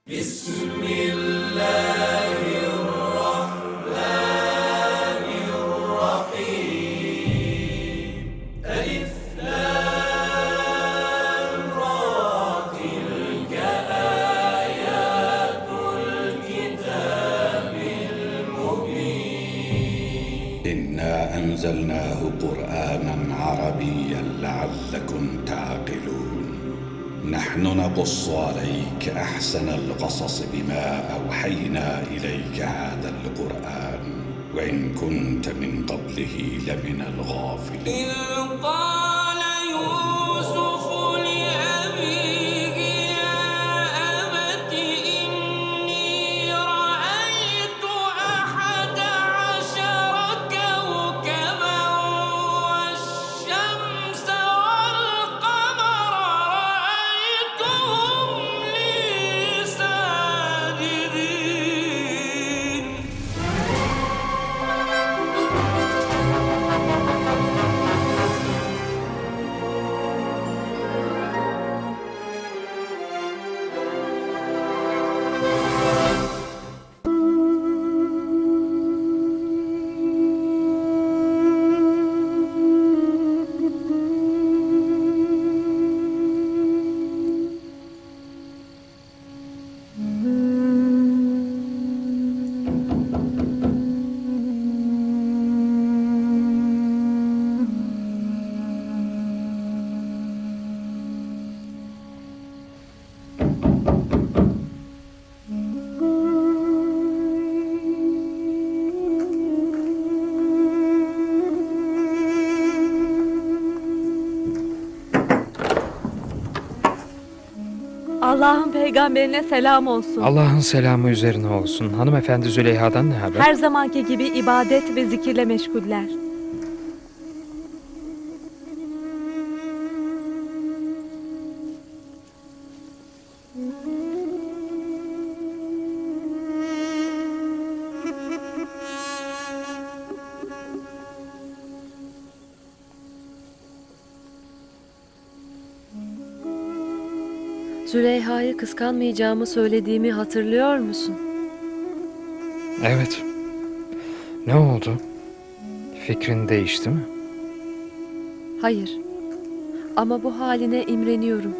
إنا أنزلناه قرآنا عربيا لعلكم تعقلون نحن نقص عليك أحسن القصص بما أوحينا إليك هذا القرآن وإن كنت من قبله لمن الغافلين. قال يوسف لأبيه يا أبت إني رأيت 11 كوكبا والشمس والقمر رأيتهم لي ساجدين. Allah'ın peygamberine selam olsun. Allah'ın selamı üzerine olsun. Hanımefendi Züleyha'dan ne haber? Her zamanki gibi ibadet ve zikirle meşguller. Züleyha'yı kıskanmayacağımı söylediğimi hatırlıyor musun? Evet. Ne oldu? Fikrin değişti mi? Hayır. Ama bu haline imreniyorum.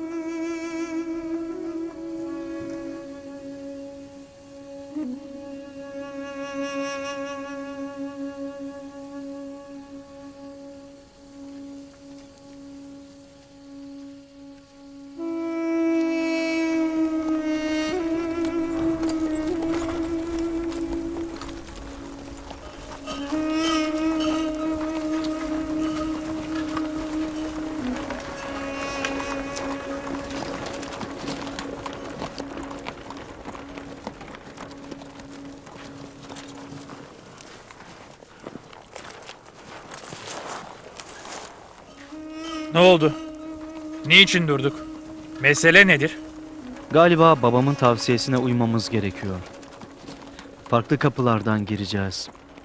Ne oldu? Niçin durduk? Mesele nedir? Galiba babamın tavsiyesine uymamız gerekiyor. Farklı kapılardan gireceğiz.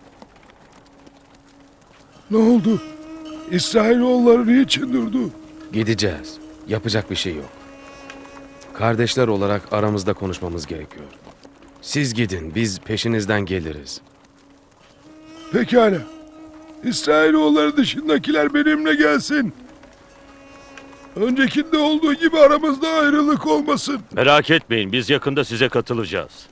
Ne oldu? İsrailoğulları niçin durdu? Gideceğiz. Yapacak bir şey yok. Kardeşler olarak aramızda konuşmamız gerekiyor. Siz gidin, biz peşinizden geliriz. Pekala. İsrailoğulları dışındakiler benimle gelsin. Öncekinde olduğu gibi aramızda ayrılık olmasın. Merak etmeyin, biz yakında size katılacağız.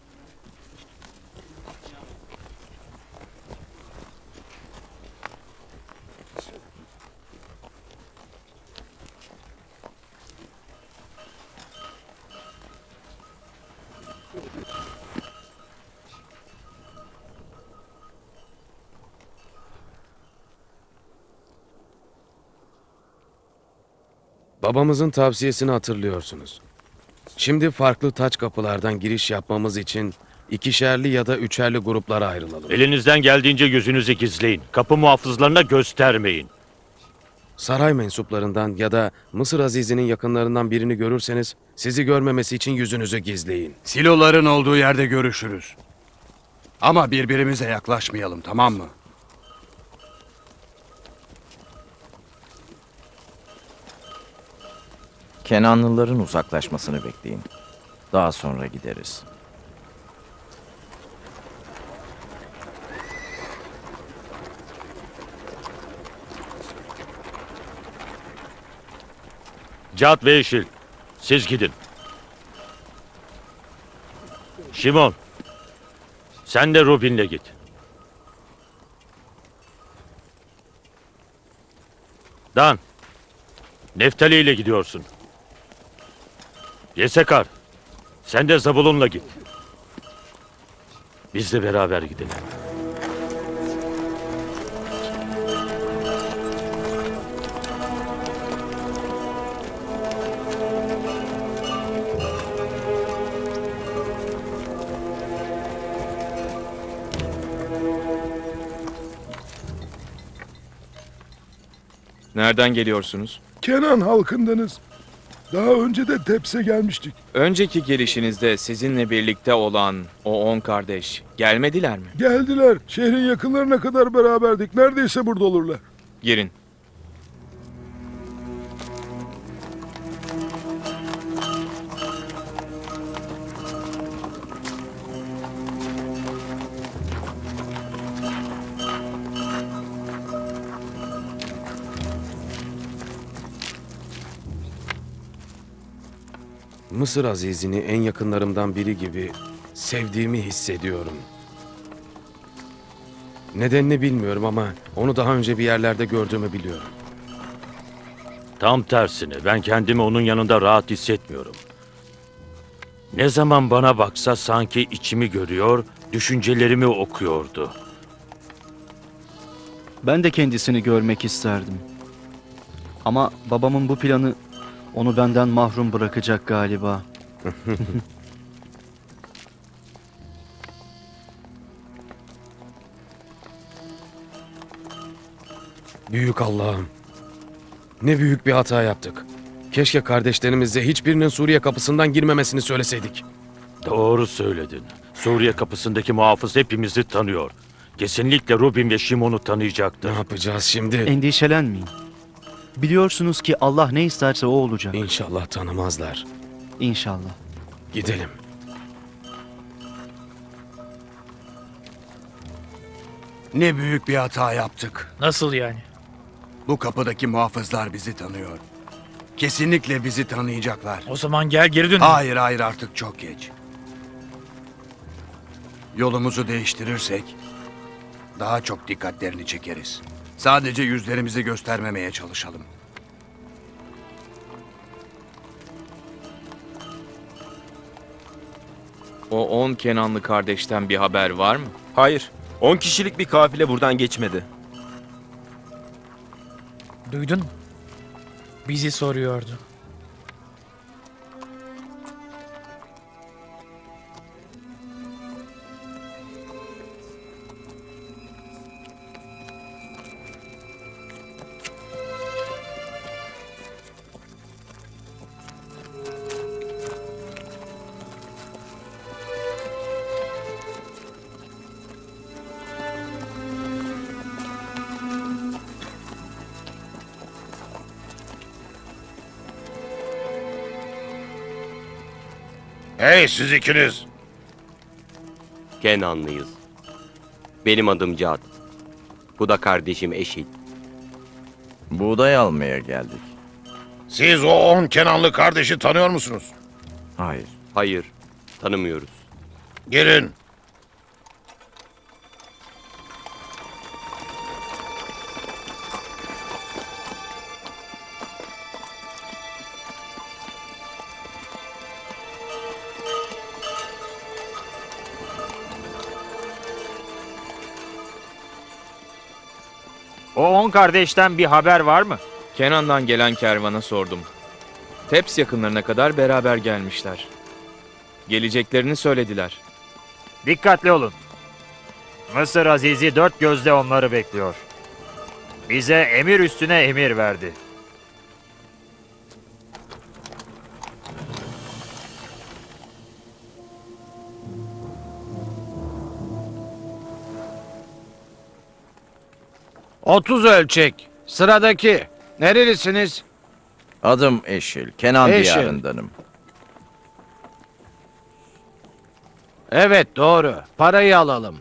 Babamızın tavsiyesini hatırlıyorsunuz. Şimdi farklı taç kapılardan giriş yapmamız için ikişerli ya da üçerli gruplara ayrılalım. Elinizden geldiğince yüzünüzü gizleyin. Kapı muhafızlarına göstermeyin. Saray mensuplarından ya da Mısır Azizi'nin yakınlarından birini görürseniz sizi görmemesi için yüzünüzü gizleyin. Siloların olduğu yerde görüşürüz. Ama birbirimize yaklaşmayalım, tamam mı? Kenanlıların uzaklaşmasını bekleyin. Daha sonra gideriz. Cad ve Yeşil, siz gidin. Şimon, sen de Rubin'le git. Dan, Neftali ile gidiyorsun. Yesekar, sen de Zabulon'la git. Biz de beraber gidelim. Nereden geliyorsunuz? Kenan halkındanız. Daha önce de Teps'e gelmiştik. Önceki gelişinizde sizinle birlikte olan o 10 kardeş gelmediler mi? Geldiler. Şehrin yakınlarına kadar beraberdik. Neredeyse burada olurlar. Girin. Mısır Aziz'ini en yakınlarımdan biri gibi sevdiğimi hissediyorum. Nedenini bilmiyorum ama onu daha önce bir yerlerde gördüğümü biliyorum. Tam tersine, ben kendimi onun yanında rahat hissetmiyorum. Ne zaman bana baksa sanki içimi görüyor, düşüncelerimi okuyordu. Ben de kendisini görmek isterdim. Ama babamın bu planı onu benden mahrum bırakacak galiba. Büyük Allah'ım. Ne büyük bir hata yaptık. Keşke kardeşlerimize hiçbirinin Suriye kapısından girmemesini söyleseydik. Doğru söyledin. Suriye kapısındaki muhafız hepimizi tanıyor. Kesinlikle Rubin ve Şimon'u tanıyacaktır. Ne yapacağız şimdi? Endişelenmeyin. Biliyorsunuz ki Allah ne isterse o olacak. İnşallah tanımazlar. İnşallah. Gidelim. Ne büyük bir hata yaptık. Nasıl yani? Bu kapıdaki muhafızlar bizi tanıyor. Kesinlikle bizi tanıyacaklar. O zaman gel geri dönelim. Hayır hayır, artık çok geç. Yolumuzu değiştirirsek daha çok dikkatlerini çekeriz. Sadece yüzlerimizi göstermemeye çalışalım. O 10 Kenanlı kardeşten bir haber var mı? Hayır. 10 kişilik bir kafile buradan geçmedi. Duydun mu? Bizi soruyordu. Hey siz ikiniz! Kenanlıyız. Benim adım Cad. Bu da kardeşim Eşil. Buğday almaya geldik. Siz o 10 Kenanlı kardeşi tanıyor musunuz? Hayır. Hayır, tanımıyoruz. Girin. O 10 kardeşten bir haber var mı? Kenan'dan gelen kervana sordum. Teps yakınlarına kadar beraber gelmişler. Geleceklerini söylediler. Dikkatli olun. Mısır Azizi dört gözle onları bekliyor. Bize emir üstüne emir verdi. "30 ölçek. Sıradaki. Nerelisiniz?" Adım Eşil. Kenan Eşil. diyarındanım. Evet doğru. Parayı alalım.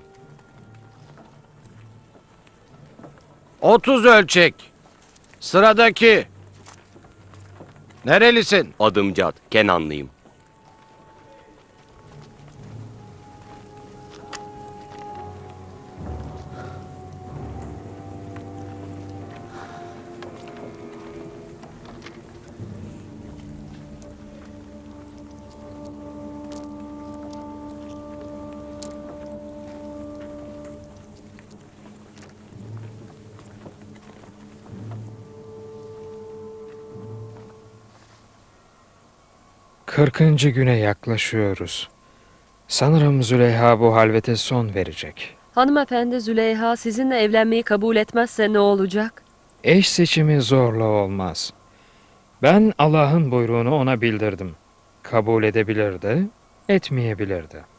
30 ölçek. Sıradaki. Nerelisin? Adım Cad, Kenanlıyım. Kırkıncı güne yaklaşıyoruz. Sanırım Züleyha bu halvete son verecek. Hanımefendi Züleyha sizinle evlenmeyi kabul etmezse ne olacak? Eş seçimi zorla olmaz. Ben Allah'ın buyruğunu ona bildirdim. Kabul edebilir de, etmeyebilir de.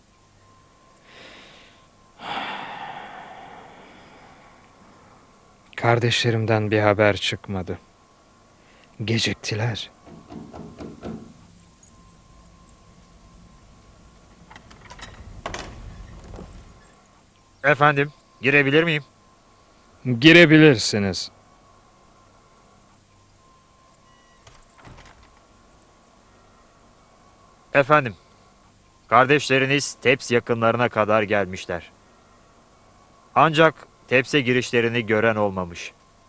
Kardeşlerimden bir haber çıkmadı. Geciktiler. Efendim, girebilir miyim? Girebilirsiniz. Efendim, kardeşleriniz Teps yakınlarına kadar gelmişler. Ancak Teps'e girişlerini gören olmamış.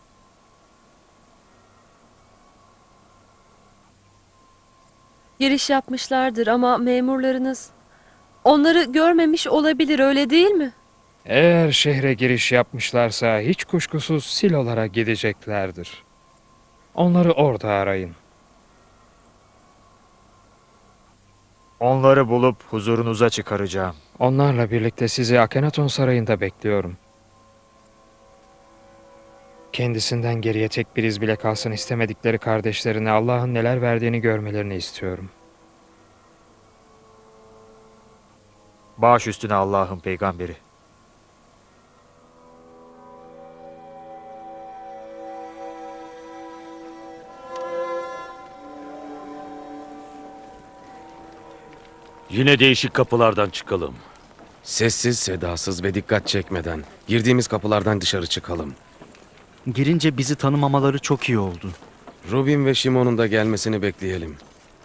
Giriş yapmışlardır ama memurlarınız onları görmemiş olabilir, öyle değil mi? Eğer şehre giriş yapmışlarsa hiç kuşkusuz silolara gideceklerdir. Onları orada arayın. Onları bulup huzurunuza çıkaracağım. Onlarla birlikte sizi Akhenaton Sarayı'nda bekliyorum. Kendisinden geriye tek bir iz bile kalsın istemedikleri kardeşlerine Allah'ın neler verdiğini görmelerini istiyorum. Baş üstüne Allah'ın peygamberi. Yine değişik kapılardan çıkalım. Sessiz, sedasız ve dikkat çekmeden girdiğimiz kapılardan dışarı çıkalım. Girince bizi tanımamaları çok iyi oldu. Rubin ve Şimon'un da gelmesini bekleyelim.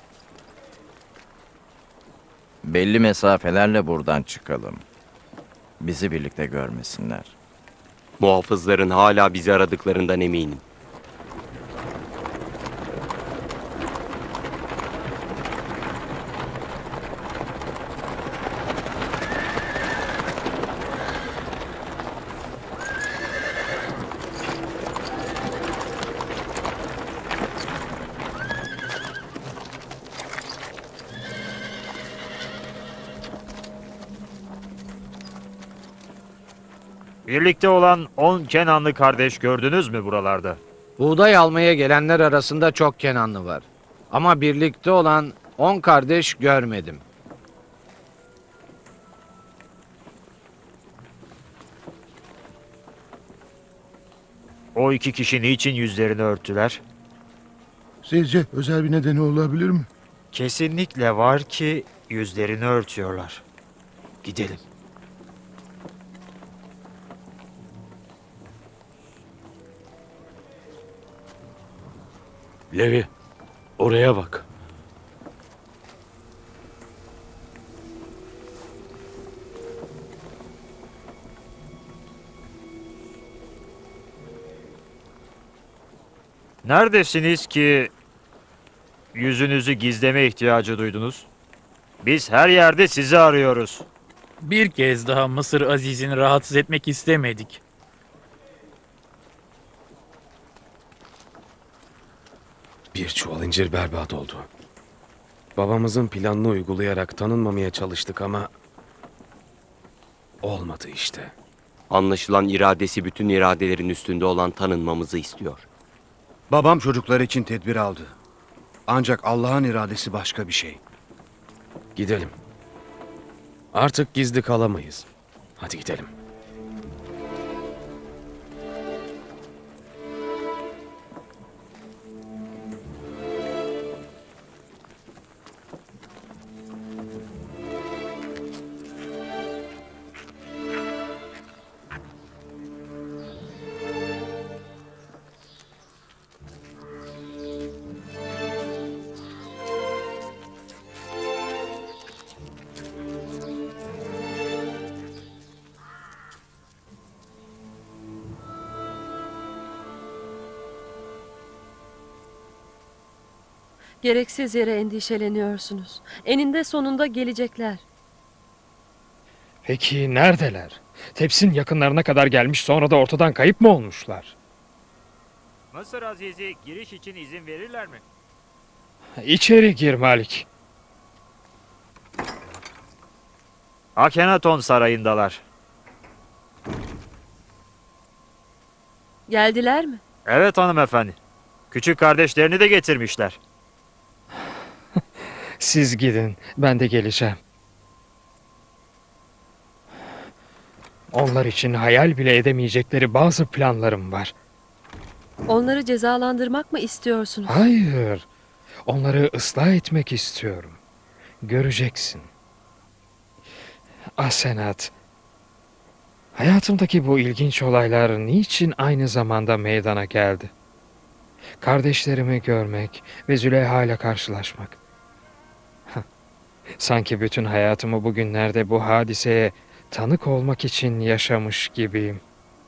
Belli mesafelerle buradan çıkalım. Bizi birlikte görmesinler. Muhafızların hala bizi aradıklarından eminim. Birlikte olan 10 Kenanlı kardeş gördünüz mü buralarda? Buğday almaya gelenler arasında çok Kenanlı var. Ama birlikte olan 10 kardeş görmedim. O 2 kişi niçin yüzlerini örttüler? Sizce özel bir nedeni olabilir mi? Kesinlikle var ki yüzlerini örtüyorlar. Gidelim. Levi, oraya bak. Neredesiniz ki yüzünüzü gizleme ihtiyacı duydunuz? Biz her yerde sizi arıyoruz. Bir kez daha Mısır Aziz'ini rahatsız etmek istemedik. Bir çuval incir berbat oldu. Babamızın planını uygulayarak tanınmamaya çalıştık ama olmadı işte. Anlaşılan iradesi bütün iradelerin üstünde olan tanınmamızı istiyor. Babam çocuklar için tedbir aldı. Ancak Allah'ın iradesi başka bir şey. Gidelim. Artık gizli kalamayız. Hadi gidelim. Gereksiz yere endişeleniyorsunuz. Eninde sonunda gelecekler. Peki neredeler? Tepsin yakınlarına kadar gelmiş, sonra da ortadan kayıp mı olmuşlar? Mısır Azizi giriş için izin verirler mi? İçeri gir Malik. Akhenaton sarayındalar. Geldiler mi? Evet hanımefendi. Küçük kardeşlerini de getirmişler. Siz gidin, ben de geleceğim. Onlar için hayal bile edemeyecekleri bazı planlarım var. Onları cezalandırmak mı istiyorsunuz? Hayır, onları ıslah etmek istiyorum. Göreceksin. Asenat, hayatımdaki bu ilginç olaylar niçin aynı zamanda meydana geldi? Kardeşlerimi görmek ve Züleyha ile karşılaşmak. Sanki bütün hayatımı bugünlerde bu hadiseye tanık olmak için yaşamış gibiyim.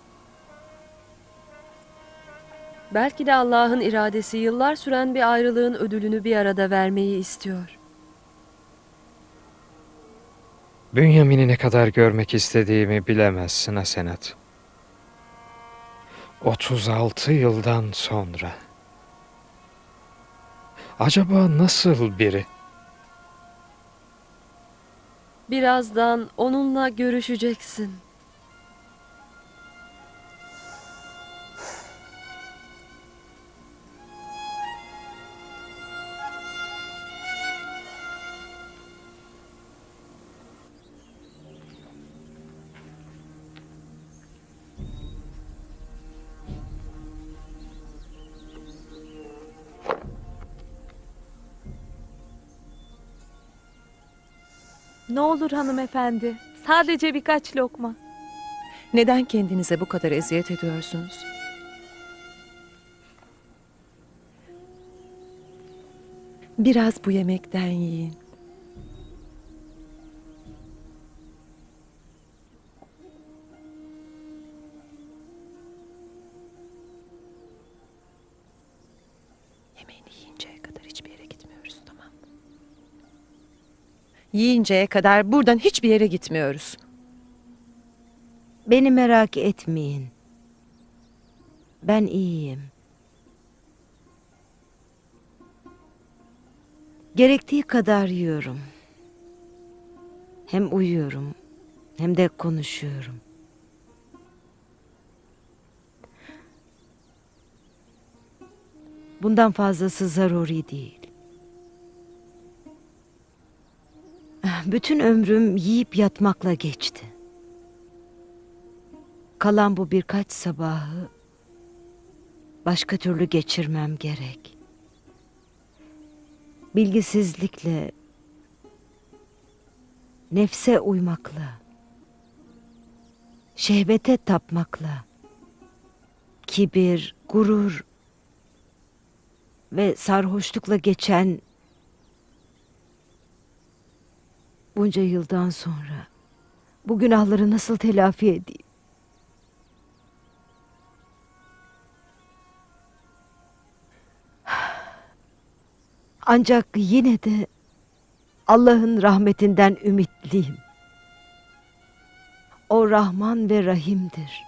Belki de Allah'ın iradesi yıllar süren bir ayrılığın ödülünü bir arada vermeyi istiyor. Bünyamin'i ne kadar görmek istediğimi bilemezsin Asenat. 36 yıldan sonra. Acaba nasıl biri? Birazdan onunla görüşeceksin. Ne olur hanımefendi, sadece birkaç lokma. Neden kendinize bu kadar eziyet ediyorsunuz? Biraz bu yemekten yiyin. Yemeğini yiyinceye kadar hiçbir yere gitmiyoruz, tamam mı? Yiyinceye kadar buradan hiçbir yere gitmiyoruz. Beni merak etmeyin. Ben iyiyim. Gerektiği kadar yiyorum. Hem uyuyorum, hem de konuşuyorum. Bundan fazlası zaruri değil. Bütün ömrüm yiyip yatmakla geçti. Kalan bu birkaç sabahı başka türlü geçirmem gerek. Bilgisizlikle, nefse uymakla, şehvete tapmakla, kibir, gurur ve sarhoşlukla geçen bunca yıldan sonra bu günahları nasıl telafi edeyim? Ancak yine de Allah'ın rahmetinden ümitliyim. O Rahman ve Rahim'dir.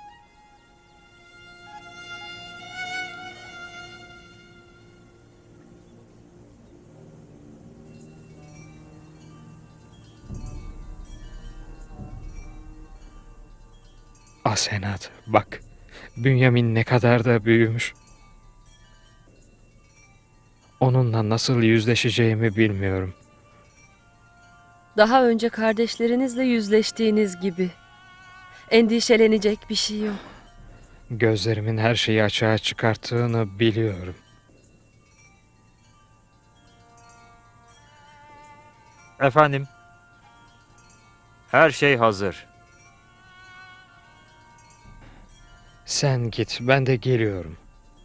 Asenat, bak, Bünyamin ne kadar da büyümüş. Onunla nasıl yüzleşeceğimi bilmiyorum. Daha önce kardeşlerinizle yüzleştiğiniz gibi. Endişelenecek bir şey yok. Gözlerimin her şeyi açığa çıkarttığını biliyorum. Efendim, her şey hazır. Sen git, ben de geliyorum.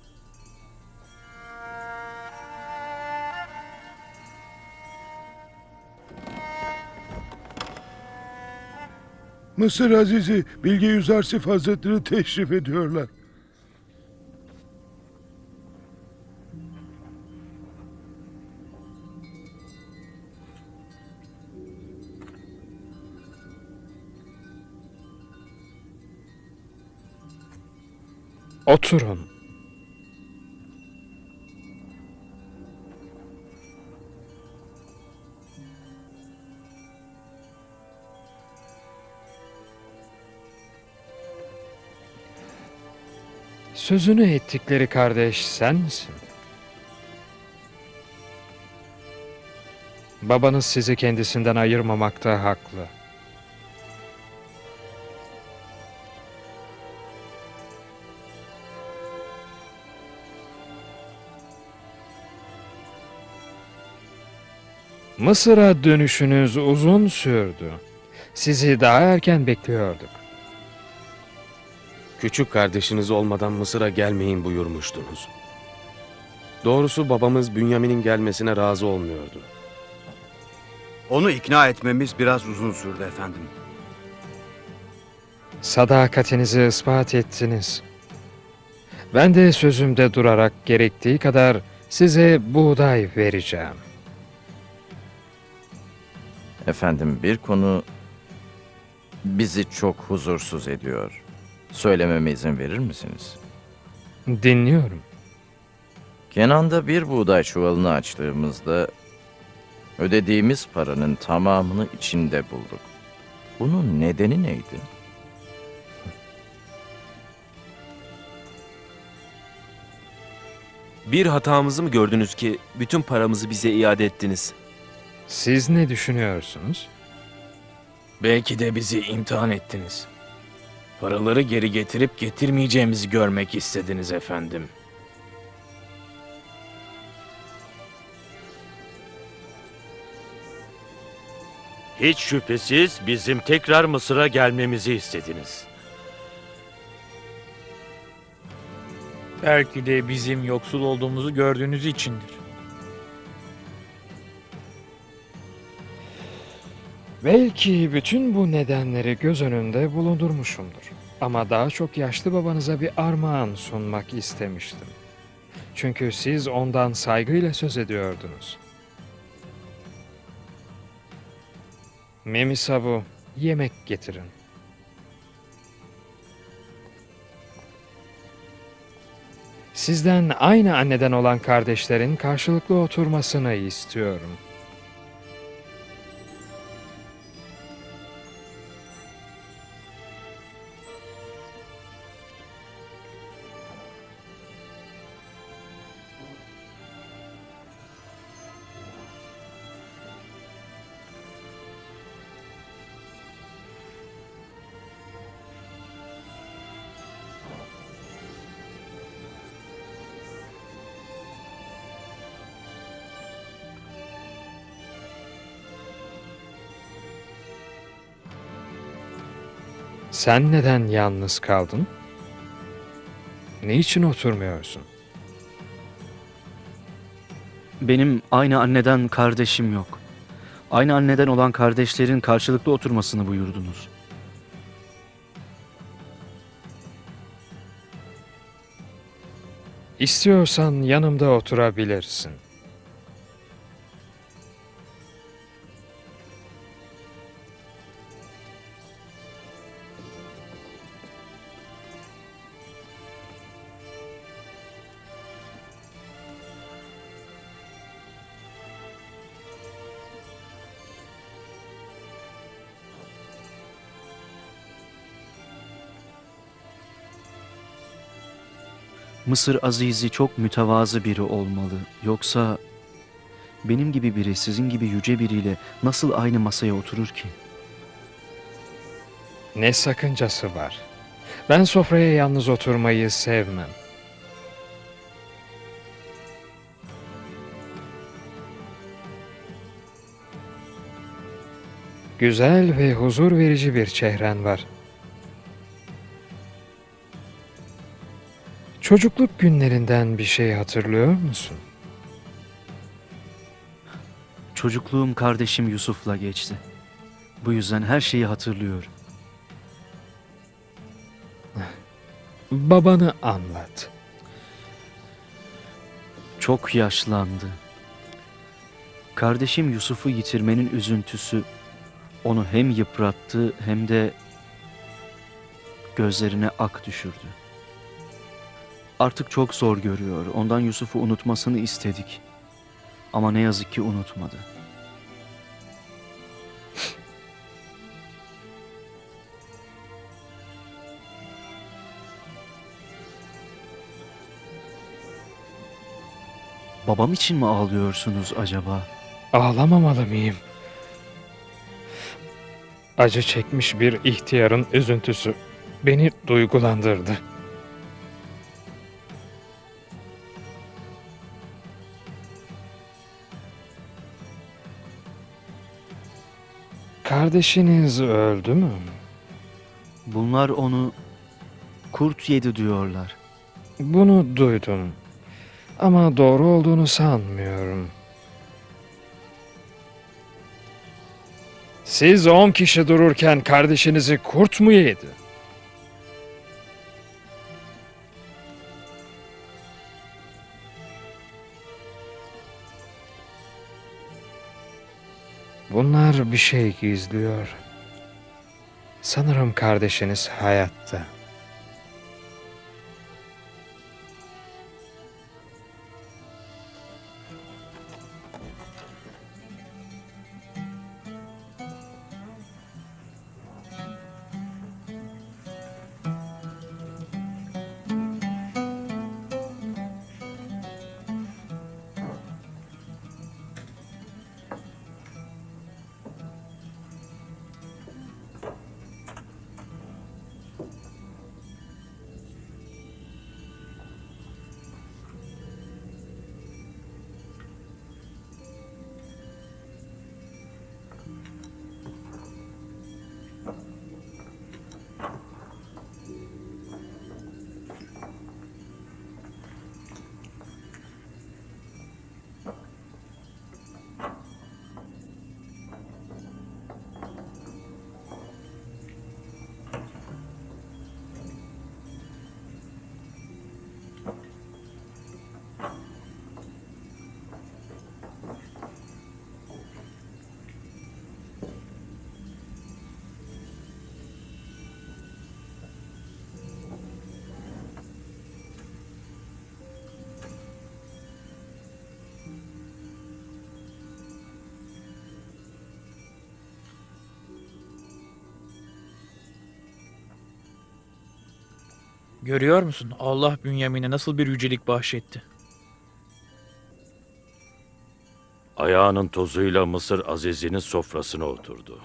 Mısır Azizi Bilge Yüzarsif Hazretleri teşrif ediyorlar. Oturun. Sözünü ettikleri kardeş sen misin? Babanız sizi kendisinden ayırmamakta haklı. Mısır'a dönüşünüz uzun sürdü. Sizi daha erken bekliyorduk. Küçük kardeşiniz olmadan Mısır'a gelmeyin buyurmuştunuz. Doğrusu babamız Bünyamin'in gelmesine razı olmuyordu. Onu ikna etmemiz biraz uzun sürdü efendim. Sadakatinizi ispat ettiniz. Ben de sözümde durarak gerektiği kadar size buğday vereceğim. Efendim, bir konu bizi çok huzursuz ediyor. Söylememe izin verir misiniz? Dinliyorum. Kenan'da bir buğday çuvalını açtığımızda ödediğimiz paranın tamamını içinde bulduk. Bunun nedeni neydi? Bir hatamızı mı gördünüz ki bütün paramızı bize iade ettiniz? Siz ne düşünüyorsunuz? Belki de bizi imtihan ettiniz. Paraları geri getirip getirmeyeceğimizi görmek istediniz efendim. Hiç şüphesiz bizim tekrar Mısır'a gelmemizi istediniz. Belki de bizim yoksul olduğumuzu gördüğünüz içindir. Belki bütün bu nedenleri göz önünde bulundurmuşumdur. Ama daha çok yaşlı babanıza bir armağan sunmak istemiştim. Çünkü siz ondan saygıyla söz ediyordunuz. Memisabu, yemek getirin. Sizden aynı anneden olan kardeşlerin karşılıklı oturmasını istiyorum. Sen neden yalnız kaldın? Niçin oturmuyorsun? Benim aynı anneden kardeşim yok. Aynı anneden olan kardeşlerin karşılıklı oturmasını buyurdunuz. İstiyorsan yanımda oturabilirsin. Mısır Aziz'i çok mütevazı biri olmalı. Yoksa benim gibi biri sizin gibi yüce biriyle nasıl aynı masaya oturur ki? Ne sakıncası var? Ben sofraya yalnız oturmayı sevmem. Güzel ve huzur verici bir çehren var. Çocukluk günlerinden bir şey hatırlıyor musun? Çocukluğum kardeşim Yusuf'la geçti. Bu yüzden her şeyi hatırlıyorum. Babanı anlat. Çok yaşlandı. Kardeşim Yusuf'u yitirmenin üzüntüsü onu hem yıprattı hem de gözlerine ak düşürdü. artık çok zor görüyor. Ondan Yusuf'u unutmasını istedik. Ama ne yazık ki unutmadı. Babam için mi ağlıyorsunuz acaba? Ağlamamalı mıyım? Acı çekmiş bir ihtiyarın üzüntüsü beni duygulandırdı. Kardeşiniz öldü mü? Bunlar onu kurt yedi diyorlar. Bunu duydum. Ama doğru olduğunu sanmıyorum. Siz 10 kişi dururken kardeşinizi kurt mu yedi? Bunlar bir şey gizliyor. Sanırım kardeşiniz hayatta. Görüyor musun? Allah Bünyamin'e nasıl bir yücelik bahşetti. Ayağının tozuyla Mısır Aziz'inin sofrasına oturdu.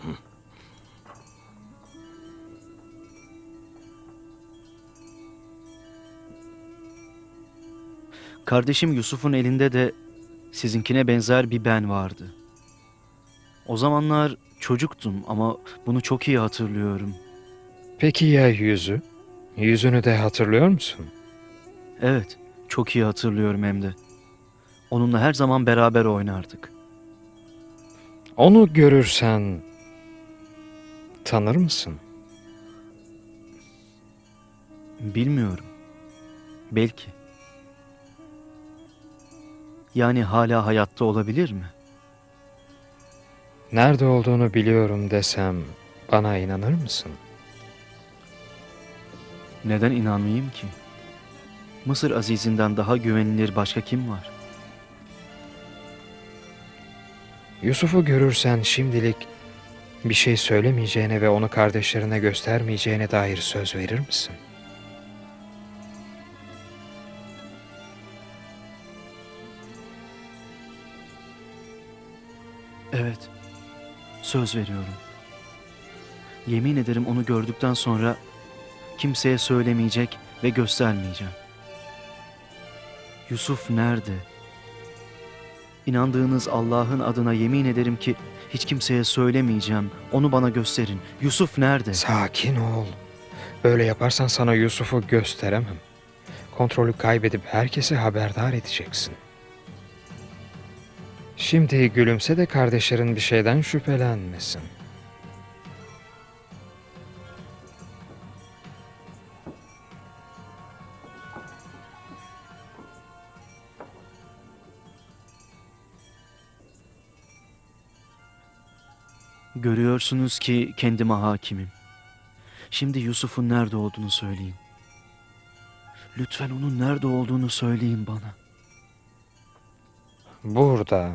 Kardeşim Yusuf'un elinde de sizinkine benzer bir ben vardı. O zamanlar çocuktum ama bunu çok iyi hatırlıyorum. Peki ya yüzü? Yüzünü de hatırlıyor musun? Evet, çok iyi hatırlıyorum hem de. Onunla her zaman beraber oynardık. Onu görürsen tanır mısın? Bilmiyorum. Belki. Yani hala hayatta olabilir mi? Nerede olduğunu biliyorum desem bana inanır mısın? Neden inanmayayım ki? Mısır Aziz'inden daha güvenilir başka kim var? Yusuf'u görürsen şimdilik bir şey söylemeyeceğine ve onu kardeşlerine göstermeyeceğine dair söz verir misin? Evet, söz veriyorum. Yemin ederim onu gördükten sonra kimseye söylemeyecek ve göstermeyeceğim. Yusuf nerede? İnandığınız Allah'ın adına yemin ederim ki hiç kimseye söylemeyeceğim. Onu bana gösterin. Yusuf nerede? Sakin ol. Böyle yaparsan sana Yusuf'u gösteremem. Kontrolü kaybedip herkesi haberdar edeceksin. Şimdi gülümse de kardeşlerin bir şeyden şüphelenmesin. Görüyorsunuz ki kendime hakimim. Şimdi Yusuf'un nerede olduğunu söyleyin. Lütfen onun nerede olduğunu söyleyin bana. Burada.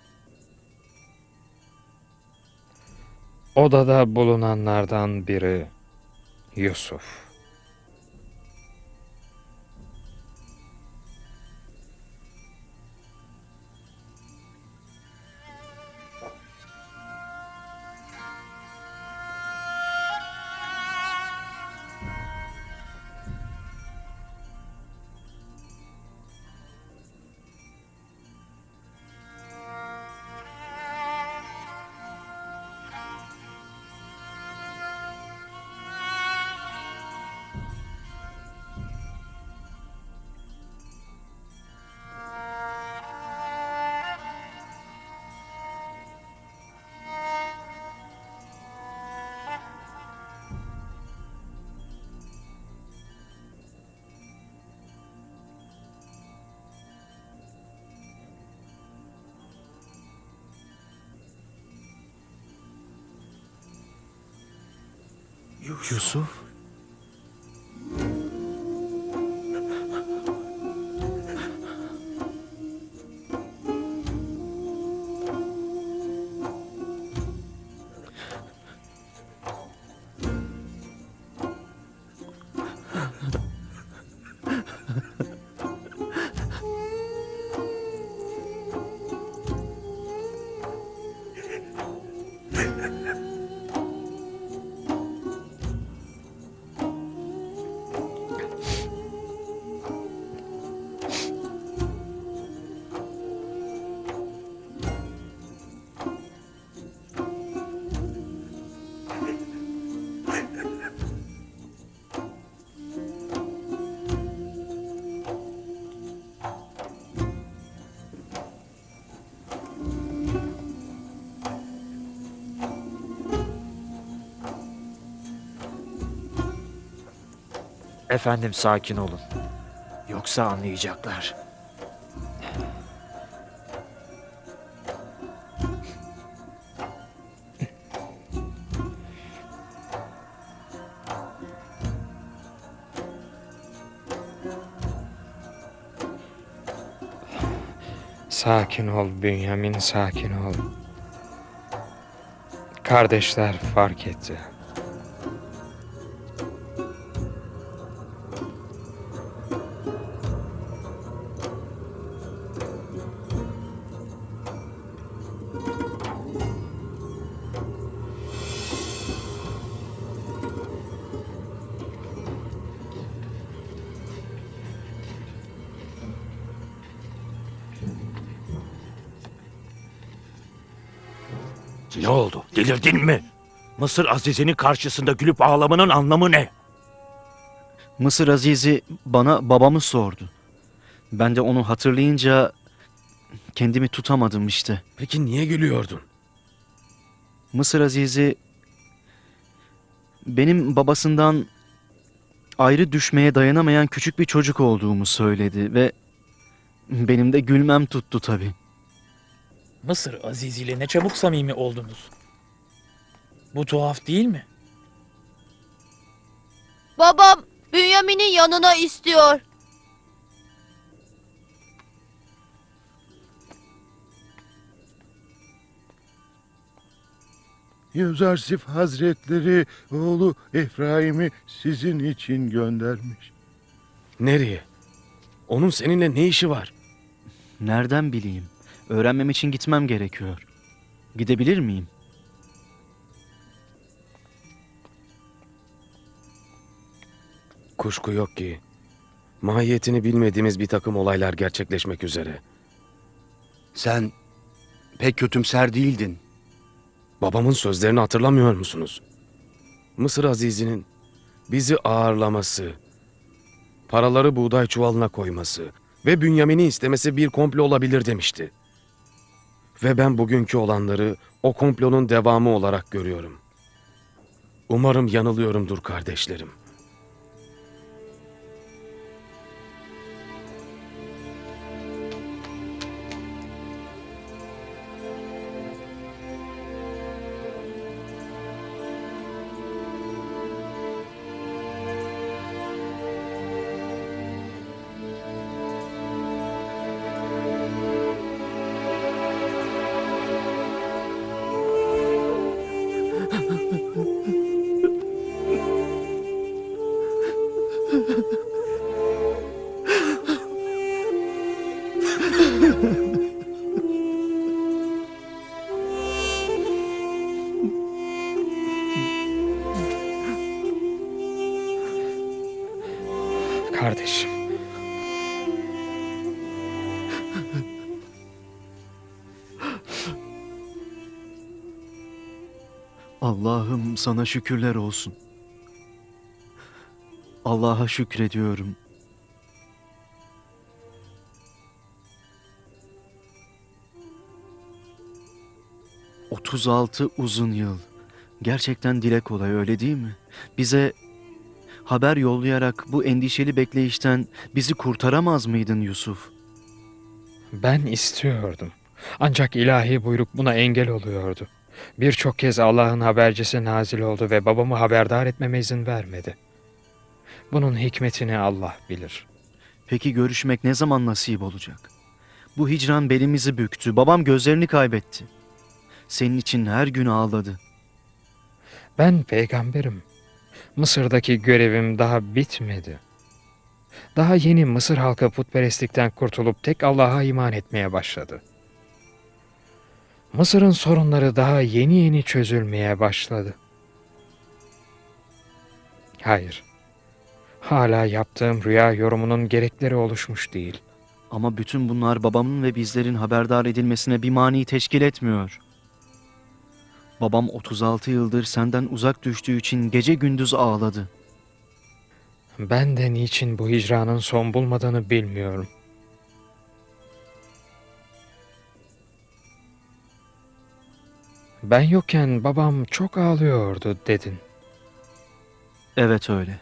Odada bulunanlardan biri Yusuf. Yusuf? Efendim sakin olun. Yoksa anlayacaklar. Sakin ol Bünyamin, sakin ol. Kardeşler fark etti. Ne oldu? Delirdin mi? Mısır Azizi'nin karşısında gülüp ağlamanın anlamı ne? Mısır Azizi bana babamı sordu. Ben de onu hatırlayınca kendimi tutamadım işte. Peki niye gülüyordun? Mısır Azizi benim babasından ayrı düşmeye dayanamayan küçük bir çocuk olduğumu söyledi ve benim de gülmem tuttu tabii. Mısır Aziz ile ne çabuk samimi oldunuz. Bu tuhaf değil mi? Babam Bünyamin'in yanına istiyor. Yüzarsif Hazretleri oğlu Efraim'i sizin için göndermiş. Nereye? Onun seninle ne işi var? Nereden bileyim? Öğrenmem için gitmem gerekiyor. Gidebilir miyim? Kuşku yok ki mahiyetini bilmediğimiz bir takım olaylar gerçekleşmek üzere. Sen pek kötümser değildin. Babamın sözlerini hatırlamıyor musunuz? Mısır Azizi'nin bizi ağırlaması, paraları buğday çuvalına koyması ve Bünyamin'i istemesi bir komplo olabilir demişti. Ve ben bugünkü olanları o komplonun devamı olarak görüyorum. Umarım yanılıyorumdur kardeşlerim. kardeşim. Allah'ım sana şükürler olsun. Allah'a şükrediyorum. ...36 uzun yıl. Gerçekten dile kolay, öyle değil mi? Bize haber yollayarak bu endişeli bekleyişten bizi kurtaramaz mıydın Yusuf? Ben istiyordum. Ancak ilahi buyruk buna engel oluyordu. Birçok kez Allah'ın habercisi nazil oldu ve babamı haberdar etmeme izin vermedi. Bunun hikmetini Allah bilir. Peki görüşmek ne zaman nasip olacak? Bu hicran belimizi büktü. Babam gözlerini kaybetti. Senin için her gün ağladı. Ben peygamberim. Mısır'daki görevim daha bitmedi. Daha yeni Mısır halkı putperestlikten kurtulup tek Allah'a iman etmeye başladı. Mısır'ın sorunları daha yeni çözülmeye başladı. Hayır. Hala yaptığım rüya yorumunun gerekleri oluşmuş değil. Ama bütün bunlar babamın ve bizlerin haberdar edilmesine bir mani teşkil etmiyor. Babam 36 yıldır senden uzak düştüğü için gece gündüz ağladı. Ben de niçin bu hicranın son bulmadığını bilmiyorum. Ben yokken babam çok ağlıyordu dedin. Evet öyle.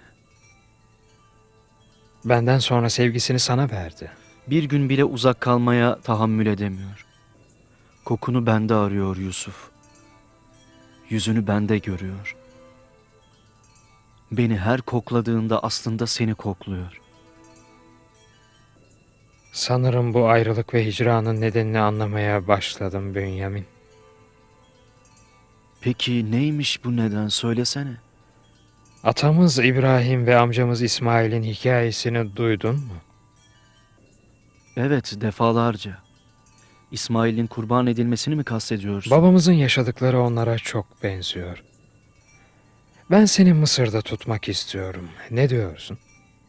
Benden sonra sevgisini sana verdi. Bir gün bile uzak kalmaya tahammül edemiyor. Kokunu bende arıyor Yusuf. Yüzünü bende görüyor. Beni her kokladığında aslında seni kokluyor. Sanırım bu ayrılık ve hicranın nedenini anlamaya başladım Bünyamin. Peki neymiş bu neden, söylesene. Atamız İbrahim ve amcamız İsmail'in hikayesini duydun mu? Evet, defalarca. İsmail'in kurban edilmesini mi kastediyorsun? Babamızın yaşadıkları onlara çok benziyor. Ben seni Mısır'da tutmak istiyorum. Ne diyorsun?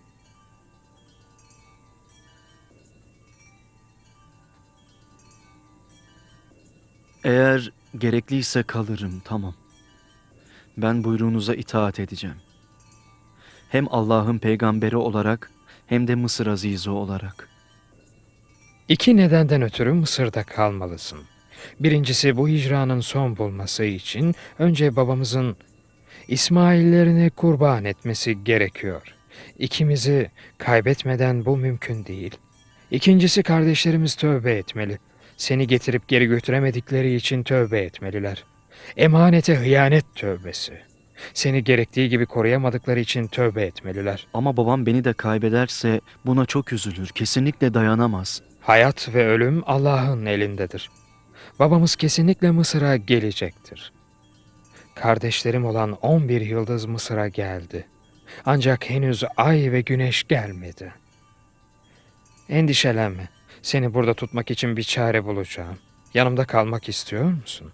Eğer gerekliyse kalırım, tamam. Ben buyruğunuza itaat edeceğim. Hem Allah'ın peygamberi olarak hem de Mısır azizi olarak. 2 nedenden ötürü Mısır'da kalmalısın. Birincisi, bu hicranın son bulması için önce babamızın İsmail'lerini kurban etmesi gerekiyor. İkimizi kaybetmeden bu mümkün değil. İkincisi, kardeşlerimiz tövbe etmeli. Seni getirip geri götüremedikleri için tövbe etmeliler. Emanete hıyanet tövbesi. Seni gerektiği gibi koruyamadıkları için tövbe etmeliler. Ama babam beni de kaybederse buna çok üzülür. Kesinlikle dayanamaz. Hayat ve ölüm Allah'ın elindedir. Babamız kesinlikle Mısır'a gelecektir. Kardeşlerim olan 11 yıldız Mısır'a geldi. Ancak henüz ay ve güneş gelmedi. Endişelenme. Seni burada tutmak için bir çare bulacağım. Yanımda kalmak istiyor musun?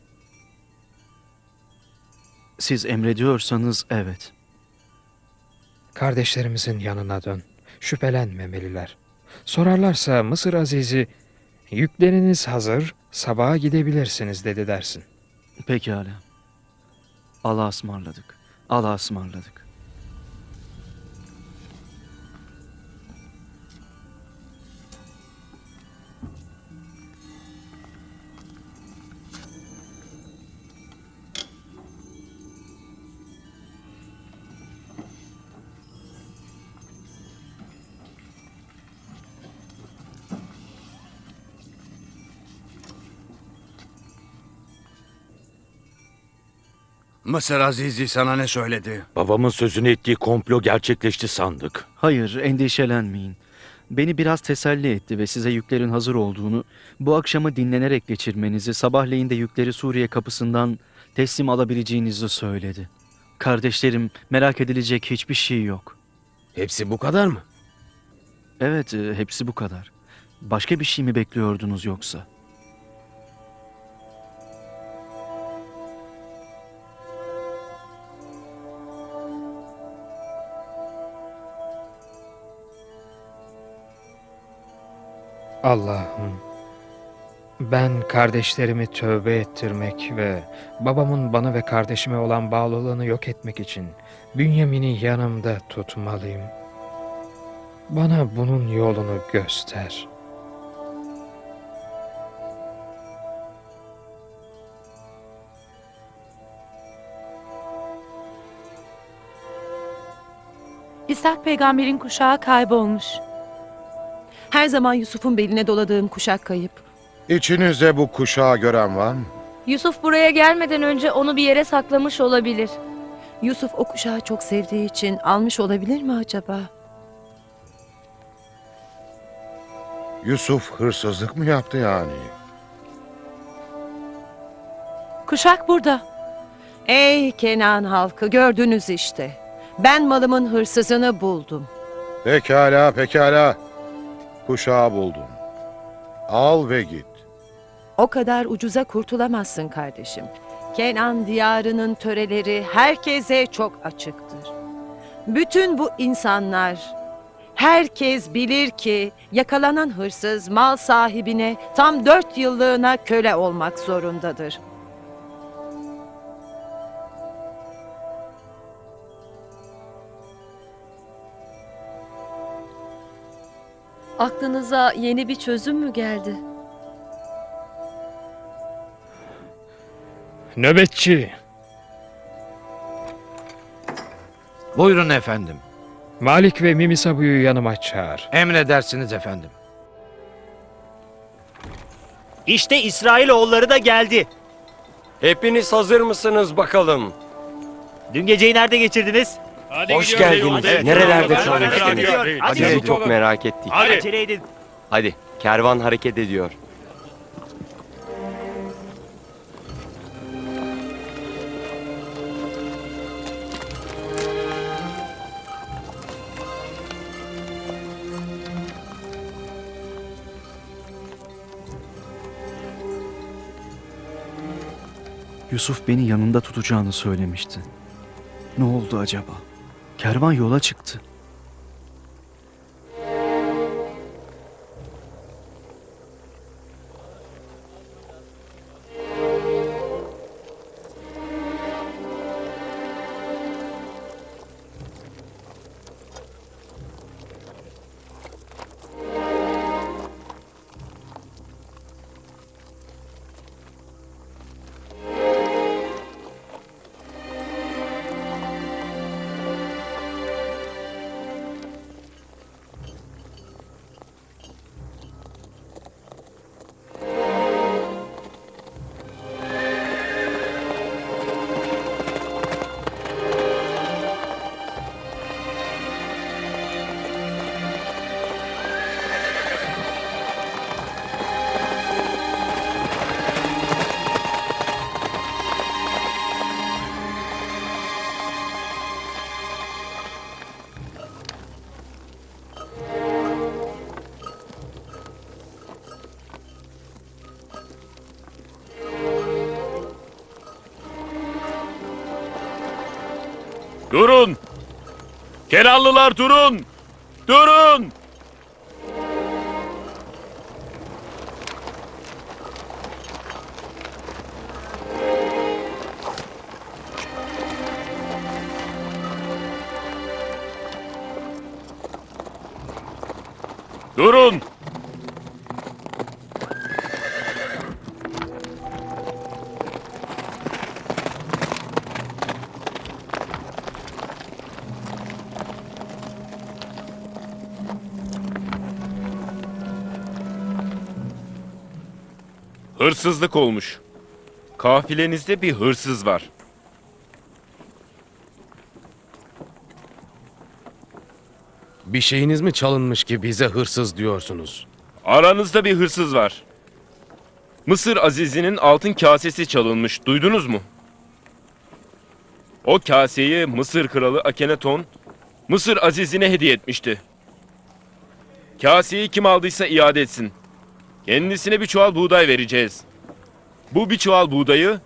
Siz emrediyorsanız evet. Kardeşlerimizin yanına dön. Şüphelenmemeliler. Sorarlarsa Mısır Azizi, yükleriniz hazır, sabaha gidebilirsiniz dedi dersin. Pekala. Allah'a ısmarladık. Allah'a ısmarladık. Mısır Azizi sana ne söyledi? Babamın sözünü ettiği komplo gerçekleşti sandık. Hayır, endişelenmeyin. Beni biraz teselli etti ve size yüklerin hazır olduğunu, bu akşamı dinlenerek geçirmenizi, sabahleyin de yükleri Suriye kapısından teslim alabileceğinizi söyledi. Kardeşlerim, merak edilecek hiçbir şey yok. Hepsi bu kadar mı? Evet, hepsi bu kadar. Başka bir şey mi bekliyordunuz yoksa? Allah'ım, ben kardeşlerimi tövbe ettirmek ve babamın bana ve kardeşime olan bağlılığını yok etmek için Bünyamin'i yanımda tutmalıyım. Bana bunun yolunu göster. İshak peygamberin kuşağı kaybolmuş. Her zaman Yusuf'un beline doladığım kuşak kayıp. İçinizde bu kuşağı gören var mı? Yusuf buraya gelmeden önce onu bir yere saklamış olabilir. Yusuf o kuşağı çok sevdiği için almış olabilir mi acaba? Yusuf hırsızlık mı yaptı yani? Kuşak burada. Ey Kenan halkı, gördünüz işte. Ben malımın hırsızını buldum. Pekala, pekala. Kuşağı buldun. Al ve git. O kadar ucuza kurtulamazsın kardeşim. Kenan diyarının töreleri herkese çok açıktır. Bütün bu insanlar, herkes bilir ki yakalanan hırsız mal sahibine tam 4 yıllığına köle olmak zorundadır. Aklınıza yeni bir çözüm mü geldi? Nöbetçi, Buyurun efendim. Malik ve Mimisabu'yu yanıma çağır. Emredersiniz efendim. İşte İsrailoğulları da geldi. Hepiniz hazır mısınız bakalım? Dün geceyi nerede geçirdiniz? Hoş geldiniz. Nerelerde çalıştınız? Sizi çok merak ettik. Acele edin. Hadi, kervan hareket ediyor. Yusuf beni yanında tutacağını söylemişti. Ne oldu acaba? Kervan yola çıktı. Durun! Kenanlılar durun! Durun! Durun! Hırsızlık olmuş. Kafilenizde bir hırsız var. Bir şeyiniz mi çalınmış ki bize hırsız diyorsunuz? Aranızda bir hırsız var. Mısır Azizi'nin altın kasesi çalınmış. Duydunuz mu? O kaseyi Mısır kralı Akenaton, Mısır Azizi'ne hediye etmişti. Kaseyi kim aldıysa iade etsin. Kendisine bir çuval buğday vereceğiz. Bu bir çuval buğdayı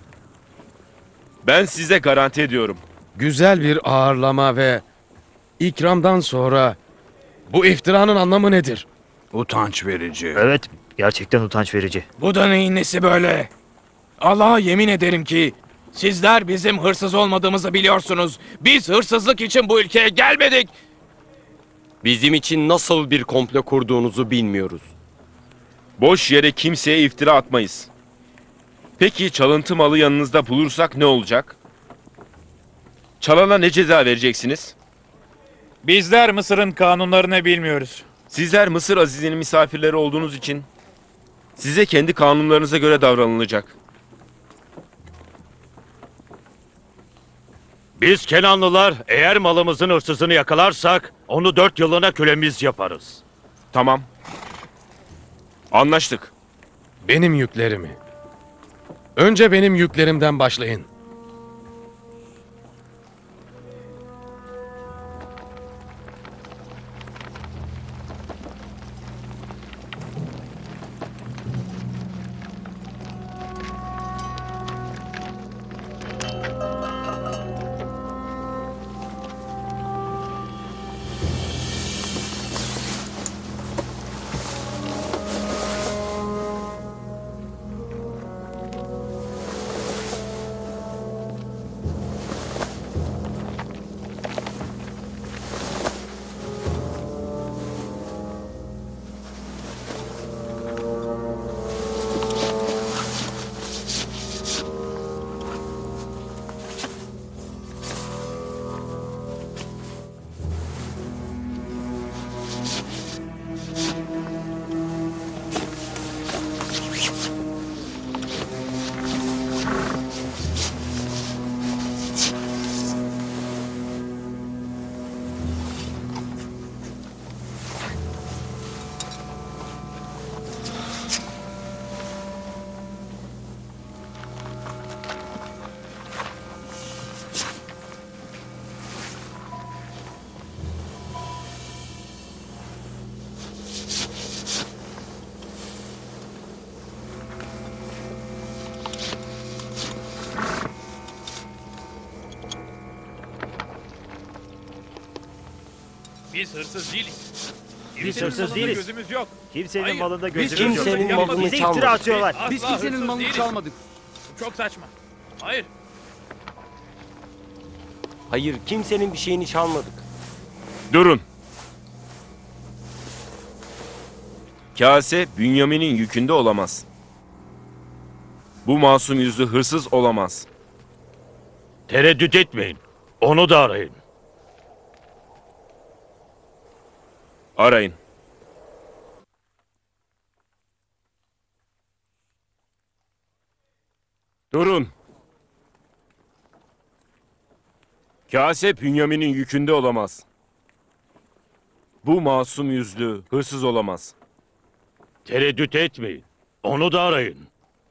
ben size garanti ediyorum. Güzel bir ağırlama ve ikramdan sonra bu iftiranın anlamı nedir? Utanç verici. Evet, gerçekten utanç verici. Bu da neyin nesi böyle? Allah'a yemin ederim ki sizler bizim hırsız olmadığımızı biliyorsunuz. Biz hırsızlık için bu ülkeye gelmedik. Bizim için nasıl bir komplo kurduğunuzu bilmiyoruz. Boş yere kimseye iftira atmayız. Peki çalıntı malı yanınızda bulursak ne olacak? Çalana ne ceza vereceksiniz? Bizler Mısır'ın kanunlarını bilmiyoruz. Sizler Mısır Azizi'nin misafirleri olduğunuz için size kendi kanunlarınıza göre davranılacak. Biz Kenanlılar eğer malımızın hırsızını yakalarsak onu 4 yılına kölemiz yaparız. Tamam. Anlaştık. Benim yüklerimi. Önce benim yüklerimden başlayın. Biz hırsız değiliz. Biz hırsız değiliz. Gözümüz yok. Kimsenin Hayır. malında Biz gözümüz yok. kimsenin malını Bize çalmadık. iftira atıyorlar. Biz kimsenin malını çalmadık. Bu çok saçma. Hayır. Hayır, kimsenin bir şeyini çalmadık. Durun. Kase Bünyamin'in yükünde olamaz. Bu masum yüzlü hırsız olamaz. Tereddüt etmeyin. Onu da arayın. Arayın. Durun. Kase Bünyamin'in yükünde olamaz. Bu masum yüzlü hırsız olamaz. Tereddüt etmeyin. Onu da arayın.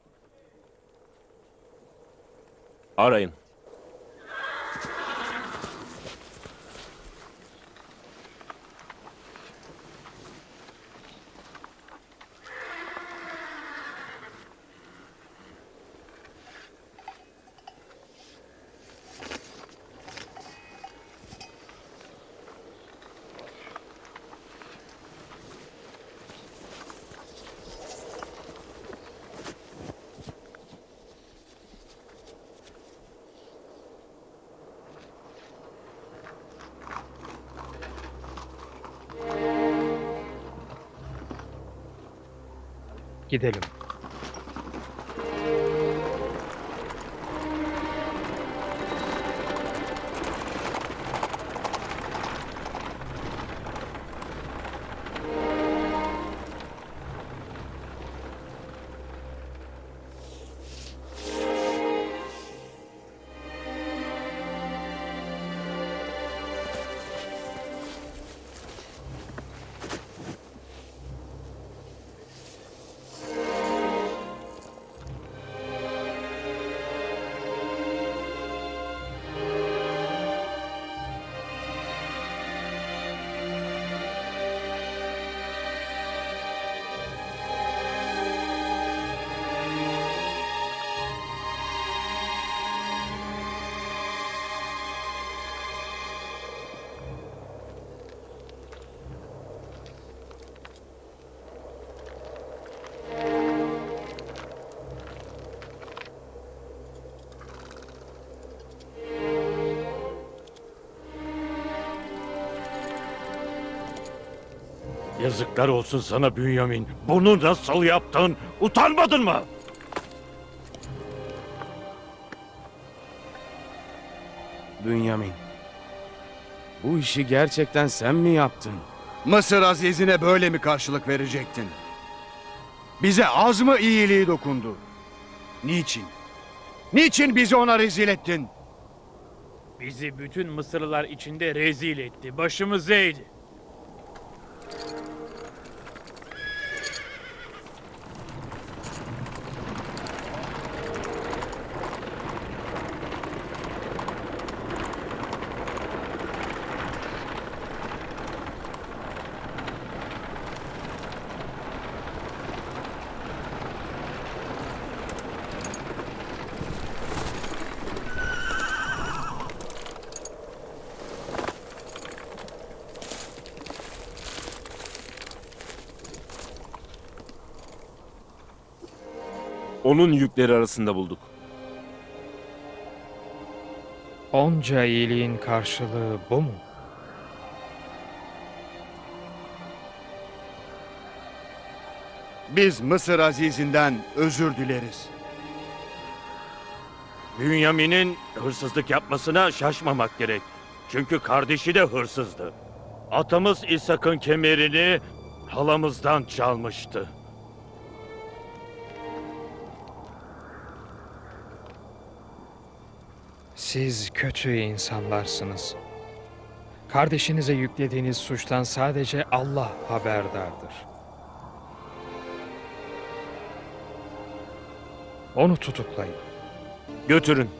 Arayın. Gidelim. Yazıklar olsun sana Bünyamin. Bunu nasıl yaptın? Utanmadın mı? Bünyamin, bu işi gerçekten sen mi yaptın? Mısır Aziz'ine böyle mi karşılık verecektin? Bize az mı iyiliği dokundu? Niçin? Niçin bizi ona rezil ettin? Bizi bütün Mısırlılar içinde rezil etti. Başımızı eğdi. Onun yükleri arasında bulduk. Onca iyiliğin karşılığı bu mu? Biz Mısır Aziz'inden özür dileriz. Bünyamin'in hırsızlık yapmasına şaşmamak gerek. Çünkü kardeşi de hırsızdı. Atamız İshak'ın kemerini halamızdan çalmıştı. Siz kötü insanlarsınız. Kardeşinize yüklediğiniz suçtan sadece Allah haberdardır. Onu tutuklayın. Götürün.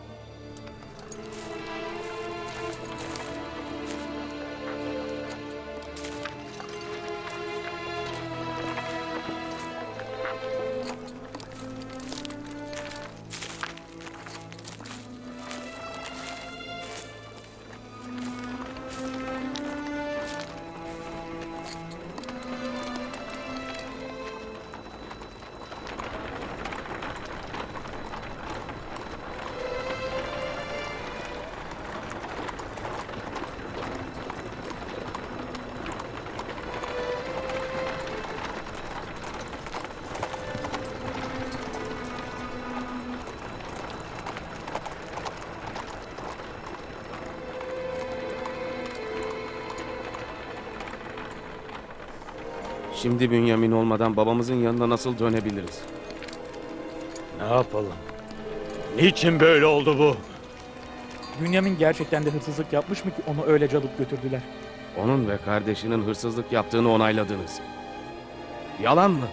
Şimdi Bünyamin olmadan babamızın yanına nasıl dönebiliriz? Ne yapalım? Niçin böyle oldu bu? Bünyamin gerçekten de hırsızlık yapmış mı ki onu öylece alıp götürdüler? Onun ve kardeşinin hırsızlık yaptığını onayladınız. Yalan mı?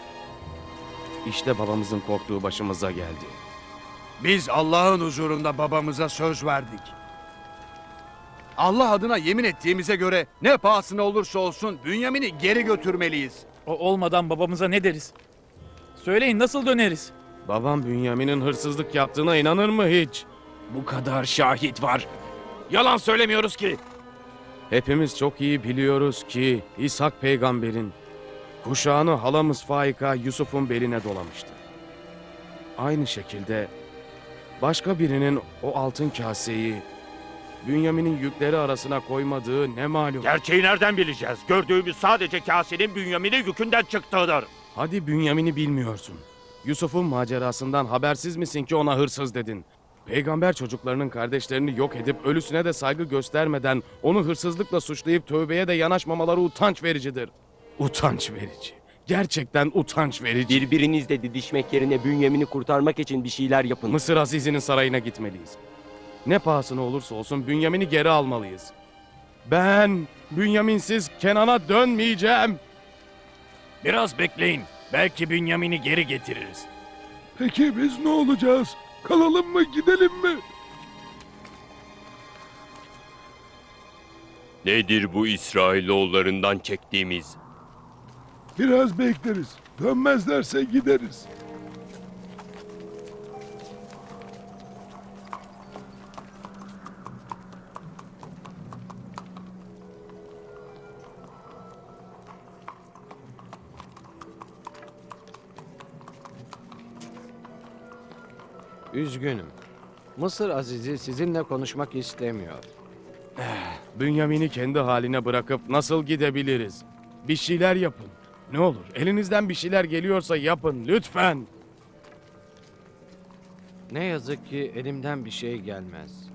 İşte babamızın korktuğu başımıza geldi. Biz Allah'ın huzurunda babamıza söz verdik. Allah adına yemin ettiğimize göre ne pahasına olursa olsun Bünyamin'i geri götürmeliyiz. O olmadan babamıza ne deriz? Söyleyin, nasıl döneriz? Babam Bünyamin'in hırsızlık yaptığına inanır mı hiç? Bu kadar şahit var. Yalan söylemiyoruz ki. Hepimiz çok iyi biliyoruz ki İshak peygamberin kuşağını halamız Faika Yusuf'un beline dolamıştı. Aynı şekilde başka birinin o altın kaseyi Bünyamin'in yükleri arasına koymadığı ne malum. Gerçeği nereden bileceğiz? Gördüğümüz sadece kasenin Bünyamin'in yükünden çıktığıdır. Hadi Bünyamin'i bilmiyorsun. Yusuf'un macerasından habersiz misin ki ona hırsız dedin? Peygamber çocuklarının kardeşlerini yok edip ölüsüne de saygı göstermeden onu hırsızlıkla suçlayıp tövbeye de yanaşmamaları utanç vericidir. Utanç verici. Gerçekten utanç verici. Birbirinizle didişmek yerine Bünyamin'i kurtarmak için bir şeyler yapın. Mısır Aziz'inin sarayına gitmeliyiz. Ne pahasına olursa olsun Bünyamin'i geri almalıyız. Ben Bünyamin'siz Kenan'a dönmeyeceğim. Biraz bekleyin. Belki Bünyamin'i geri getiririz. Peki biz ne olacağız? Kalalım mı, gidelim mi? Nedir bu İsrailoğullarından çektiğimiz? Biraz bekleriz. Dönmezlerse gideriz. Üzgünüm. Mısır Aziz'i sizinle konuşmak istemiyor. Bünyamin'i kendi haline bırakıp nasıl gidebiliriz? Bir şeyler yapın. Ne olur elinizden bir şeyler geliyorsa yapın lütfen. Ne yazık ki elimden bir şey gelmez.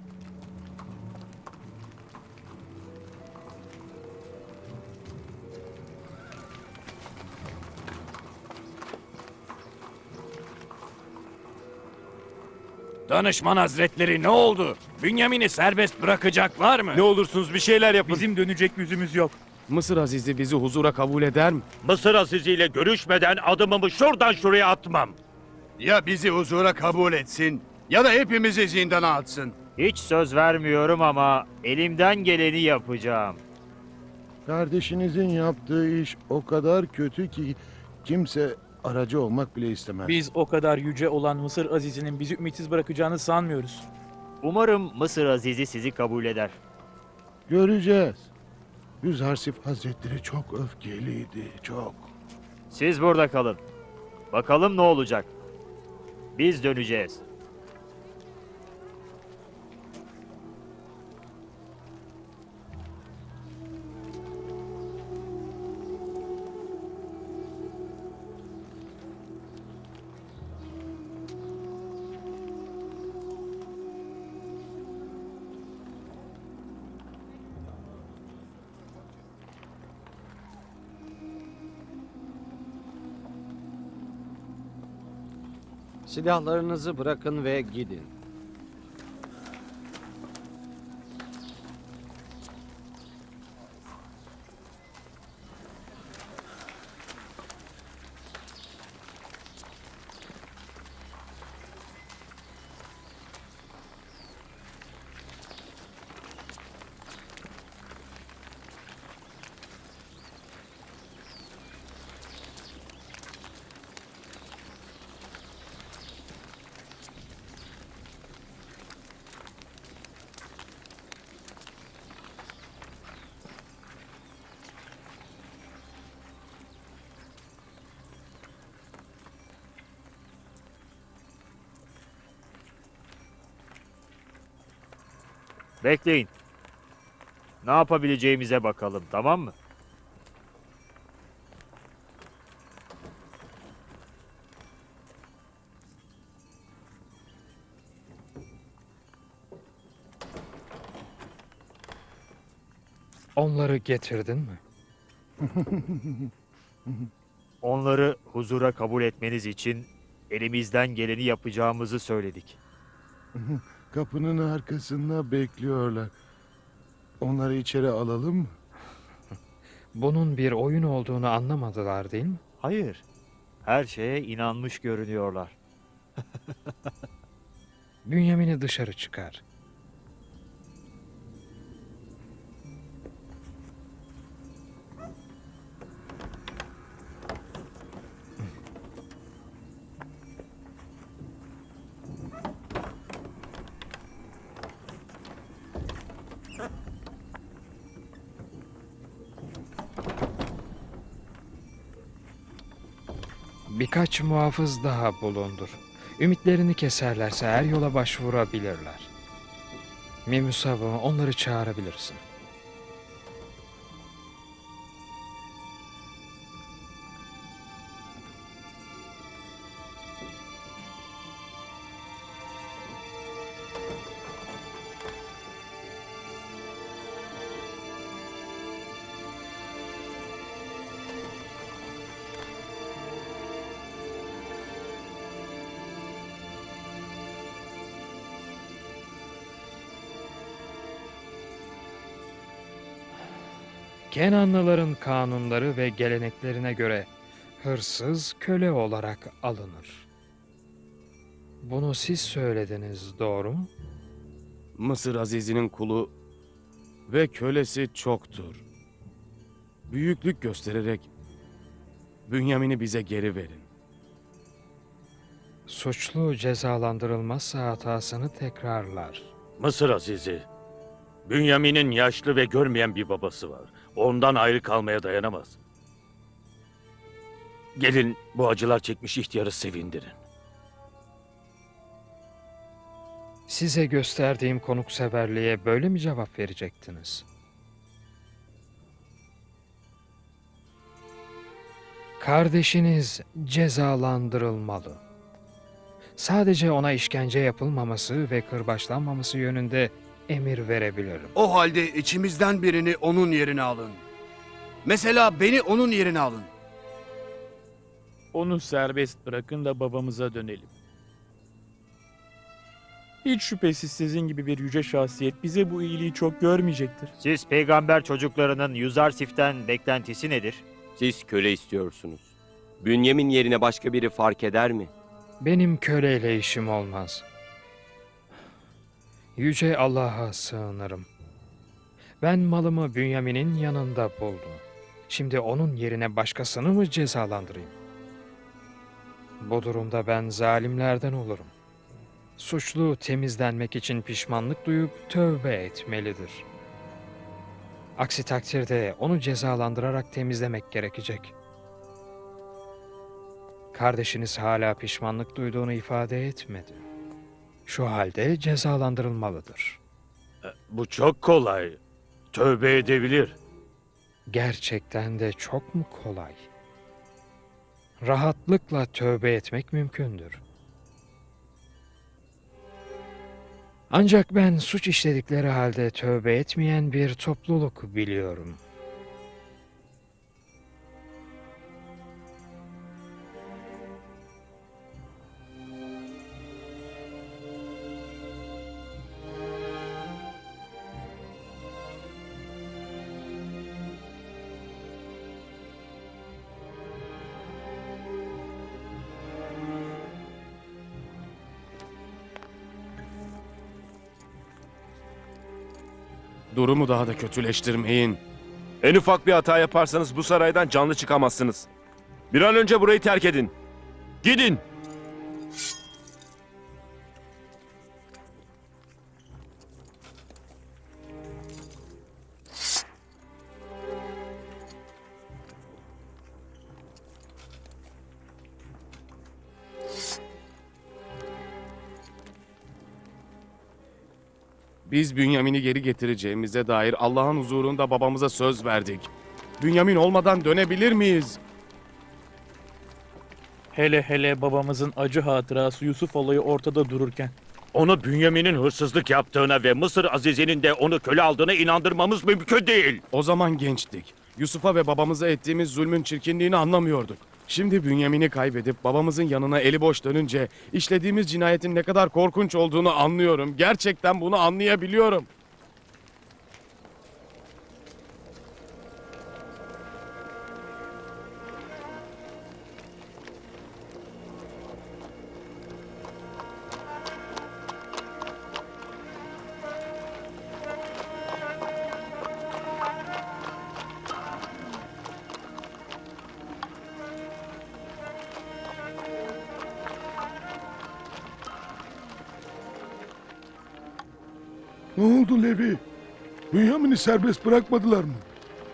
Danışman Hazretleri ne oldu? Bünyamin'i serbest bırakacaklar mı? Ne olursunuz bir şeyler yapın. Bizim dönecek yüzümüz yok. Mısır Azizi bizi huzura kabul eder mi? Mısır Azizi ile görüşmeden adımımı şuradan şuraya atmam. Ya bizi huzura kabul etsin ya da hepimizi zindana atsın. Hiç söz vermiyorum ama elimden geleni yapacağım. Kardeşinizin yaptığı iş o kadar kötü ki kimse aracı olmak bile istemez. Biz o kadar yüce olan Mısır Azizi'nin bizi ümitsiz bırakacağını sanmıyoruz. Umarım Mısır Azizi sizi kabul eder. Göreceğiz. Yüzarsif Hazretleri çok öfkeliydi, çok. Siz burada kalın. Bakalım ne olacak. Biz döneceğiz. Silahlarınızı bırakın ve gidin. Bekleyin. Ne yapabileceğimize bakalım, tamam mı? Onları getirdin mi? Onları huzura kabul etmeniz için elimizden geleni yapacağımızı söyledik. Kapının arkasında bekliyorlar. Onları içeri alalım mı? Bunun bir oyun olduğunu anlamadılar değil mi? Hayır. Her şeye inanmış görünüyorlar. Bünyamin'i dışarı çıkar. Birkaç muhafız daha bulundur. Ümitlerini keserlerse her yola başvurabilirler. Mimusab'ı onları çağırabilirsin. Kenanlıların kanunları ve geleneklerine göre hırsız köle olarak alınır. Bunu siz söylediniz, doğru mu? Mısır Azizi'nin kulu ve kölesi çoktur. Büyüklük göstererek Bünyamin'i bize geri verin. Suçlu cezalandırılmazsa hatasını tekrarlar. Mısır Azizi, Bünyamin'in yaşlı ve görmeyen bir babası var. Ondan ayrı kalmaya dayanamaz. Gelin bu acılar çekmiş ihtiyarı sevindirin. Size gösterdiğim konukseverliğe böyle mi cevap verecektiniz? Kardeşiniz cezalandırılmalı. Sadece ona işkence yapılmaması ve kırbaçlanmaması yönünde emir verebilirim. O halde içimizden birini onun yerine alın. Mesela beni onun yerine alın. Onu serbest bırakın da babamıza dönelim. Hiç şüphesiz sizin gibi bir yüce şahsiyet bize bu iyiliği çok görmeyecektir. Siz peygamber çocuklarının Yuzarsif'ten beklentisi nedir? Siz köle istiyorsunuz. Bünyamin yerine başka biri fark eder mi? Benim köleyle işim olmaz. Yüce Allah'a sığınırım. Ben malımı Bünyamin'in yanında buldum. Şimdi onun yerine başkasını mı cezalandırayım? Bu durumda ben zalimlerden olurum. Suçlu temizlenmek için pişmanlık duyup tövbe etmelidir. Aksi takdirde onu cezalandırarak temizlemek gerekecek. Kardeşiniz hala pişmanlık duyduğunu ifade etmedi. Şu halde cezalandırılmalıdır. Bu çok kolay. Tövbe edebilir. Gerçekten de çok mu kolay? Rahatlıkla tövbe etmek mümkündür. Ancak ben suç işledikleri halde tövbe etmeyen bir topluluk biliyorum. Durumu daha da kötüleştirmeyin. En ufak bir hata yaparsanız bu saraydan canlı çıkamazsınız. Bir an önce burayı terk edin. Gidin. Biz Bünyamin'i geri getireceğimize dair Allah'ın huzurunda babamıza söz verdik. Bünyamin olmadan dönebilir miyiz? Hele babamızın acı hatırası Yusuf olayı ortada dururken. Onu Bünyamin'in hırsızlık yaptığına ve Mısır Azizi'nin de onu köle aldığına inandırmamız mümkün değil. O zaman gençtik. Yusuf'a ve babamıza ettiğimiz zulmün çirkinliğini anlamıyorduk. Şimdi Bünyamin'i kaybedip babamızın yanına eli boş dönünce işlediğimiz cinayetin ne kadar korkunç olduğunu anlıyorum. Gerçekten bunu anlayabiliyorum. Ne oldu Levi? Bünyamin'i serbest bırakmadılar mı?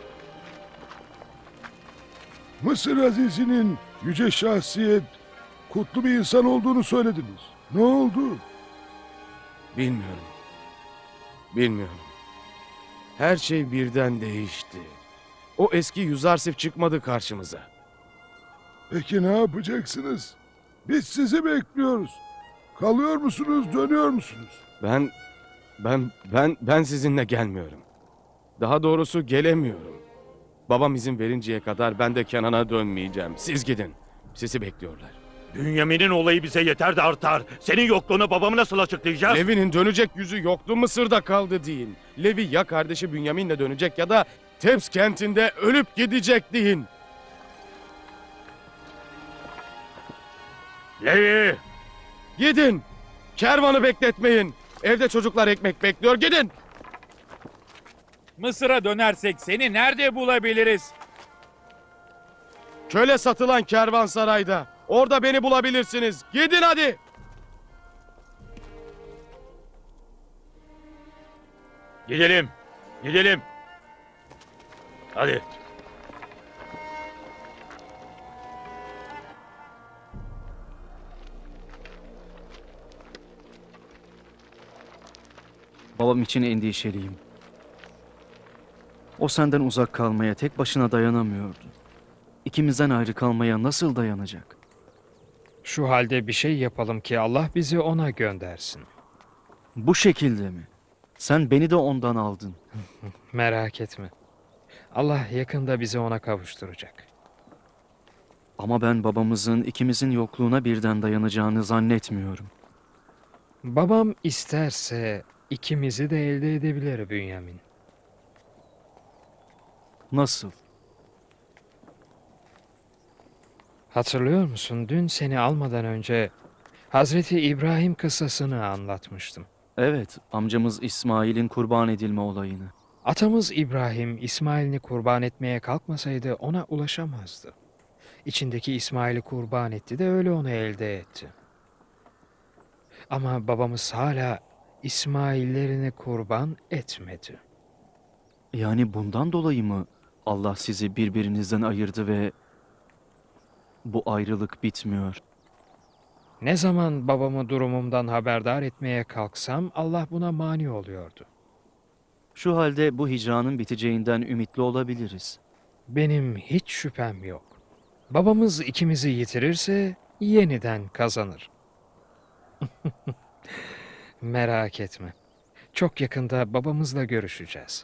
Mısır Azizi'nin yüce şahsiyet, kutlu bir insan olduğunu söylediniz. Ne oldu? Bilmiyorum. Bilmiyorum. Her şey birden değişti. O eski Yuzarsif çıkmadı karşımıza. Peki ne yapacaksınız? Biz sizi bekliyoruz. Kalıyor musunuz, dönüyor musunuz? Ben sizinle gelmiyorum. Daha doğrusu gelemiyorum. Babam izin verinceye kadar ben de Kenan'a dönmeyeceğim. Siz gidin. Sizi bekliyorlar. Bünyamin'in olayı bize yeter de artar. Senin yokluğunu babamı nasıl açıklayacağız? Levi'nin dönecek yüzü yoktu, Mısır'da kaldı deyin. Levi ya kardeşi Bünyamin'le dönecek ya da Teps kentinde ölüp gidecek deyin. Levi! Gidin! Kervanı bekletmeyin. Evde çocuklar ekmek bekliyor. Gidin! Mısır'a dönersek seni nerede bulabiliriz? Köle satılan kervansarayda. Orada beni bulabilirsiniz. Gidin hadi! Gidelim. Gidelim. Hadi. Babam için endişeliyim. O senden uzak kalmaya tek başına dayanamıyordu. ikimizden ayrı kalmaya nasıl dayanacak? Şu halde bir şey yapalım ki Allah bizi ona göndersin. Bu şekilde mi? Sen beni de ondan aldın. Merak etme. Allah yakında bizi ona kavuşturacak. Ama ben babamızın ikimizin yokluğuna birden dayanacağını zannetmiyorum. Babam isterse ikimizi de elde edebilir Bünyamin. Nasıl? Hatırlıyor musun? Dün seni almadan önce Hazreti İbrahim kıssasını anlatmıştım. Evet, amcamız İsmail'in kurban edilme olayını. Atamız İbrahim İsmail'ini kurban etmeye kalkmasaydı ona ulaşamazdı. İçindeki İsmail'i kurban etti de öyle onu elde etti. Ama babamız hala İsmail'lerini kurban etmedi. Yani bundan dolayı mı Allah sizi birbirinizden ayırdı ve bu ayrılık bitmiyor? Ne zaman babamı durumumdan haberdar etmeye kalksam Allah buna mani oluyordu. Şu halde bu hicranın biteceğinden ümitli olabiliriz. Benim hiç şüphem yok. Babamız ikimizi yitirirse yeniden kazanır. Merak etme. Çok yakında babamızla görüşeceğiz.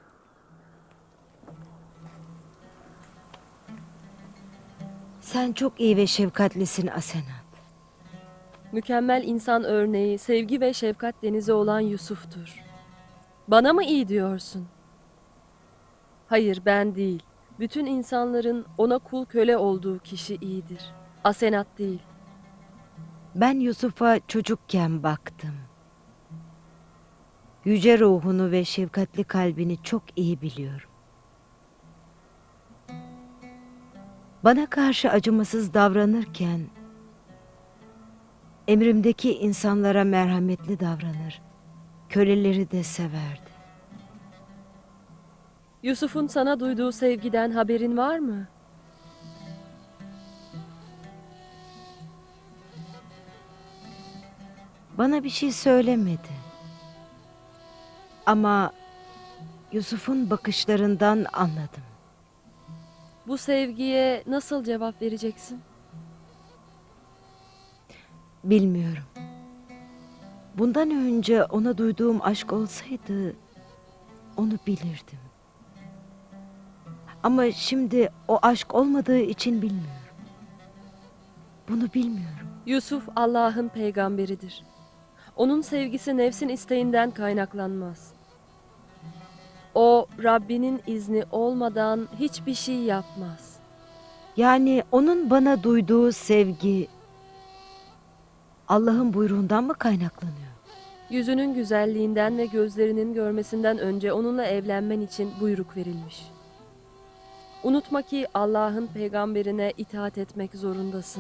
Sen çok iyi ve şefkatlisin Asenat. Mükemmel insan örneği, sevgi ve şefkat denizi olan Yusuf'tur. Bana mı iyi diyorsun? Hayır, ben değil. Bütün insanların ona kul köle olduğu kişi iyidir. Asenat değil. Ben Yusuf'a çocukken baktım. Yüce ruhunu ve şefkatli kalbini çok iyi biliyorum. Bana karşı acımasız davranırken emrimdeki insanlara merhametli davranır. Köleleri de severdi. Yusuf'un sana duyduğu sevgiden haberin var mı? Bana bir şey söylemedi. Ama Yusuf'un bakışlarından anladım. Bu sevgiye nasıl cevap vereceksin? Bilmiyorum. Bundan önce ona duyduğum aşk olsaydı onu bilirdim. Ama şimdi o aşk olmadığı için bilmiyorum. Bunu bilmiyorum. Yusuf Allah'ın peygamberidir. Onun sevgisi nefsin isteğinden kaynaklanmaz. O Rabbinin izni olmadan hiçbir şey yapmaz. Yani onun bana duyduğu sevgi Allah'ın buyruğundan mı kaynaklanıyor? Yüzünün güzelliğinden ve gözlerinin görmesinden önce onunla evlenmen için buyruk verilmiş. Unutma ki Allah'ın peygamberine itaat etmek zorundasın.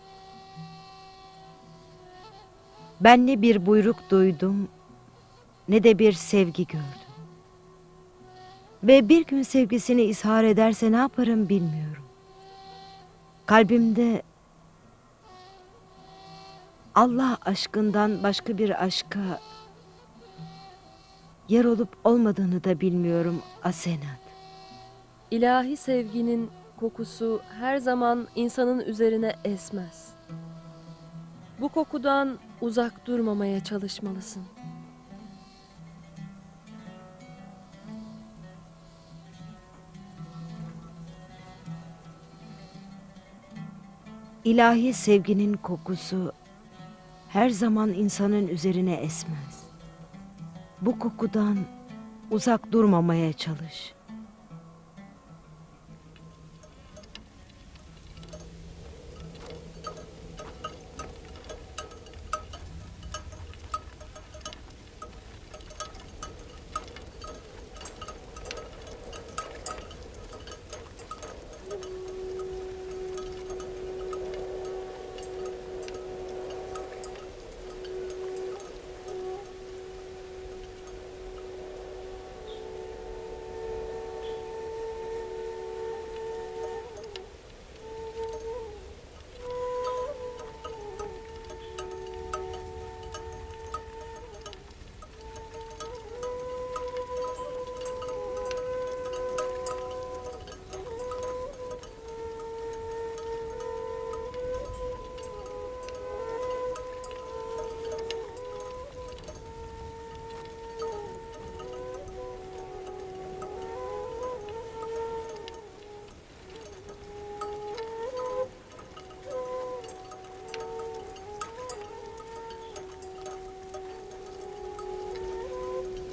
Ben ne bir buyruk duydum ne de bir sevgi gördüm. Ve bir gün sevgisini izhar ederse ne yaparım bilmiyorum. Kalbimde Allah aşkından başka bir aşka yer olup olmadığını da bilmiyorum Asenat. İlahi sevginin kokusu her zaman insanın üzerine esmez. Bu kokudan uzak durmamaya çalışmalısın. İlahi sevginin kokusu her zaman insanın üzerine esmez. Bu kokudan uzak durmamaya çalış.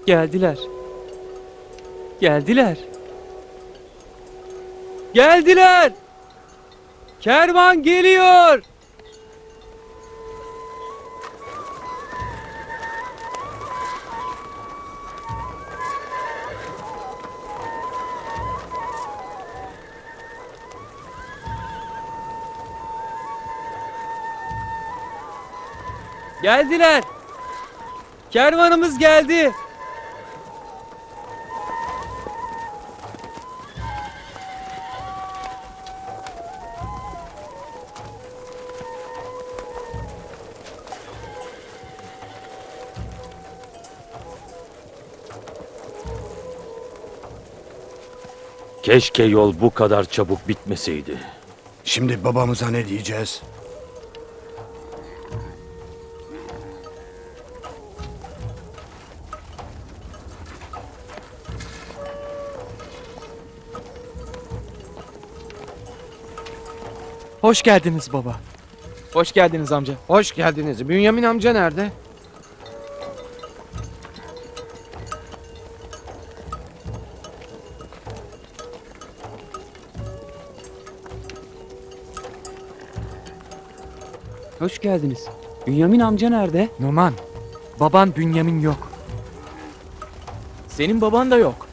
Geldiler. Geldiler. Geldiler. Kervan geliyor. Geldiler. Kervanımız geldi. Keşke yol bu kadar çabuk bitmeseydi. Şimdi babamıza ne diyeceğiz? Hoş geldiniz baba. Hoş geldiniz amca. Hoş geldiniz. Bünyamin amca nerede? Hoş geldiniz. Bünyamin amca nerede? Numan, baban Bünyamin yok. Senin baban da yok.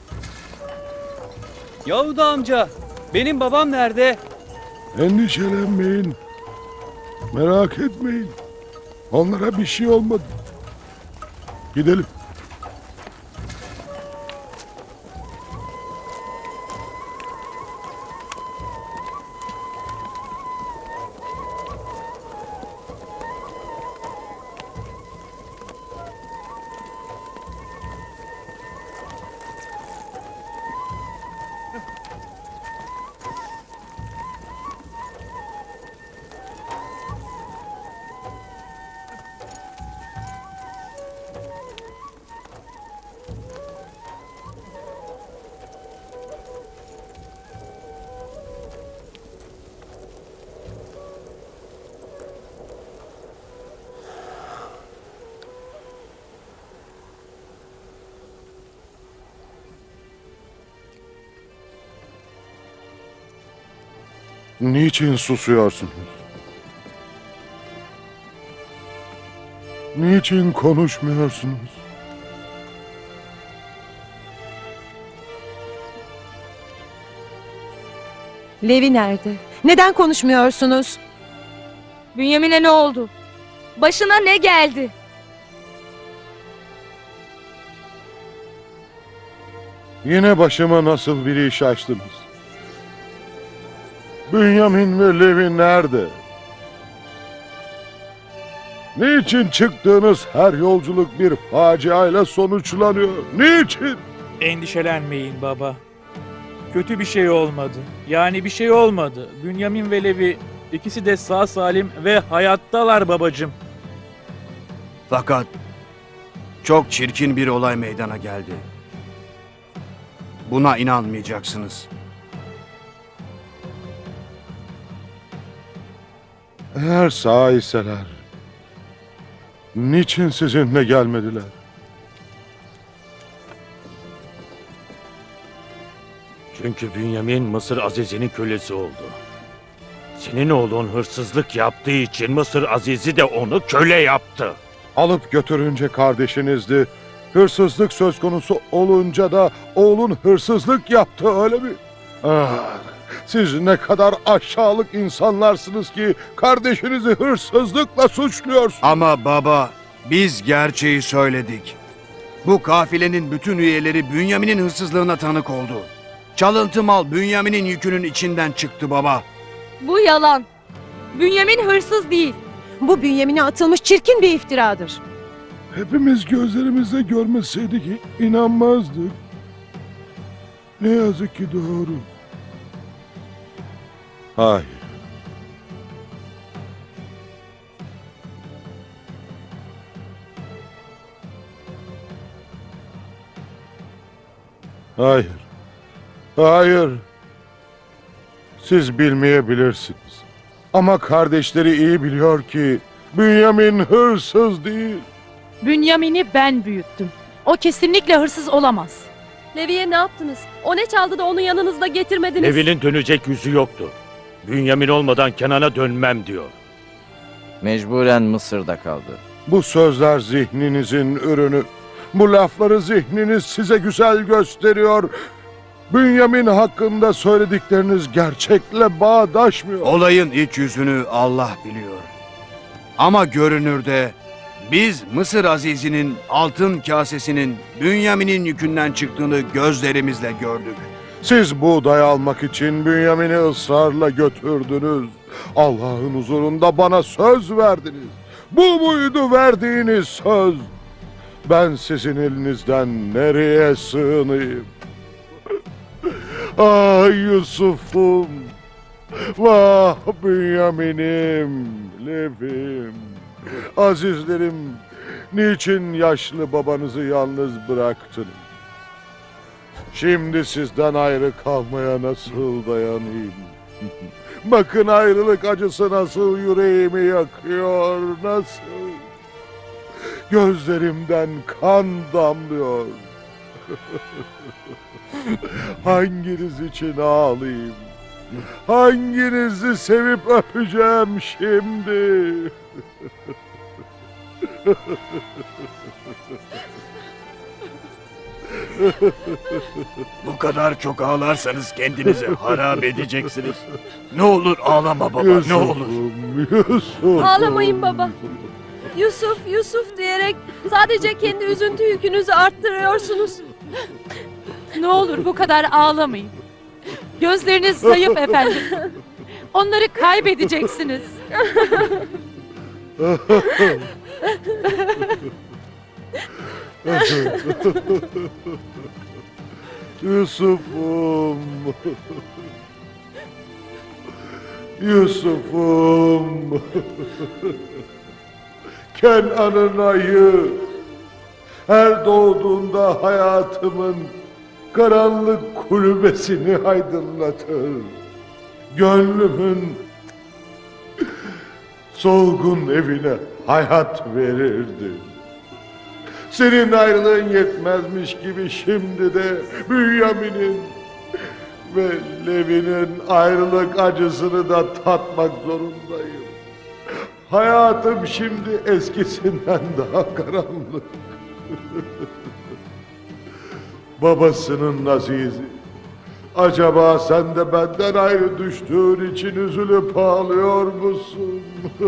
Yahuda amca, benim babam nerede? Endişelenmeyin. Merak etmeyin. Onlara bir şey olmadı. Gidelim. Niçin susuyorsunuz? Niçin konuşmuyorsunuz? Levi nerede? Neden konuşmuyorsunuz? Bünyamin'e ne oldu? Başına ne geldi? Yine başıma nasıl bir iş açtınız? Bünyamin ve Levi nerede? Niçin çıktığınız her yolculuk bir faciayla sonuçlanıyor? Niçin? Endişelenmeyin baba. Kötü bir şey olmadı. Yani bir şey olmadı. Bünyamin ve Levi ikisi de sağ salim ve hayattalar babacığım. Fakat çok çirkin bir olay meydana geldi. Buna inanmayacaksınız. Eğer sağ iseler, niçin sizinle gelmediler? Çünkü Bünyamin Mısır Azizi'nin kölesi oldu. Senin oğlun hırsızlık yaptığı için Mısır Azizi de onu köle yaptı. Alıp götürünce kardeşinizdi. Hırsızlık söz konusu olunca da oğlun hırsızlık yaptı, öyle mi? Ah, siz ne kadar aşağılık insanlarsınız ki kardeşinizi hırsızlıkla suçluyorsunuz. Ama baba, biz gerçeği söyledik. Bu kafilenin bütün üyeleri Bünyamin'in hırsızlığına tanık oldu. Çalıntı mal Bünyamin'in yükünün içinden çıktı baba. Bu yalan. Bünyamin hırsız değil. Bu Bünyamin'e atılmış çirkin bir iftiradır. Hepimiz gözlerimizle görmeseydik inanmazdık. Ne yazık ki doğru. Hayır. Hayır. Hayır. Siz bilmeyebilirsiniz. Ama kardeşleri iyi biliyor ki Bünyamin hırsız değil. Bünyamin'i ben büyüttüm. O kesinlikle hırsız olamaz. Levi'ye ne yaptınız? O ne çaldı da onu yanınızda getirmediniz? Levi'nin dönecek yüzü yoktu. Bünyamin olmadan Kenan'a dönmem diyor. Mecburen Mısır'da kaldı. Bu sözler zihninizin ürünü. Bu lafları zihniniz size güzel gösteriyor. Bünyamin hakkında söyledikleriniz gerçekle bağdaşmıyor. Olayın iç yüzünü Allah biliyor. Ama görünürde biz Mısır Azizi'nin altın kasesinin Bünyamin'in yükünden çıktığını gözlerimizle gördük. Siz buğday almak için Bünyamin'i ısrarla götürdünüz. Allah'ın huzurunda bana söz verdiniz. Bu muydu verdiğiniz söz? Ben sizin elinizden nereye sığınayım? Ah Yusuf'um, vah Bünyamin'im, Levim, azizlerim, niçin yaşlı babanızı yalnız bıraktınız? Şimdi sizden ayrı kalmaya nasıl dayanayım? Bakın ayrılık acısı nasıl yüreğimi yakıyor, nasıl? Gözlerimden kan damlıyor. Hanginiz için ağlayayım? Hanginizi sevip öpeceğim şimdi? Bu kadar çok ağlarsanız kendinizi harap edeceksiniz. Ne olur ağlama baba, ne olur. Yusuf. Ağlamayın baba. Yusuf, Yusuf diyerek sadece kendi üzüntü yükünüzü arttırıyorsunuz. Ne olur bu kadar ağlamayın. Gözleriniz zayıf efendim. Onları kaybedeceksiniz. Yusuf'um. Yusuf'um. Kenan'ın ayı her doğduğunda hayatımın karanlık kulübesini aydınlatır. Gönlümün solgun evine hayat verirdi. Senin ayrılığın yetmezmiş gibi şimdi de Bünyamin'in ve Levi'nin ayrılık acısını da tatmak zorundayım. Hayatım şimdi eskisinden daha karanlık. Babasının azizi, acaba sen de benden ayrı düştüğün için üzülüp ağlıyor musun?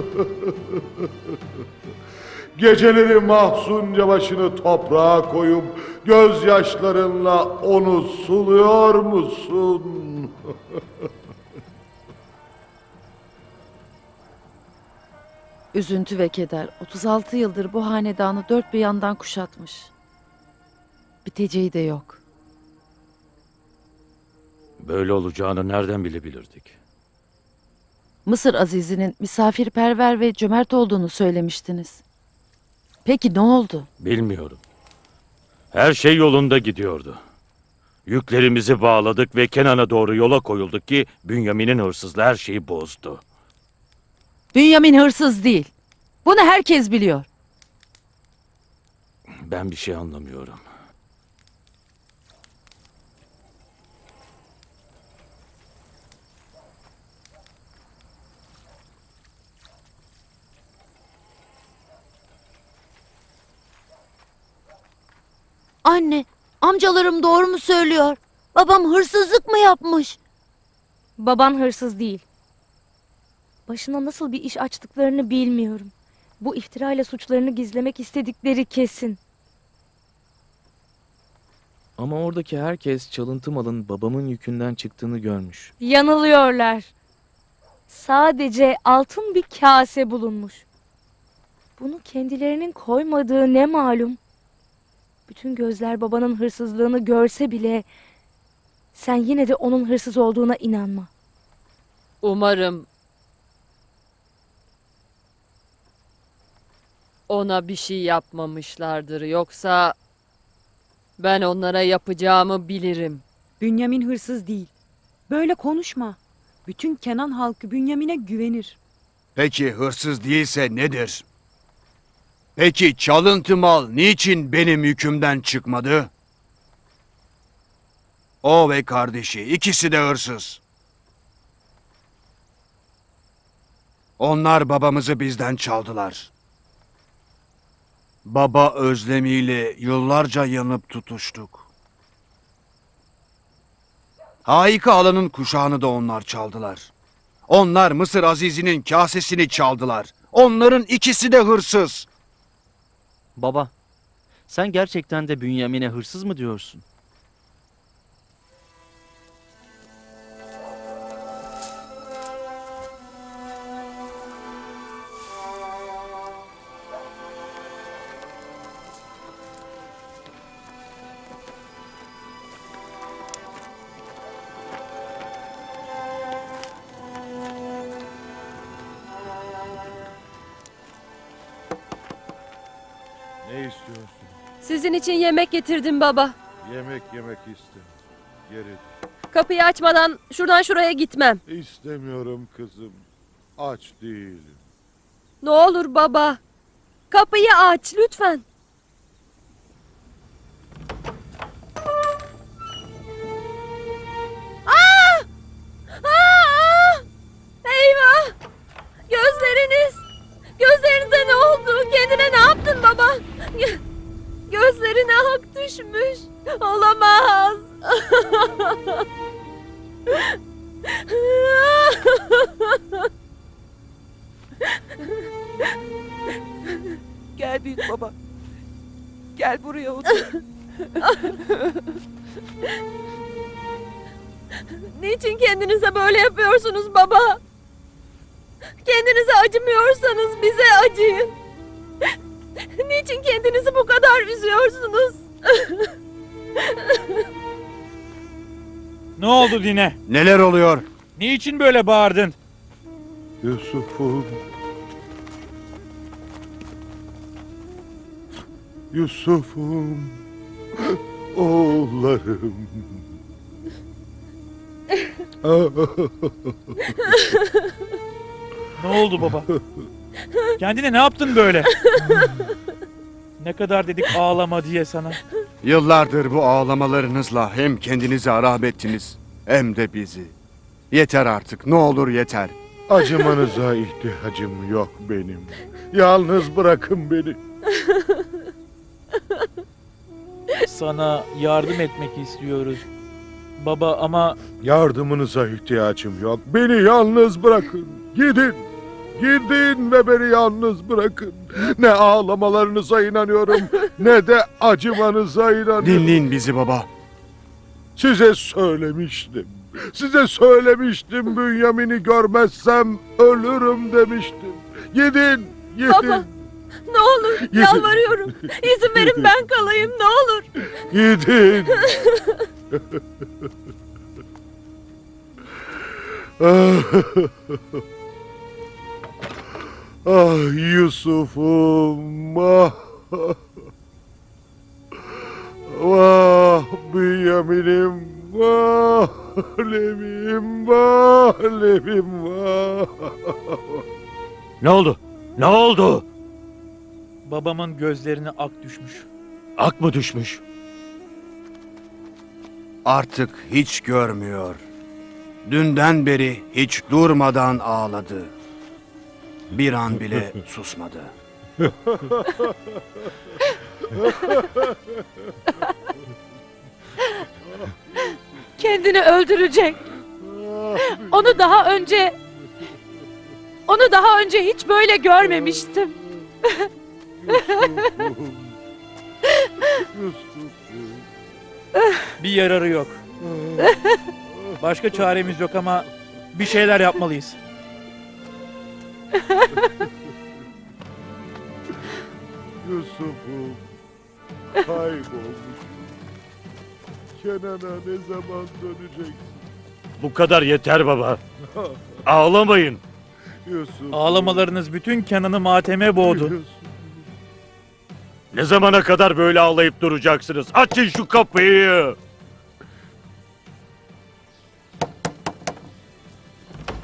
Geceleri mahzunca başını toprağa koyup gözyaşlarınla onu suluyor musun? Üzüntü ve keder 36 yıldır bu hanedanı dört bir yandan kuşatmış. Biteceği de yok. Böyle olacağını nereden bilebilirdik? Mısır Azizi'nin misafirperver ve cömert olduğunu söylemiştiniz. Peki ne oldu? Bilmiyorum. Her şey yolunda gidiyordu. Yüklerimizi bağladık ve Kenan'a doğru yola koyulduk ki Bünyamin'in hırsızlığı her şeyi bozdu. Bünyamin hırsız değil. Bunu herkes biliyor. Ben bir şey anlamıyorum. Anne, amcalarım doğru mu söylüyor? Babam hırsızlık mı yapmış? Baban hırsız değil. Başına nasıl bir iş açtıklarını bilmiyorum. Bu iftirayla suçlarını gizlemek istedikleri kesin. Ama oradaki herkes çalıntı malın babamın yükünden çıktığını görmüş. Yanılıyorlar. Sadece altın bir kase bulunmuş. Bunu kendilerinin koymadığı ne malum? Bütün gözler babanın hırsızlığını görse bile sen yine de onun hırsız olduğuna inanma. Umarım ona bir şey yapmamışlardır. Yoksa ben onlara yapacağımı bilirim. Bünyamin hırsız değil. Böyle konuşma. Bütün Kenan halkı Bünyamin'e güvenir. Peki hırsız değilse nedir? Peki çalıntı mal niçin benim yükümden çıkmadı? O ve kardeşi ikisi de hırsız. Onlar babamızı bizden çaldılar. Baba özlemiyle yıllarca yanıp tutuştuk. Haika Alan'ın kuşağını da onlar çaldılar. Onlar Mısır Azizi'nin kasesini çaldılar. Onların ikisi de hırsız. Baba, sen gerçekten de Bünyamin'e hırsız mı diyorsun? Ne istiyorsun? Sizin için yemek getirdim baba. Yemek yemek istemem. Geri. Kapıyı açmadan şuradan şuraya gitmem. İstemiyorum kızım. Aç değilim. Ne olur baba. Kapıyı aç lütfen. Aa! Aa! Eyvah! Gözleriniz! Gözlerinize ne oldu? Kendine ne yaptın baba? Gözlerine hak düşmüş. Olamaz. Gel büyük baba. Gel buraya otur. Niçin kendinize böyle yapıyorsunuz baba? Kendinize acımıyorsanız bize acıyın. Niçin kendinizi bu kadar üzüyorsunuz? Ne oldu Dine? Neler oluyor? Niçin böyle bağırdın? Yusuf'um. Yusuf'um. Oğullarım. Ne oldu baba? Kendine ne yaptın böyle? Ne kadar dedik ağlama diye sana. Yıllardır bu ağlamalarınızla hem kendinizi harap ettiniz hem de bizi. Yeter artık, ne olur yeter. Acımanıza ihtiyacım yok benim. Yalnız bırakın beni. Sana yardım etmek istiyoruz. Baba ama... Yardımınıza ihtiyacım yok. Beni yalnız bırakın. Gidin. Gidin ve beni yalnız bırakın. Ne ağlamalarınıza inanıyorum ne de acımanıza inanıyorum. Dinleyin bizi baba. Size söylemiştim. Size söylemiştim Bünyamin'i görmezsem ölürüm demiştim. Gidin, gidin. Baba, ne olur yalvarıyorum. İzin verin ben kalayım ne olur. Gidin. Ah Yusuf'um, ah. Vah Bünyamin'im, vah Levim, vah Levim, vah. Ne oldu? Ne oldu? Babamın gözlerine ak düşmüş. Ak mı düşmüş? Artık hiç görmüyor. Dünden beri hiç durmadan ağladı. Bir an bile susmadı. Kendini öldürecek. Onu daha önce hiç böyle görmemiştim. Bir yararı yok. Başka çaremiz yok ama bir şeyler yapmalıyız. Yusuf'um kaybolmuş. Kenan'a ne zaman döneceksin? Bu kadar yeter baba. Ağlamayın. Yusuf. Ağlamalarınız bütün Kenan'ı mateme boğdu. Ne zamana kadar böyle ağlayıp duracaksınız? Açın şu kapıyı.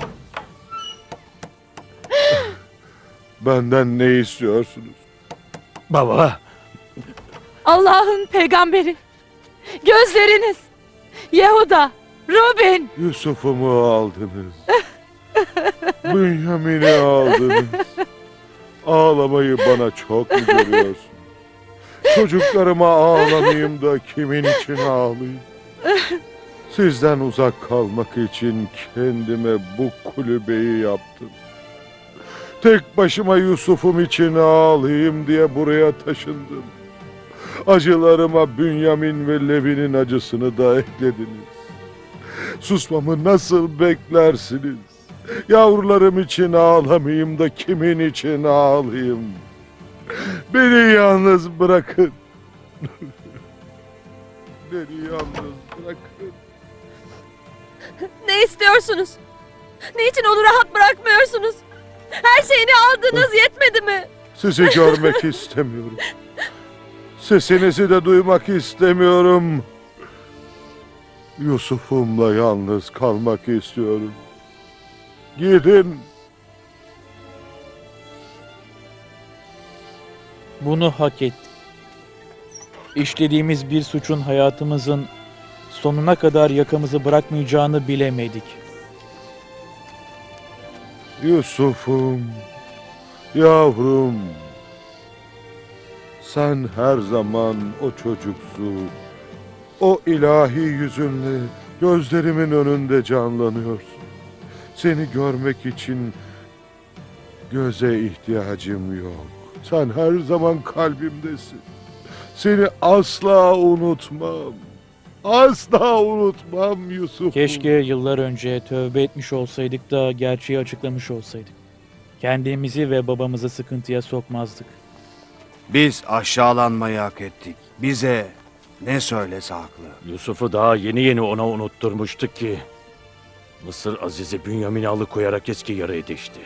Benden ne istiyorsunuz? Baba. Allah'ın peygamberi. Gözleriniz. Yehuda. Robin. Yusuf'umu aldınız. Bünyamin'i aldınız. Ağlamayı bana çok mu görüyorsun? Çocuklarıma ağlamayayım da kimin için ağlayayım? Sizden uzak kalmak için kendime bu kulübeyi yaptım. Tek başıma Yusuf'um için ağlayayım diye buraya taşındım. Acılarıma Bünyamin ve Levi'nin acısını da eklediniz. Susmamı nasıl beklersiniz? Yavrularım için ağlamayayım da kimin için ağlayayım? Beni yalnız bırakın. Beni yalnız bırakın. Ne istiyorsunuz? Niçin onu rahat bırakmıyorsunuz? Her şeyini aldınız, yetmedi mi? Sizi görmek istemiyorum. Sesinizi de duymak istemiyorum. Yusuf'umla yalnız kalmak istiyorum. Gidin. Bunu hak ettik. İşlediğimiz bir suçun hayatımızın sonuna kadar yakamızı bırakmayacağını bilemedik. Yusuf'um, yavrum. Sen her zaman o çocuksu, o ilahi yüzünle gözlerimin önünde canlanıyorsun. Seni görmek için göze ihtiyacım yok. Sen her zaman kalbimdesin. Seni asla unutmam. Asla unutmam Yusuf. Keşke yıllar önce tövbe etmiş olsaydık da gerçeği açıklamış olsaydık. Kendimizi ve babamızı sıkıntıya sokmazdık. Biz aşağılanmayı hak ettik. Bize ne söylese haklı. Yusuf'u daha yeni ona unutturmuştuk ki Mısır Aziz'i Bünyamin'i alıkoyarak eski yaraya deşti.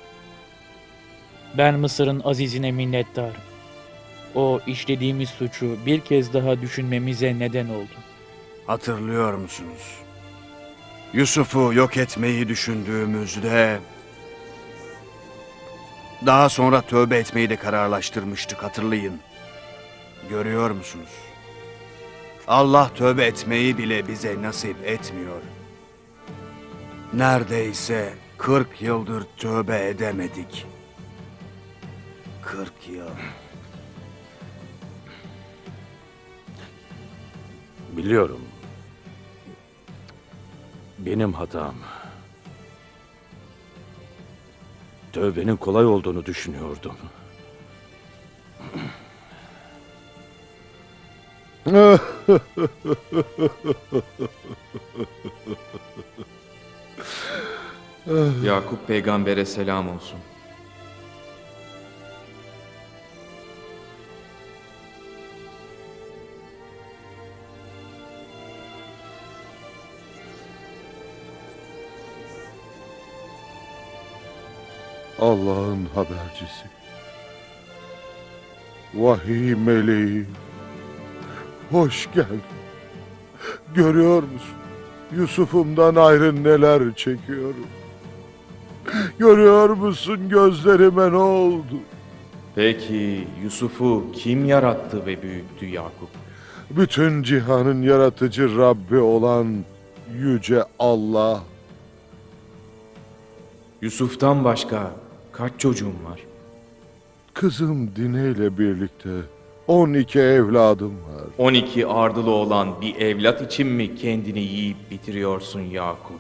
Ben Mısır'ın Aziz'ine minnettarım. O işlediğimiz suçu bir kez daha düşünmemize neden oldu. Hatırlıyor musunuz? Yusuf'u yok etmeyi düşündüğümüzde daha sonra tövbe etmeyi de kararlaştırmıştık, hatırlayın. Görüyor musunuz? Allah tövbe etmeyi bile bize nasip etmiyor. Neredeyse 40 yıldır tövbe edemedik. 40 yıl. Biliyorum. Benim hatam. Tövbenin kolay olduğunu düşünüyordum. Yakup peygambere selam olsun. Allah'ın habercisi. Vahiy meleği. Hoş geldin. Görüyor musun? Yusuf'umdan ayrı neler çekiyorum. Görüyor musun gözlerime ne oldu? Peki Yusuf'u kim yarattı ve büyüttü Yakup? Bütün cihanın yaratıcı Rabbi olan Yüce Allah. Yusuf'tan başka kaç çocuğun var? Kızım Dine ile birlikte 12 evladım var. 12 ardılı olan bir evlat için mi kendini yiyip bitiriyorsun Yakup?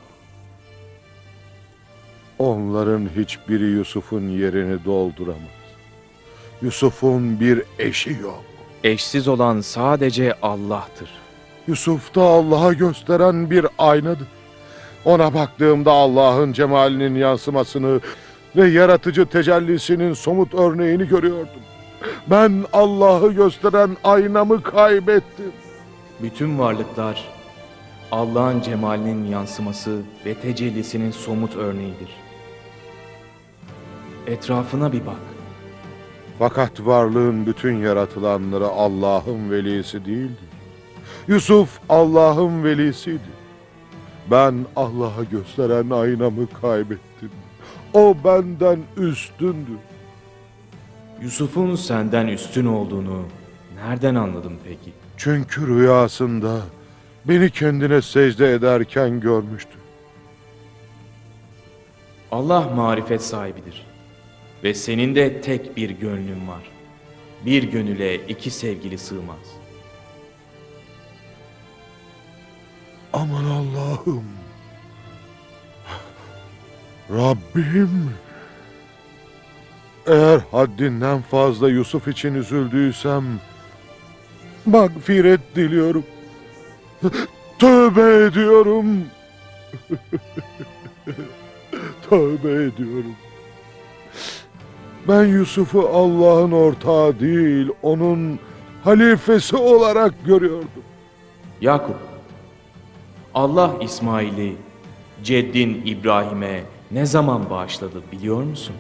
Onların hiçbiri Yusuf'un yerini dolduramaz. Yusuf'un bir eşi yok. Eşsiz olan sadece Allah'tır. Yusuf da Allah'a gösteren bir aynadır. Ona baktığımda Allah'ın cemalinin yansımasını ve yaratıcı tecellisinin somut örneğini görüyordum. Ben Allah'ı gösteren aynamı kaybettim. Bütün varlıklar Allah'ın cemalinin yansıması ve tecellisinin somut örneğidir. Etrafına bir bak. Fakat varlığın bütün yaratılanları Allah'ın velisi değildir. Yusuf Allah'ın velisiydi. Ben Allah'a gösteren aynamı kaybettim. O benden üstündü. Yusuf'un senden üstün olduğunu nereden anladın peki? Çünkü rüyasında beni kendine secde ederken görmüştü. Allah marifet sahibidir. Ve senin de tek bir gönlün var. Bir gönüle iki sevgili sığmaz. Aman Allah'ım. Rabbim. Eğer haddinden fazla Yusuf için üzüldüysem mağfiret diliyorum. Tövbe ediyorum. Tövbe ediyorum. Ben Yusuf'u Allah'ın ortağı değil, onun halifesi olarak görüyordum. Yakup, Allah İsmail'i ceddin İbrahim'e ne zaman bağışladı biliyor musun?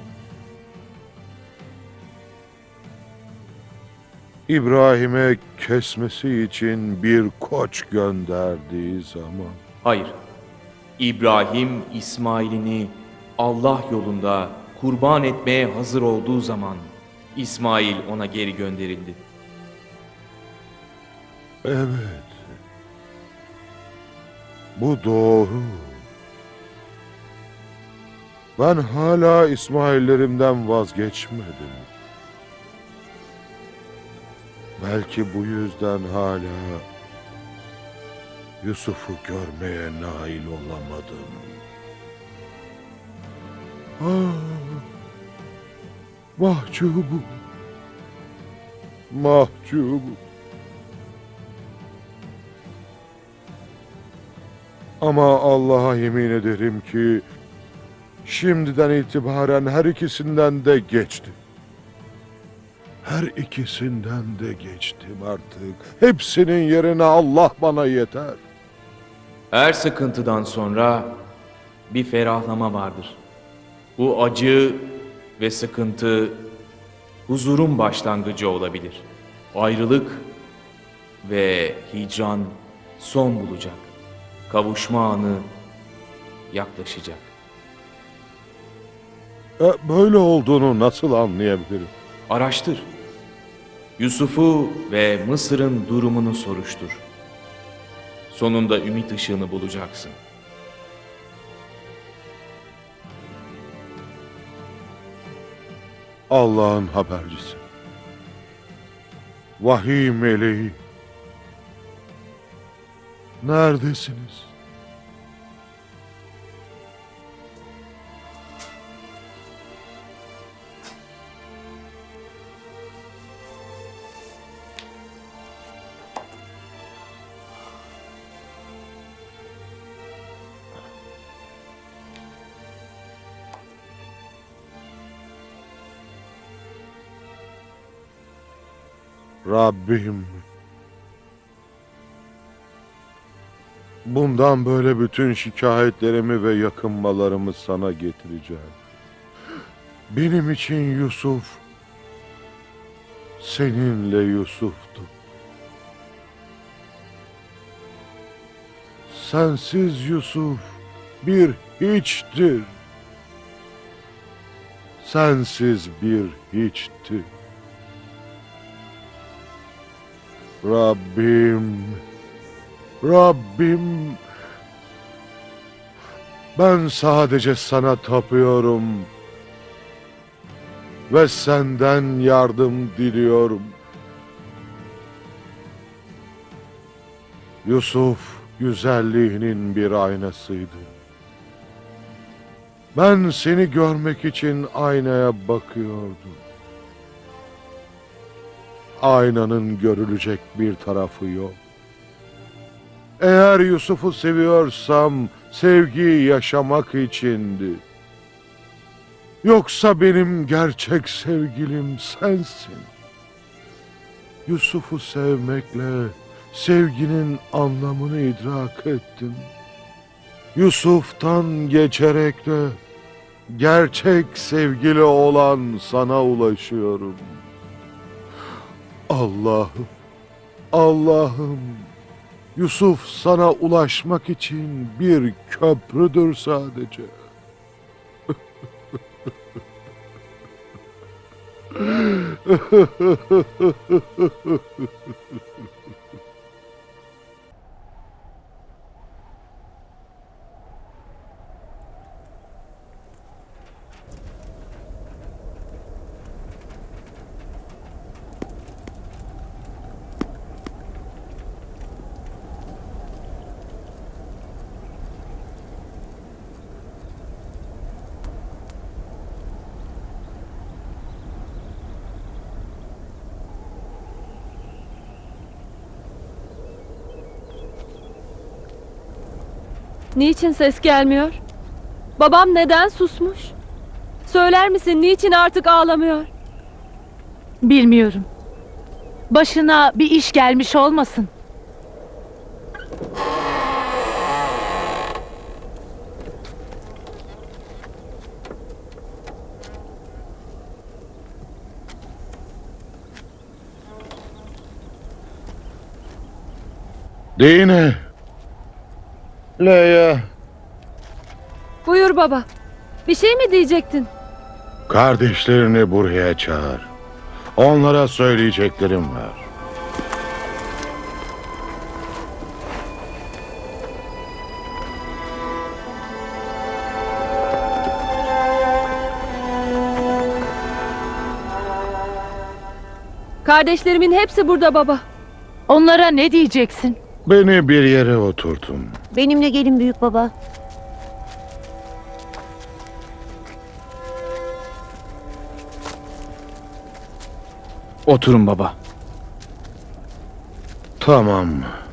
İbrahim'e kesmesi için bir koç gönderdiği zaman. Hayır. İbrahim İsmail'ini Allah yolunda kurban etmeye hazır olduğu zaman İsmail ona geri gönderildi. Evet. Bu doğru. Ben hala İsmail'lerimden vazgeçmedim. Belki bu yüzden hala Yusuf'u görmeye nail olamadım. Mahcubum. Mahcubum. Ama Allah'a yemin ederim ki şimdiden itibaren her ikisinden de geçtim. Her ikisinden de geçtim artık. Hepsinin yerine Allah bana yeter. Her sıkıntıdan sonra bir ferahlama vardır. Bu acı ve sıkıntı huzurun başlangıcı olabilir. Ayrılık ve hicran son bulacak. Kavuşma anı yaklaşacak. Böyle olduğunu nasıl anlayabilirim? Araştır. Yusuf'u ve Mısır'ın durumunu soruştur. Sonunda ümit ışığını bulacaksın. Allah'ın habercisi. Vahiy meleği. Neredesiniz? Rabbim, bundan böyle bütün şikayetlerimi ve yakınmalarımı sana getireceğim. Benim için Yusuf, seninle Yusuf'tu. Sensiz Yusuf bir hiçtir. Sensiz bir hiçtir. Rabbim, Rabbim, ben sadece sana tapıyorum ve senden yardım diliyorum. Yusuf güzelliğinin bir aynasıydı. Ben seni görmek için aynaya bakıyordum. Aynanın görülecek bir tarafı yok. Eğer Yusuf'u seviyorsam sevgiyi yaşamak içindi. Yoksa benim gerçek sevgilim sensin. Yusuf'u sevmekle sevginin anlamını idrak ettim. Yusuf'tan geçerek de gerçek sevgili olan sana ulaşıyorum. Allah'ım, Allah'ım, Yusuf sana ulaşmak için bir köprüdür sadece. Niçin ses gelmiyor? Babam neden susmuş? Söyler misin niçin artık ağlamıyor? Bilmiyorum. Başına bir iş gelmiş olmasın. Dine. Leia. Buyur baba. Bir şey mi diyecektin? Kardeşlerini buraya çağır. Onlara söyleyeceklerim var. Kardeşlerimin hepsi burada baba. Onlara ne diyeceksin? Beni bir yere oturtun. Benimle gelin büyük baba. Oturun baba. Tamam.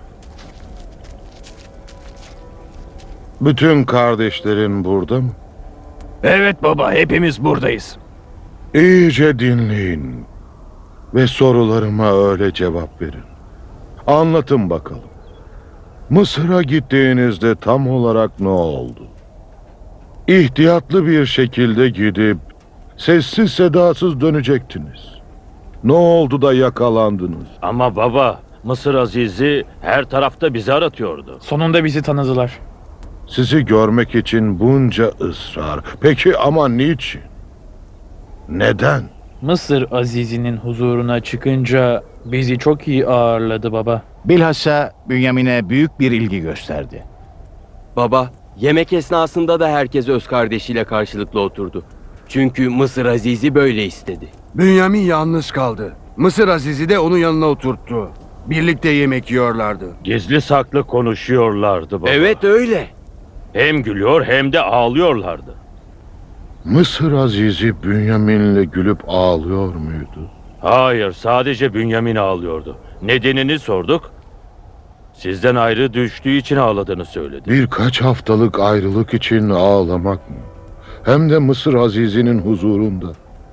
Bütün kardeşlerin burada mı? Evet baba, hepimiz buradayız. İyice dinleyin. Ve sorularıma öyle cevap verin. Anlatın bakalım. Mısır'a gittiğinizde tam olarak ne oldu? İhtiyatlı bir şekilde gidip sessiz sedasız dönecektiniz. Ne oldu da yakalandınız? Ama baba, Mısır Azizi her tarafta bizi aratıyordu. Sonunda bizi tanıdılar. Sizi görmek için bunca ısrar. Peki ama niçin? Neden? Mısır Azizi'nin huzuruna çıkınca bizi çok iyi ağırladı baba. Bilhassa Bünyamin'e büyük bir ilgi gösterdi. Baba, yemek esnasında da herkes öz kardeşiyle karşılıklı oturdu. Çünkü Mısır Azizi böyle istedi. Bünyamin yalnız kaldı. Mısır Azizi de onun yanına oturttu. Birlikte yemek yiyorlardı. Gizli saklı konuşuyorlardı baba. Evet öyle. Hem gülüyor hem de ağlıyorlardı. Mısır Azizi Bünyamin'le gülüp ağlıyor muydu? Hayır, sadece Bünyamin ağlıyordu. Nedenini sorduk. Sizden ayrı düştüğü için ağladığını söyledi. Birkaç haftalık ayrılık için ağlamak mı? Hem de Mısır Azizi'nin huzurunda.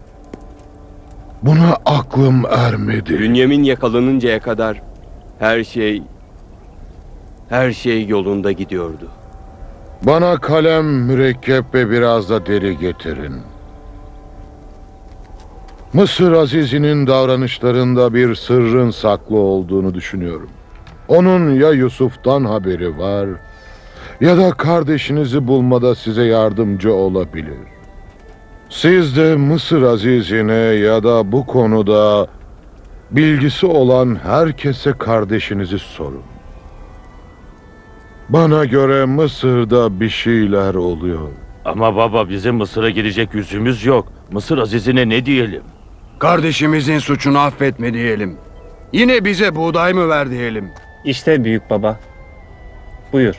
Buna aklım ermedi. Bünyamin yakalanıncaya kadar her şey yolunda gidiyordu. Bana kalem, mürekkep ve biraz da deri getirin. Mısır Azizi'nin davranışlarında bir sırrın saklı olduğunu düşünüyorum. Onun ya Yusuf'tan haberi var ya da kardeşinizi bulmada size yardımcı olabilir. Siz de Mısır Azizi'ne ya da bu konuda bilgisi olan herkese kardeşinizi sorun. Bana göre Mısır'da bir şeyler oluyor. Ama baba, bizim Mısır'a gidecek yüzümüz yok. Mısır Azizi'ne ne diyelim? Kardeşimizin suçunu affetme diyelim. Yine bize buğday mı ver diyelim. İşte büyük baba. Buyur.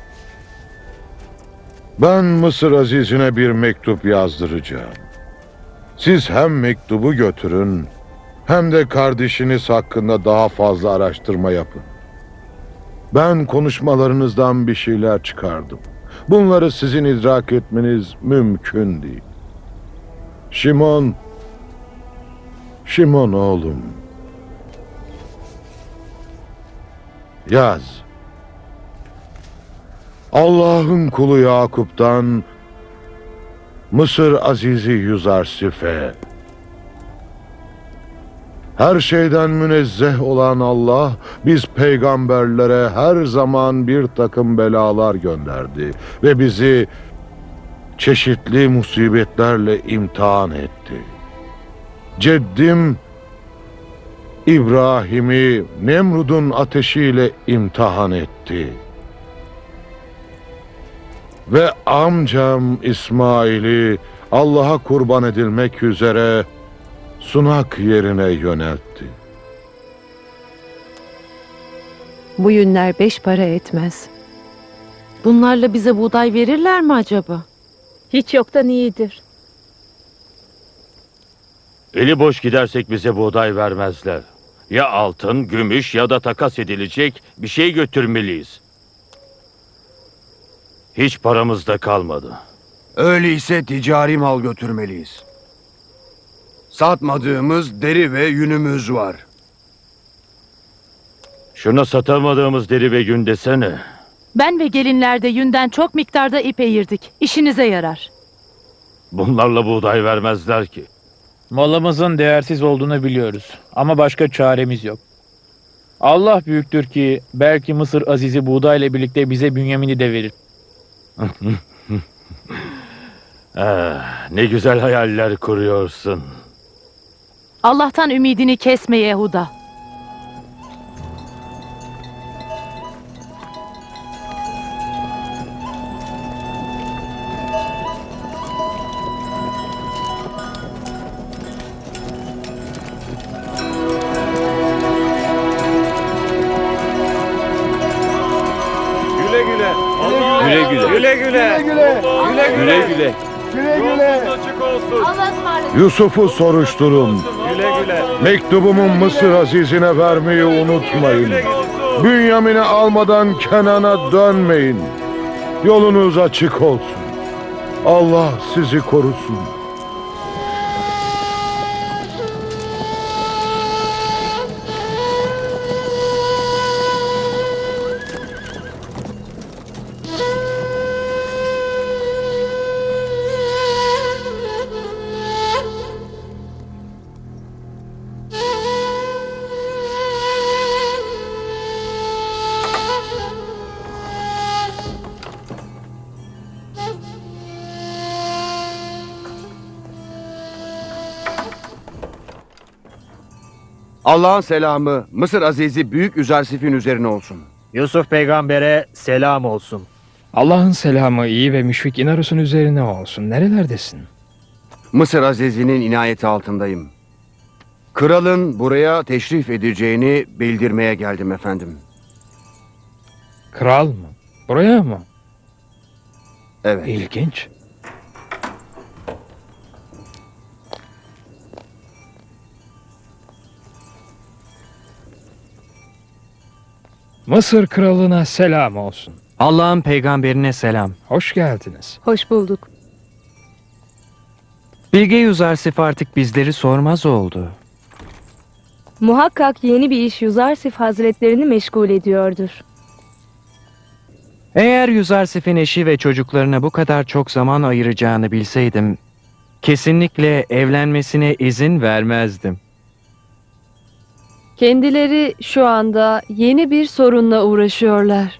Ben Mısır Azizi'ne bir mektup yazdıracağım. Siz hem mektubu götürün hem de kardeşiniz hakkında daha fazla araştırma yapın. Ben konuşmalarınızdan bir şeyler çıkardım. Bunları sizin idrak etmeniz mümkün değil. Şimon oğlum. Yaz. Allah'ın kulu Yakup'tan Mısır Azizi Yüzarsif'e. Her şeyden münezzeh olan Allah, biz peygamberlere her zaman bir takım belalar gönderdi ve bizi çeşitli musibetlerle imtihan etti. Ceddim İbrahim'i Nemrud'un ateşiyle imtihan etti. Ve amcam İsmail'i Allah'a kurban edilmek üzere sunak yerine yöneltti. Bu yünler 5 para etmez. Bunlarla bize buğday verirler mi acaba? Hiç yoktan iyidir. Eli boş gidersek bize buğday vermezler. Ya altın, gümüş ya da takas edilecek bir şey götürmeliyiz. Hiç paramız da kalmadı. Öyleyse ticari mal götürmeliyiz. Satmadığımız deri ve yünümüz var. Şuna satamadığımız deri ve yün desene. Ben ve gelinler de yünden çok miktarda ip eğirdik. İşinize yarar. Bunlarla buğday vermezler ki. Malımızın değersiz olduğunu biliyoruz ama başka çaremiz yok. Allah büyüktür ki belki Mısır Aziz'i buğdayla birlikte bize Bünyamin'i de verir. Ne güzel hayaller kuruyorsun. Allah'tan ümidini kesme Yehuda. Güle güle. Güle güle. Güle güle. Güle güle. Yolunuz açık olsun. Yusuf'u soruşturun. Güle güle. Mektubumu Mısır Aziz'ine vermeyi unutmayın. Bünyamin'i almadan Kenan'a dönmeyin. Yolunuz açık olsun. Allah sizi korusun. Allah'ın selamı Mısır Azizi Büyük Üzarsif'in üzerine olsun. Yusuf peygambere selam olsun. Allah'ın selamı iyi ve müşfik İnarus'un üzerine olsun. Nerelerdesin? Mısır Azizi'nin inayeti altındayım. Kralın buraya teşrif edeceğini bildirmeye geldim efendim. Kral mı? Buraya mı? Evet. İlginç. Mısır kralına selam olsun. Allah'ın peygamberine selam. Hoş geldiniz. Hoş bulduk. Bilge Yuzarsif artık bizleri sormaz oldu. Muhakkak yeni bir iş Yuzarsif Hazretlerini meşgul ediyordur. Eğer Yuzarsif'in eşi ve çocuklarına bu kadar çok zaman ayıracağını bilseydim, kesinlikle evlenmesine izin vermezdim. Kendileri şu anda yeni bir sorunla uğraşıyorlar.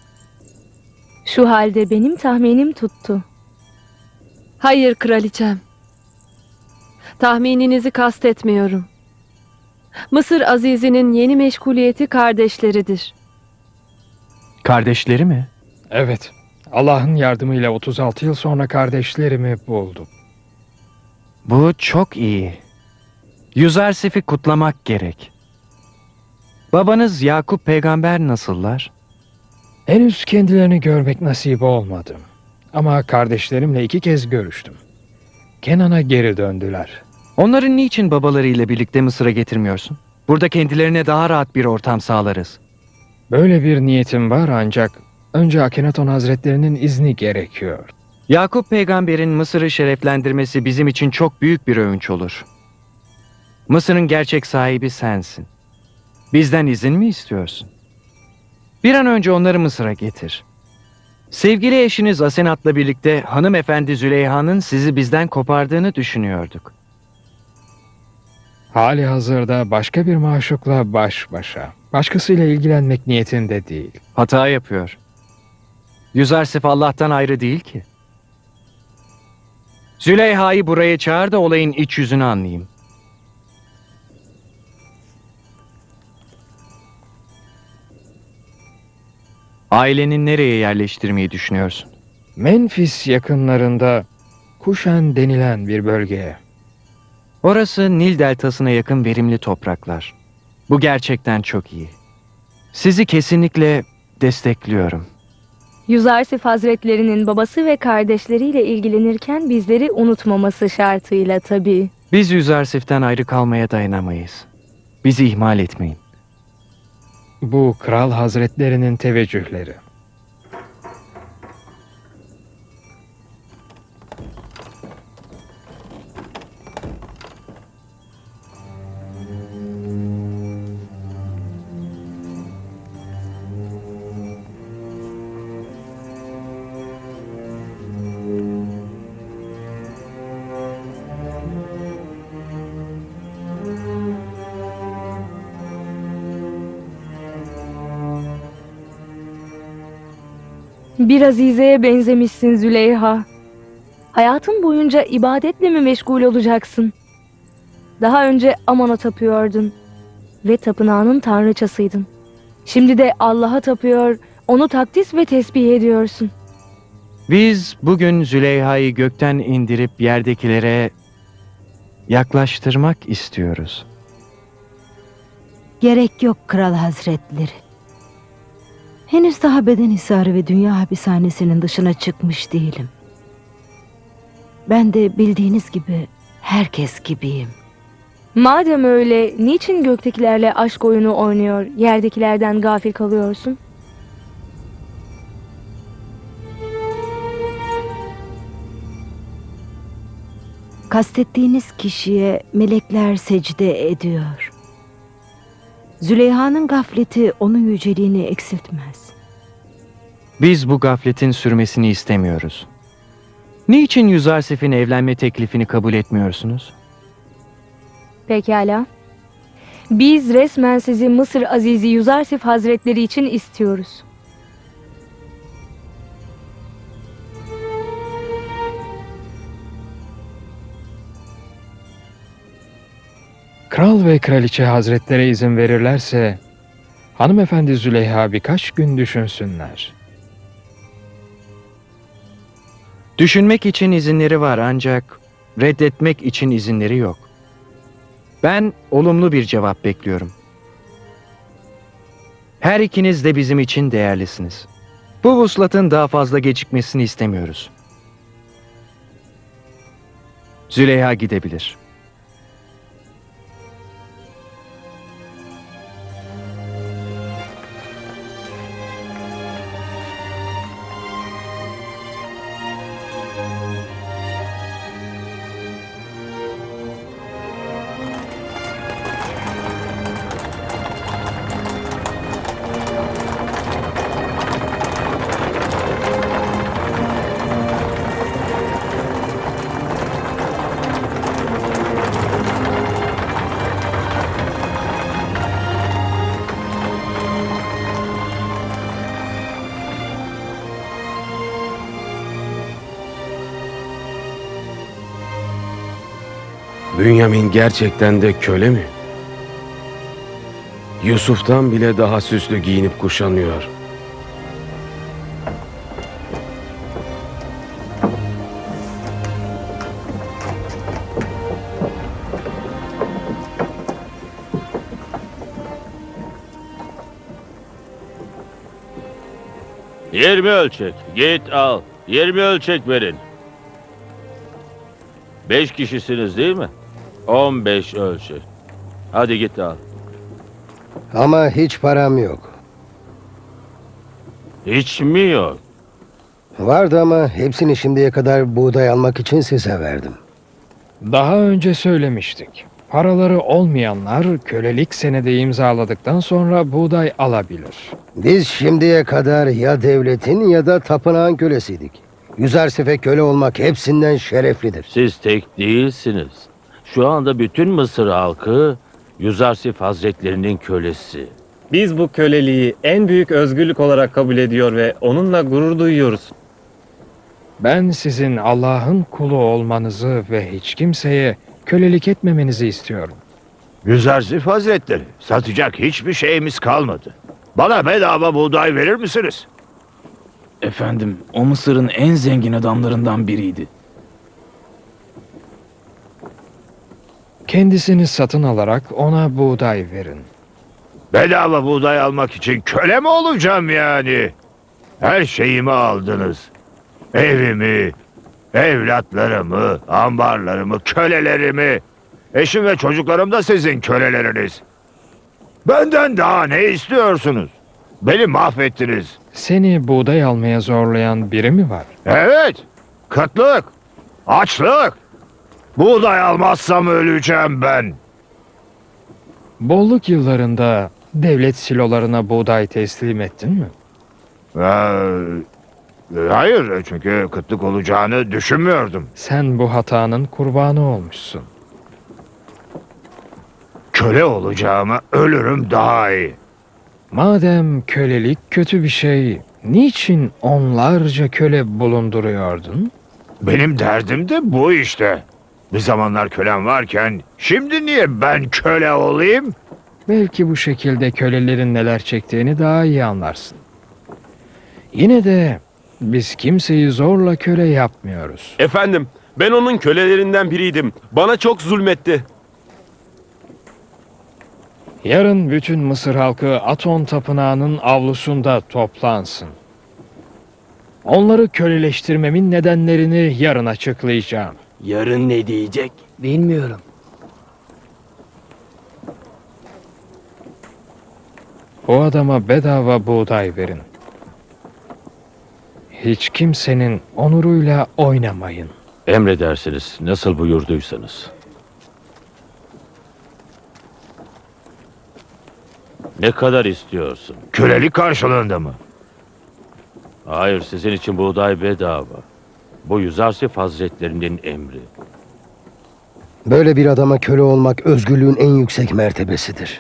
Şu halde benim tahminim tuttu. Hayır kraliçem. Tahmininizi kastetmiyorum. Mısır Azizi'nin yeni meşguliyeti kardeşleridir. Kardeşleri mi? Evet. Allah'ın yardımıyla 36 yıl sonra kardeşlerimi buldum. Bu çok iyi. Yuzarsif'i kutlamak gerek. Babanız Yakup peygamber nasıllar? Henüz kendilerini görmek nasip olmadı. Ama kardeşlerimle 2 kez görüştüm. Kenan'a geri döndüler. Onları niçin babalarıyla birlikte Mısır'a getirmiyorsun? Burada kendilerine daha rahat bir ortam sağlarız. Böyle bir niyetim var ancak önce Akhenaton Hazretlerinin izni gerekiyor. Yakup peygamberin Mısır'ı şereflendirmesi bizim için çok büyük bir övünç olur. Mısır'ın gerçek sahibi sensin. Bizden izin mi istiyorsun? Bir an önce onları Mısır'a getir. Sevgili eşiniz Asenat'la birlikte hanımefendi Züleyha'nın sizi bizden kopardığını düşünüyorduk. Hali hazırda başka bir maşukla baş başa. Başkasıyla ilgilenmek niyetinde değil. Hata yapıyor. Yuzarsif Allah'tan ayrı değil ki. Züleyha'yı buraya çağır da olayın iç yüzünü anlayayım. Aileni nereye yerleştirmeyi düşünüyorsun? Menfis yakınlarında Kuşen denilen bir bölgeye. Orası Nil deltasına yakın verimli topraklar. Bu gerçekten çok iyi. Sizi kesinlikle destekliyorum. Yüzarsif Hazretlerinin babası ve kardeşleriyle ilgilenirken bizleri unutmaması şartıyla tabii. Biz Yüzarsif'ten ayrı kalmaya dayanamayız. Bizi ihmal etmeyin. Bu Kral Hazretlerinin teveccühleri. Bir azizeye benzemişsin Züleyha. Hayatın boyunca ibadetle mi meşgul olacaksın? Daha önce Amon'a tapıyordun ve tapınağının tanrıçasıydın. Şimdi de Allah'a tapıyor, onu takdis ve tesbih ediyorsun. Biz bugün Züleyha'yı gökten indirip yerdekilere yaklaştırmak istiyoruz. Gerek yok Kral Hazretleri. Henüz daha beden hisarı ve dünya hapishanesinin dışına çıkmış değilim. Ben de bildiğiniz gibi herkes gibiyim. Madem öyle, niçin göktekilerle aşk oyunu oynuyor, yerdekilerden gafil kalıyorsun? Kastettiğiniz kişiye melekler secde ediyor. Züleyha'nın gafleti onun yüceliğini eksiltmez. Biz bu gafletin sürmesini istemiyoruz. Niçin Yüzarsif'in evlenme teklifini kabul etmiyorsunuz? Pekala. Biz resmen sizi Mısır Azizi Yüzarsif Hazretleri için istiyoruz. Kral ve kraliçe hazretlere izin verirlerse hanımefendi Züleyha birkaç gün düşünsünler. Düşünmek için izinleri var ancak reddetmek için izinleri yok. Ben olumlu bir cevap bekliyorum. Her ikiniz de bizim için değerlisiniz. Bu vuslatın daha fazla gecikmesini istemiyoruz. Züleyha gidebilir. Bünyamin gerçekten de köle mi? Yusuf'tan bile daha süslü giyinip kuşanıyor. Yirmi ölçek. Git al. 20 ölçek verin. 5 kişisiniz değil mi? 15 ölçek. Hadi git al. Ama hiç param yok. Hiç mi yok? Vardı ama hepsini şimdiye kadar buğday almak için size verdim. Daha önce söylemiştik. Paraları olmayanlar kölelik senedi imzaladıktan sonra buğday alabilir. Biz şimdiye kadar ya devletin ya da tapınağın kölesiydik. Yüzarsif'e köle olmak hepsinden şereflidir. Siz tek değilsiniz. Şu anda bütün Mısır halkı Yüzarsif Hazretlerinin kölesi. Biz bu köleliği en büyük özgürlük olarak kabul ediyor ve onunla gurur duyuyoruz. Ben sizin Allah'ın kulu olmanızı ve hiç kimseye kölelik etmemenizi istiyorum. Yüzarsif Hazretleri, satacak hiçbir şeyimiz kalmadı. Bana bedava buğday verir misiniz? Efendim, o Mısır'ın en zengin adamlarından biriydi. Kendisini satın alarak ona buğday verin. Bedava buğday almak için köle mi olacağım yani? Her şeyimi aldınız. Evimi, evlatlarımı, ambarlarımı, kölelerimi. Eşim ve çocuklarım da sizin köleleriniz. Benden daha ne istiyorsunuz? Beni mahvettiniz. Seni buğday almaya zorlayan biri mi var? Evet, kıtlık, açlık. Buğday almazsam öleceğim ben. Bolluk yıllarında devlet silolarına buğday teslim ettin mi? Hayır, çünkü kıtlık olacağını düşünmüyordum. Sen bu hatanın kurbanı olmuşsun. Köle olacağıma ölürüm daha iyi. Madem kölelik kötü bir şey, niçin onlarca köle bulunduruyordun? Benim derdim de bu işte. Bir zamanlar kölem varken şimdi niye ben köle olayım? Belki bu şekilde kölelerin neler çektiğini daha iyi anlarsın. Yine de biz kimseyi zorla köle yapmıyoruz. Efendim, ben onun kölelerinden biriydim. Bana çok zulmetti. Yarın bütün Mısır halkı Aton Tapınağı'nın avlusunda toplansın. Onları köleleştirmemin nedenlerini yarın açıklayacağım. Yarın ne diyecek? Bilmiyorum. O adama bedava buğday verin. Hiç kimsenin onuruyla oynamayın. Emredersiniz, nasıl buyurduysanız. Ne kadar istiyorsun? Kölelik karşılığında mı? Hayır, sizin için buğday bedava. Bu Yüzarsif Hazretlerinin emri. Böyle bir adama köle olmak özgürlüğün en yüksek mertebesidir.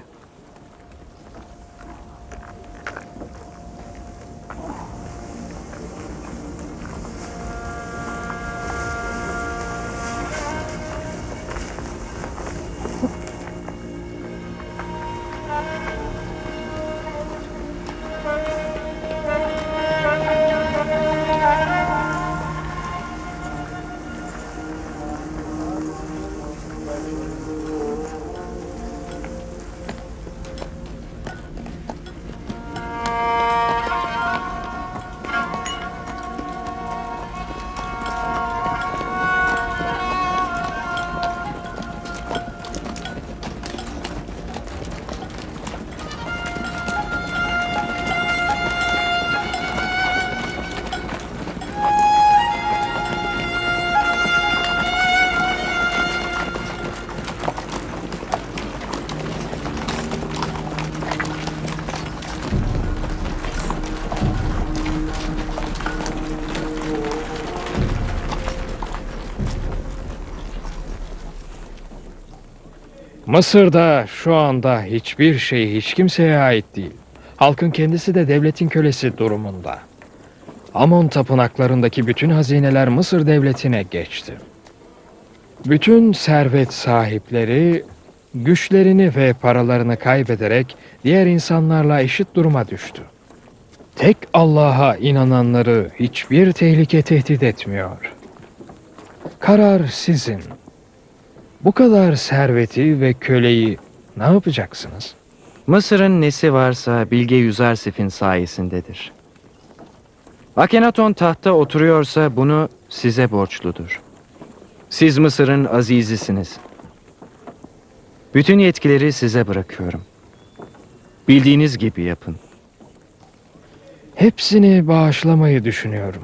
Mısır'da şu anda hiçbir şey hiç kimseye ait değil. Halkın kendisi de devletin kölesi durumunda. Amon tapınaklarındaki bütün hazineler Mısır devletine geçti. Bütün servet sahipleri güçlerini ve paralarını kaybederek diğer insanlarla eşit duruma düştü. Tek Allah'a inananları hiçbir tehlike tehdit etmiyor. Karar sizin. Bu kadar serveti ve köleyi ne yapacaksınız? Mısır'ın nesi varsa Bilge Yüzarsif'in sayesindedir. Akhenaton tahta oturuyorsa bunu size borçludur. Siz Mısır'ın azizisiniz. Bütün yetkileri size bırakıyorum. Bildiğiniz gibi yapın. Hepsini bağışlamayı düşünüyorum.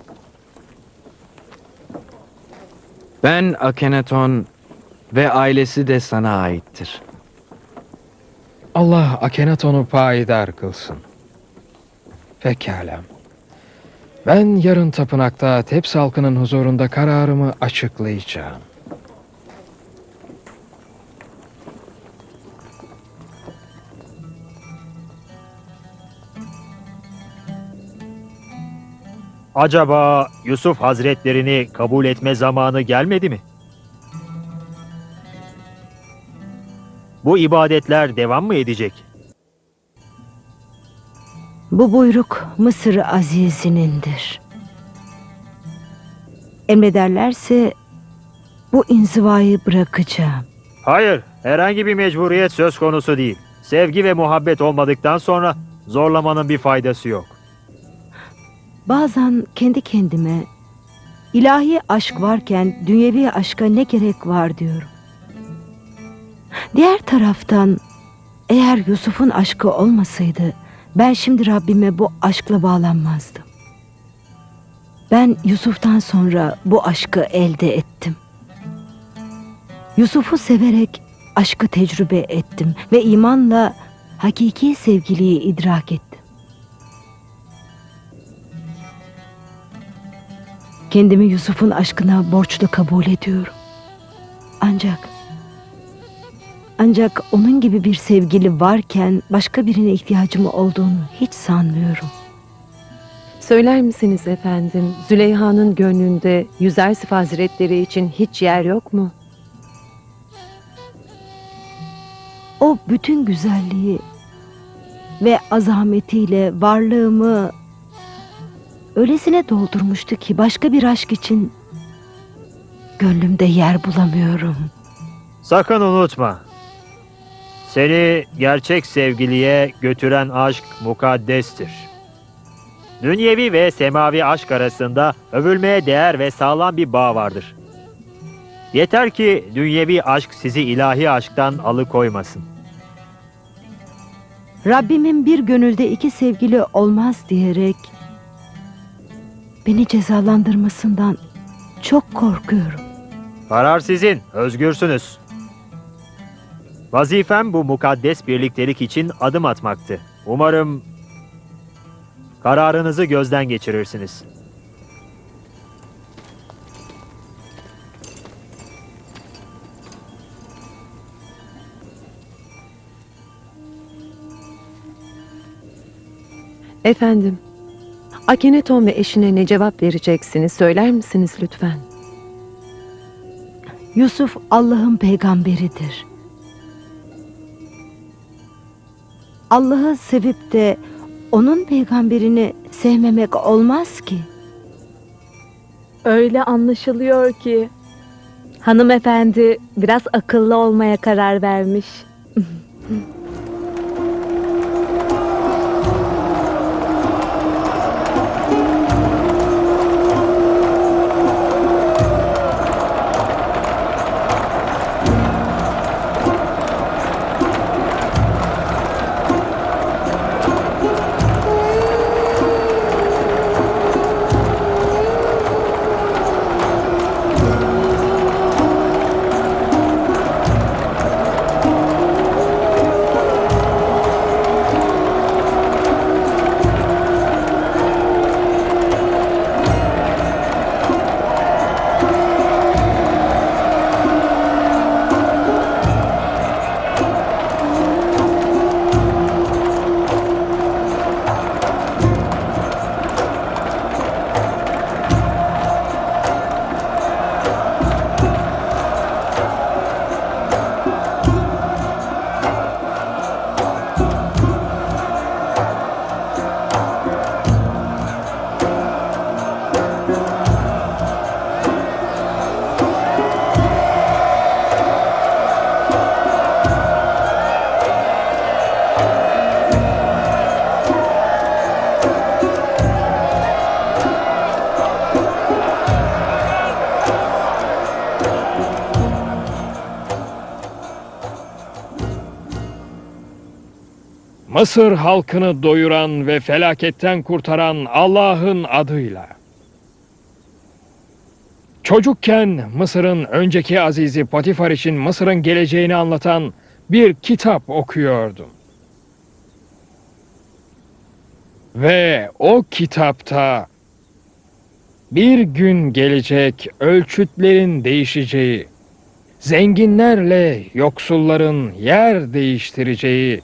Ben Akhenaton ve ailesi de sana aittir. Allah Akhenaton'u payidar kılsın. Pekala. Ben yarın tapınakta Tebs halkının huzurunda kararımı açıklayacağım. Acaba Yusuf Hazretlerini kabul etme zamanı gelmedi mi? Bu ibadetler devam mı edecek? Bu buyruk Mısır Azizi'nindir. Emrederlerse bu inzivayı bırakacağım. Hayır, herhangi bir mecburiyet söz konusu değil. Sevgi ve muhabbet olmadıktan sonra zorlamanın bir faydası yok. Bazen kendi kendime ilahi aşk varken dünyevi aşka ne gerek var diyorum. Diğer taraftan eğer Yusuf'un aşkı olmasaydı ben şimdi Rabbime bu aşkla bağlanmazdım. Ben Yusuf'tan sonra bu aşkı elde ettim. Yusuf'u severek aşkı tecrübe ettim ve imanla hakiki sevgiliyi idrak ettim. Kendimi Yusuf'un aşkına borçlu kabul ediyorum. Ancak onun gibi bir sevgili varken başka birine ihtiyacım olduğunu hiç sanmıyorum. Söyler misiniz efendim, Züleyha'nın gönlünde Yüzersif Hazretleri için hiç yer yok mu? O bütün güzelliği ve azametiyle varlığımı öylesine doldurmuştu ki başka bir aşk için gönlümde yer bulamıyorum. Sakın unutma. Seni gerçek sevgiliye götüren aşk mukaddestir. Dünyevi ve semavi aşk arasında övülmeye değer ve sağlam bir bağ vardır. Yeter ki dünyevi aşk sizi ilahi aşktan alıkoymasın. Rabbimin bir gönülde iki sevgili olmaz diyerek beni cezalandırmasından çok korkuyorum. Karar sizin, özgürsünüz. Vazifem bu mukaddes birliktelik için adım atmaktı. Umarım kararınızı gözden geçirirsiniz. Efendim, Akeneton ve eşine ne cevap vereceksiniz söyler misiniz lütfen? Yusuf Allah'ın peygamberidir. Allah'ı sevip de onun peygamberini sevmemek olmaz ki. Öyle anlaşılıyor ki hanımefendi biraz akıllı olmaya karar vermiş. Mısır halkını doyuran ve felaketten kurtaran Allah'ın adıyla. Çocukken Mısır'ın önceki azizi Potifar için Mısır'ın geleceğini anlatan bir kitap okuyordum. Ve o kitapta bir gün gelecek ölçütlerin değişeceği, zenginlerle yoksulların yer değiştireceği,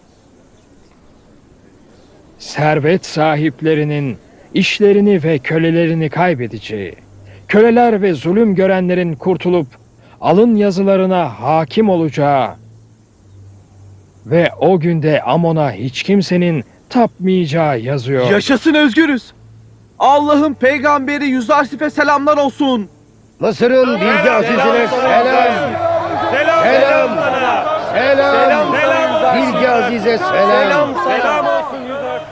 servet sahiplerinin işlerini ve kölelerini kaybedeceği, köleler ve zulüm görenlerin kurtulup alın yazılarına hakim olacağı ve o günde Amon'a hiç kimsenin tapmayacağı yazıyor. Yaşasın özgürüz. Allah'ın peygamberi Yüzarsif'e selamlar olsun. Mısır'ın bilgi azizine selam. Selam. Selam. Bilgi azize selam. Selam olsun Yüzarsif.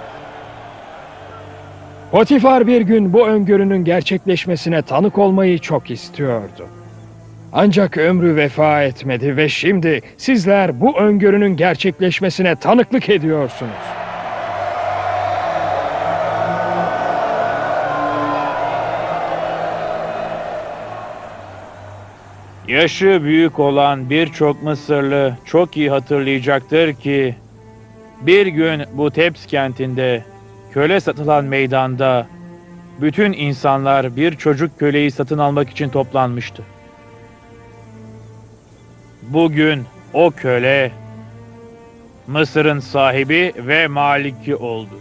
Potifar bir gün bu öngörünün gerçekleşmesine tanık olmayı çok istiyordu. Ancak ömrü vefa etmedi ve şimdi sizler bu öngörünün gerçekleşmesine tanıklık ediyorsunuz. Yaşı büyük olan birçok Mısırlı çok iyi hatırlayacaktır ki bir gün bu Tebs kentinde köle satılan meydanda bütün insanlar bir çocuk köleyi satın almak için toplanmıştı. Bugün o köle Mısır'ın sahibi ve maliki oldu.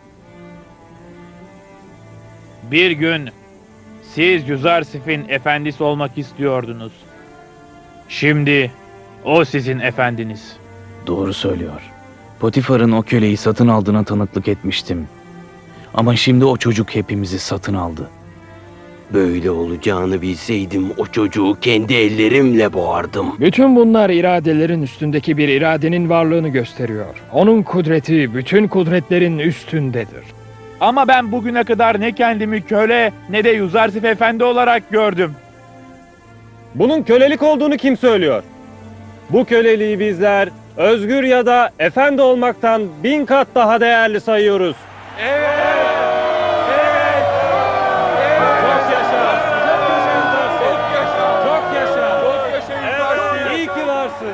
Bir gün siz Yüzarsif'in efendisi olmak istiyordunuz. Şimdi o sizin efendiniz. Doğru söylüyor. Potifar'ın o köleyi satın aldığına tanıklık etmiştim. Ama şimdi o çocuk hepimizi satın aldı. Böyle olacağını bilseydim o çocuğu kendi ellerimle boğardım. Bütün bunlar iradelerin üstündeki bir iradenin varlığını gösteriyor. Onun kudreti bütün kudretlerin üstündedir. Ama ben bugüne kadar ne kendimi köle ne de Yüzarsif efendi olarak gördüm. Bunun kölelik olduğunu kim söylüyor? Bu köleliği bizler özgür ya da efendi olmaktan 1000 kat daha değerli sayıyoruz. Evet. Çok yaşa. Çok yaşa. Evet, iyi ki varsın.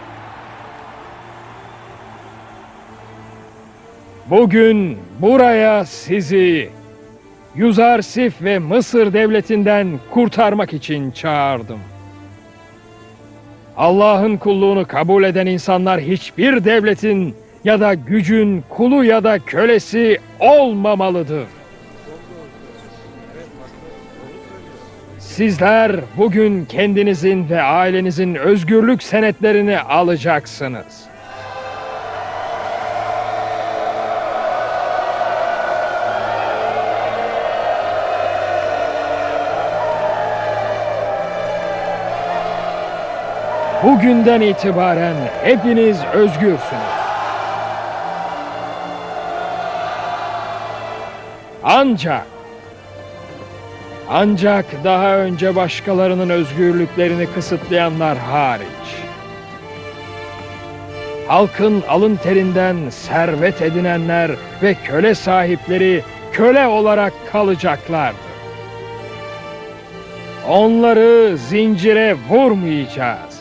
Bugün buraya sizi Yüzarsif ve Mısır devletinden kurtarmak için çağırdım. Allah'ın kulluğunu kabul eden insanlar hiçbir devletin ya da gücün kulu ya da kölesi olmamalıdır. Sizler bugün kendinizin ve ailenizin özgürlük senetlerini alacaksınız. Bugünden itibaren hepiniz özgürsünüz. Ancak daha önce başkalarının özgürlüklerini kısıtlayanlar hariç. Halkın alın terinden servet edinenler ve köle sahipleri köle olarak kalacaklardır. Onları zincire vurmayacağız.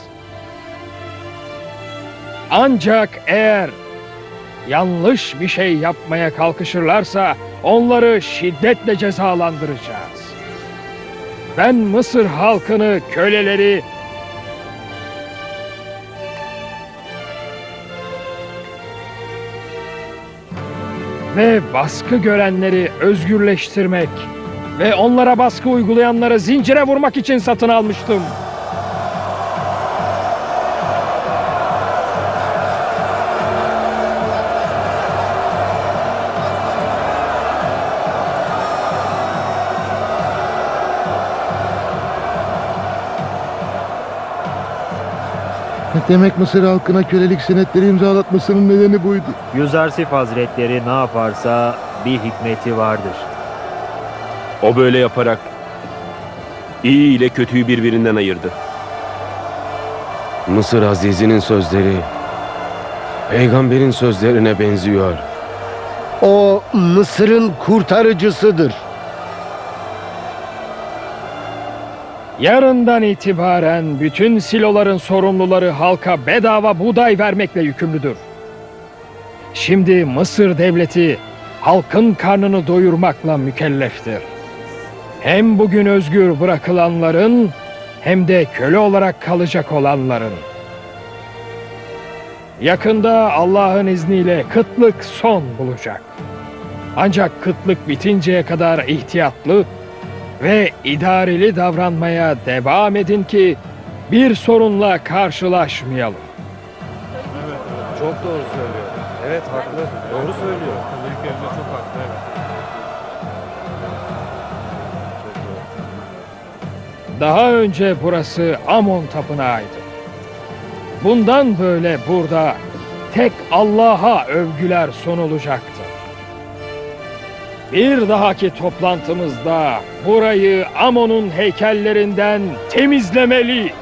Ancak eğer yanlış bir şey yapmaya kalkışırlarsa onları şiddetle cezalandıracağız. Ben Mısır halkını, köleleri ve baskı görenleri özgürleştirmek ve onlara baskı uygulayanları zincire vurmak için satın almıştım. Demek Mısır halkına kölelik senetleri imzalatmasının nedeni buydu. Yüzarsif Hazretleri ne yaparsa bir hikmeti vardır. O böyle yaparak iyi ile kötüyü birbirinden ayırdı. Mısır Aziz'inin sözleri peygamberin sözlerine benziyor. O Mısır'ın kurtarıcısıdır. Yarından itibaren bütün siloların sorumluları halka bedava buğday vermekle yükümlüdür. Şimdi Mısır devleti halkın karnını doyurmakla mükelleftir. Hem bugün özgür bırakılanların hem de köle olarak kalacak olanların. Yakında Allah'ın izniyle kıtlık son bulacak. Ancak kıtlık bitinceye kadar ihtiyatlı ve idareli davranmaya devam edin ki bir sorunla karşılaşmayalım. Çok doğru söylüyor. Evet haklı. Doğru söylüyor. Büyüklerimiz çok haklı. Evet. Daha önce burası Amon tapınağıydı. Bundan böyle burada tek Allah'a övgüler sunulacaktır. Bir dahaki toplantımızda burayı Amon'un heykellerinden temizlemeliyiz.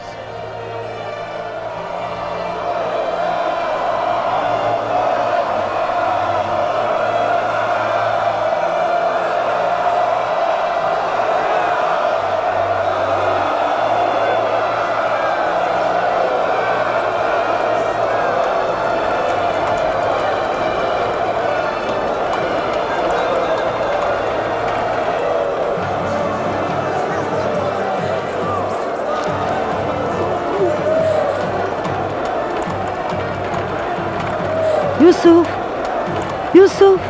Yusuf! Yusuf!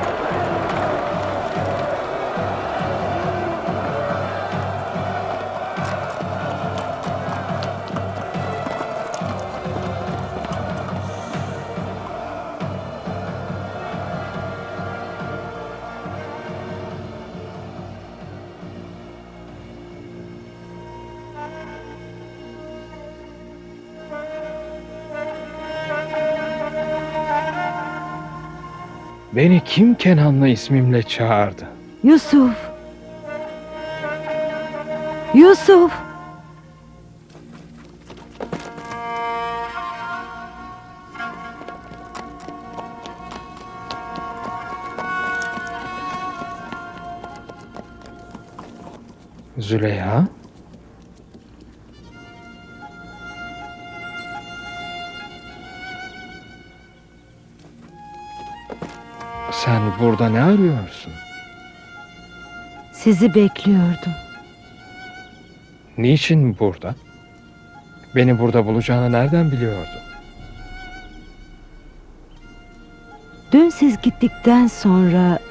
Beni kim Kenanlı ismimle çağırdı? Yusuf! Yusuf! Züleyha? Sen burada ne arıyorsun? Sizi bekliyordum. Niçin burada? Beni burada bulacağını nereden biliyordun? Dün siz gittikten sonra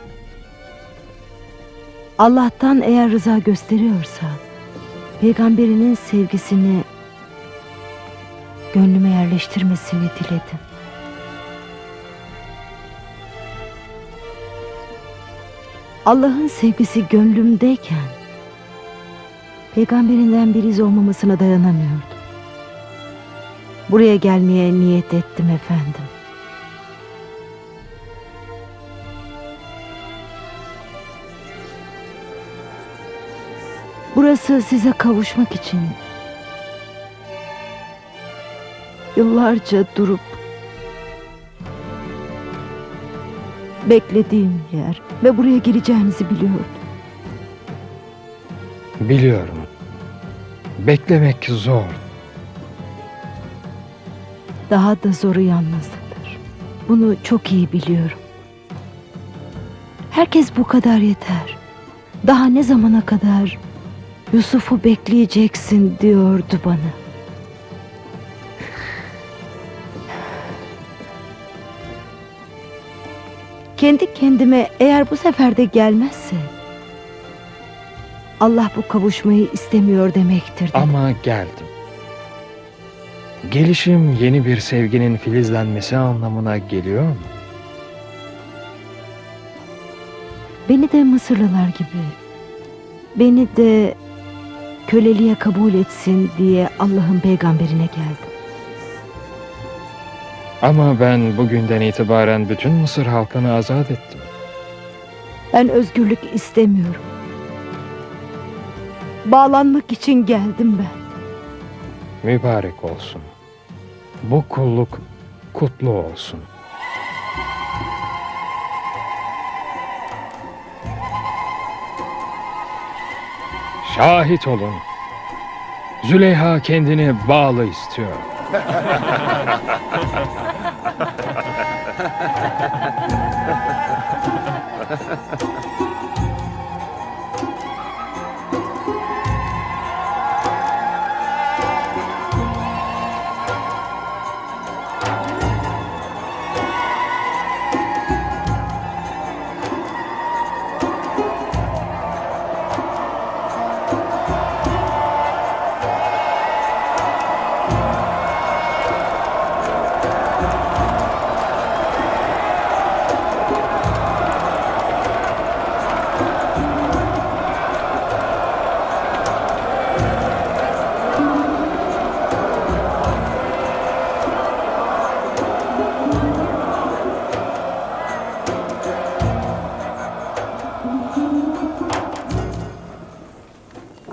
Allah'tan eğer rıza gösteriyorsa peygamberinin sevgisini gönlüme yerleştirmesini diledim. Allah'ın sevgisi gönlümdeyken peygamberinden bir iz olmamasına dayanamıyordum. Buraya gelmeye niyet ettim efendim. Burası size kavuşmak için yıllarca durup beklediğim yer ve buraya geleceğinizi biliyordum. Biliyorum. Beklemek zor. Daha da zoru yalnızlıktır. Bunu çok iyi biliyorum. Herkes bu kadar yeter. Daha ne zamana kadar Yusuf'u bekleyeceksin diyordu bana. Kendi kendime eğer bu sefer de gelmezse Allah bu kavuşmayı istemiyor demektir dedim. Ama geldim. Gelişim yeni bir sevginin filizlenmesi anlamına geliyor mu? Beni de Mısırlılar gibi, beni de köleliğe kabul etsin diye Allah'ın peygamberine geldim. Ama ben bugünden itibaren bütün Mısır halkını azat ettim. Ben özgürlük istemiyorum. Bağlanmak için geldim ben. Mübarek olsun. Bu kulluk kutlu olsun. Şahit olun. Züleyha kendini bağlı istiyor.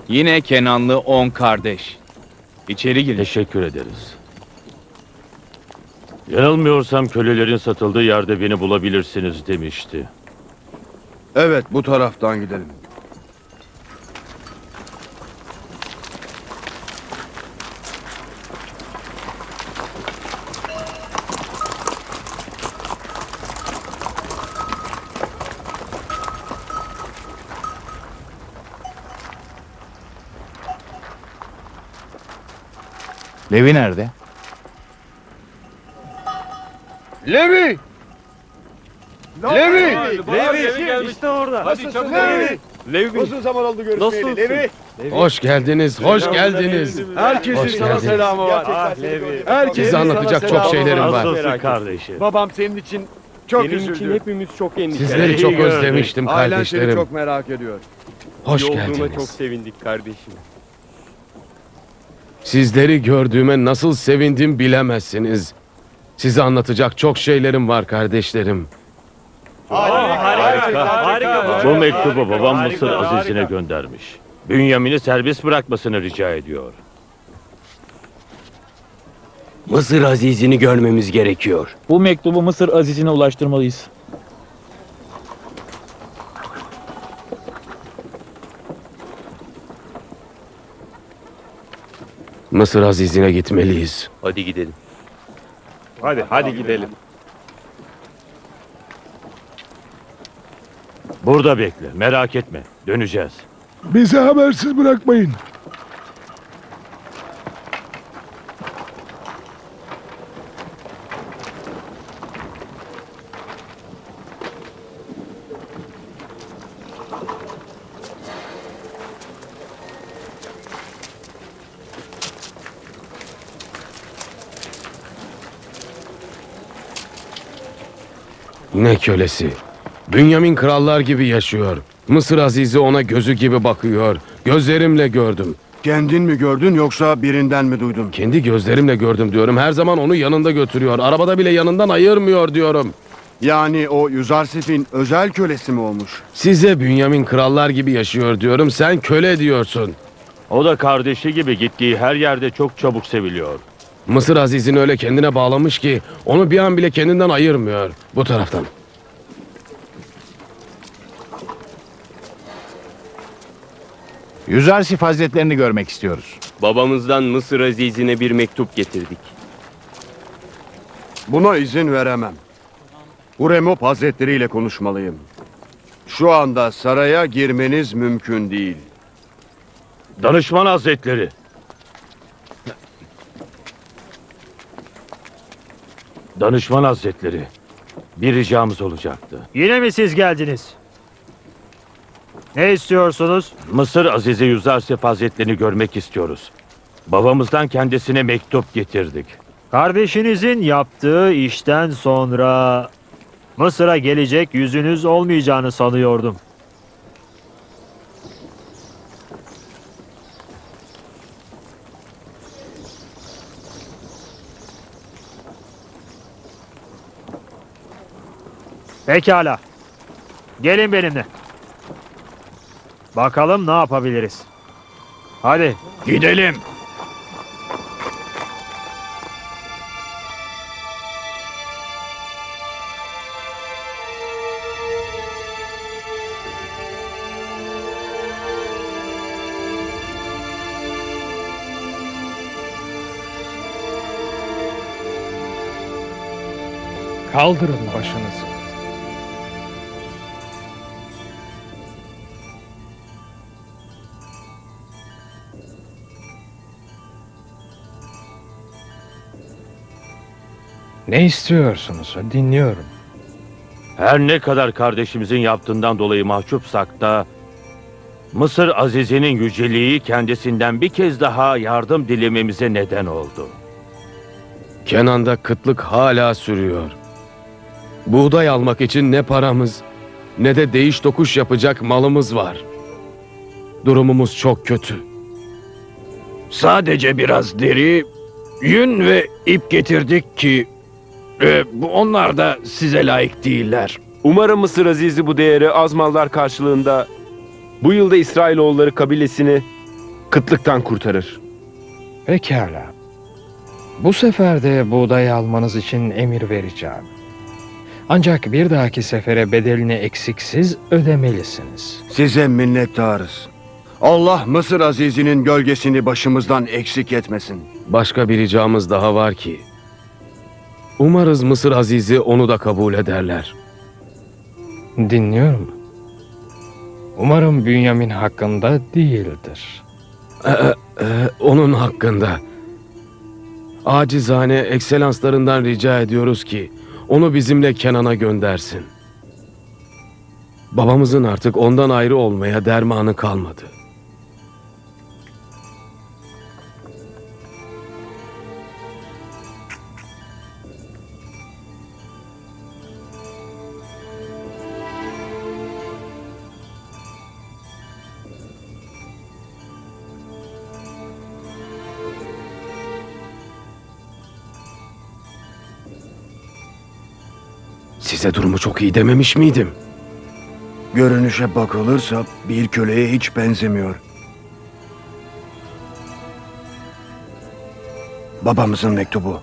Yine Kenanlı 10 kardeş. İçeri girin. Teşekkür ederiz. Yanılmıyorsam kölelerin satıldığı yerde beni bulabilirsiniz demişti. Evet, bu taraftan gidelim. Levi nerede? Levi! Levi! Levi işte orada. Hadi çabuk Levi! Levi. Uzun zaman oldu görüşmeyeli. Levi! Hoş geldiniz, hoş geldiniz. Herkesin Hoş sana geldiniz. selamı var. Herkesin Size anlatacak sana çok selamı şeylerim var. Nasılsın kardeşim? Babam senin için çok Benim üzüldü. için hepimiz çok endişelendik. Sizleri çok özlemiştim Ailen seni kardeşlerim. çok merak ediyor. Hoş İyi olduğuna çok geldiniz. sevindik kardeşim. Sizleri gördüğüme nasıl sevindim bilemezsiniz. Size anlatacak çok şeylerim var kardeşlerim. Harika. Bu mektubu babam Mısır Aziz'ine göndermiş. Bünyamin'i serbest bırakmasını rica ediyor. Mısır Aziz'ini görmemiz gerekiyor. Bu mektubu Mısır Aziz'ine ulaştırmalıyız. Mısır Aziz'ine gitmeliyiz. Hadi gidelim. Hadi gidelim. Burada bekle, merak etme. Döneceğiz. Bizi habersiz bırakmayın. Ne kölesi? Bünyamin krallar gibi yaşıyor. Mısır Aziz'i ona gözü gibi bakıyor. Gözlerimle gördüm. Kendin mi gördün yoksa birinden mi duydun? Kendi gözlerimle gördüm diyorum. Her zaman onu yanında götürüyor. Arabada bile yanından ayırmıyor diyorum. Yani o Yüzarsif'in özel kölesi mi olmuş? Size Bünyamin krallar gibi yaşıyor diyorum. Sen köle diyorsun. O da kardeşi gibi gittiği her yerde çok çabuk seviliyor. Mısır Aziz'ini öyle kendine bağlamış ki onu bir an bile kendinden ayırmıyor. Bu taraftan. Yüzarsif Hazretlerini görmek istiyoruz. Babamızdan Mısır Aziz'ine bir mektup getirdik. Buna izin veremem. Huremop Hazretleri ile konuşmalıyım. Şu anda saraya girmeniz mümkün değil. Danışman Hazretleri. Danışman Hazretleri. Bir ricamız olacaktı. Yine mi siz geldiniz? Ne istiyorsunuz? Mısır Azizi Yüzarsif Hazretlerini görmek istiyoruz. Babamızdan kendisine mektup getirdik. Kardeşinizin yaptığı işten sonra Mısır'a gelecek yüzünüz olmayacağını sanıyordum. Pekala. Gelin benimle. Bakalım ne yapabiliriz. Hadi. Gidelim. Kaldırın başınızı. Ne istiyorsunuz? Dinliyorum. Her ne kadar kardeşimizin yaptığından dolayı mahcupsak da Mısır Azizi'nin yüceliği kendisinden bir kez daha yardım dilememize neden oldu. Kenan'da kıtlık hala sürüyor. Buğday almak için ne paramız ne de değiş tokuş yapacak malımız var. Durumumuz çok kötü. Sadece biraz deri, yün ve ip getirdik ki onlar da size layık değiller. Umarım Mısır Aziz'i bu değeri az mallar karşılığında bu yılda İsrailoğulları kabilesini kıtlıktan kurtarır. Pekala. Bu sefer de buğday almanız için emir vereceğim. Ancak bir dahaki sefere bedelini eksiksiz ödemelisiniz. Size minnettarız. Allah Mısır Azizi'nin gölgesini başımızdan eksik etmesin. Başka bir ricamız daha var ki. Umarız Mısır Azizi onu da kabul ederler. Dinliyorum. Umarım Bünyamin hakkında değildir. Onun hakkında. Acizane ekselanslarından rica ediyoruz ki onu bizimle Kenan'a göndersin. Babamızın artık ondan ayrı olmaya dermanı kalmadı. Size durumu çok iyi dememiş miydim? Görünüşe bakılırsa bir köleye hiç benzemiyor. Babamızın mektubu.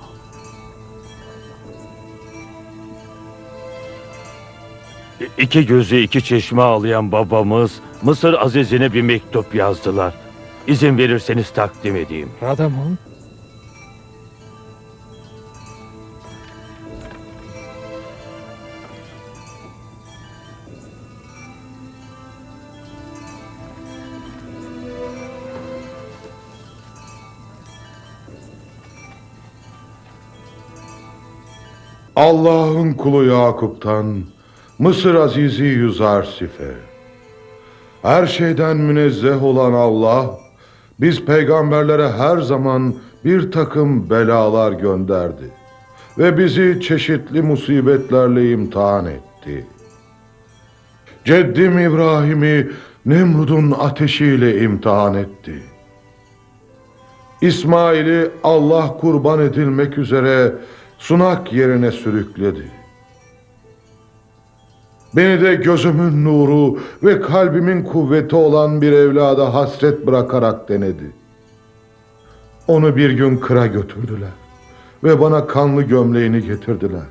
İki gözü iki çeşme ağlayan babamız Mısır Azizi'ne bir mektup yazdılar. İzin verirseniz takdim edeyim. Radamon. Allah'ın kulu Yakup'tan Mısır Azizi Yüzarsif'e. Her şeyden münezzeh olan Allah, biz peygamberlere her zaman bir takım belalar gönderdi ve bizi çeşitli musibetlerle imtihan etti. Ceddim İbrahim'i Nemrud'un ateşiyle imtihan etti. İsmail'i Allah kurban edilmek üzere sunak yerine sürükledi. Beni de gözümün nuru ve kalbimin kuvveti olan bir evlada hasret bırakarak denedi. Onu bir gün kıra götürdüler ve bana kanlı gömleğini getirdiler.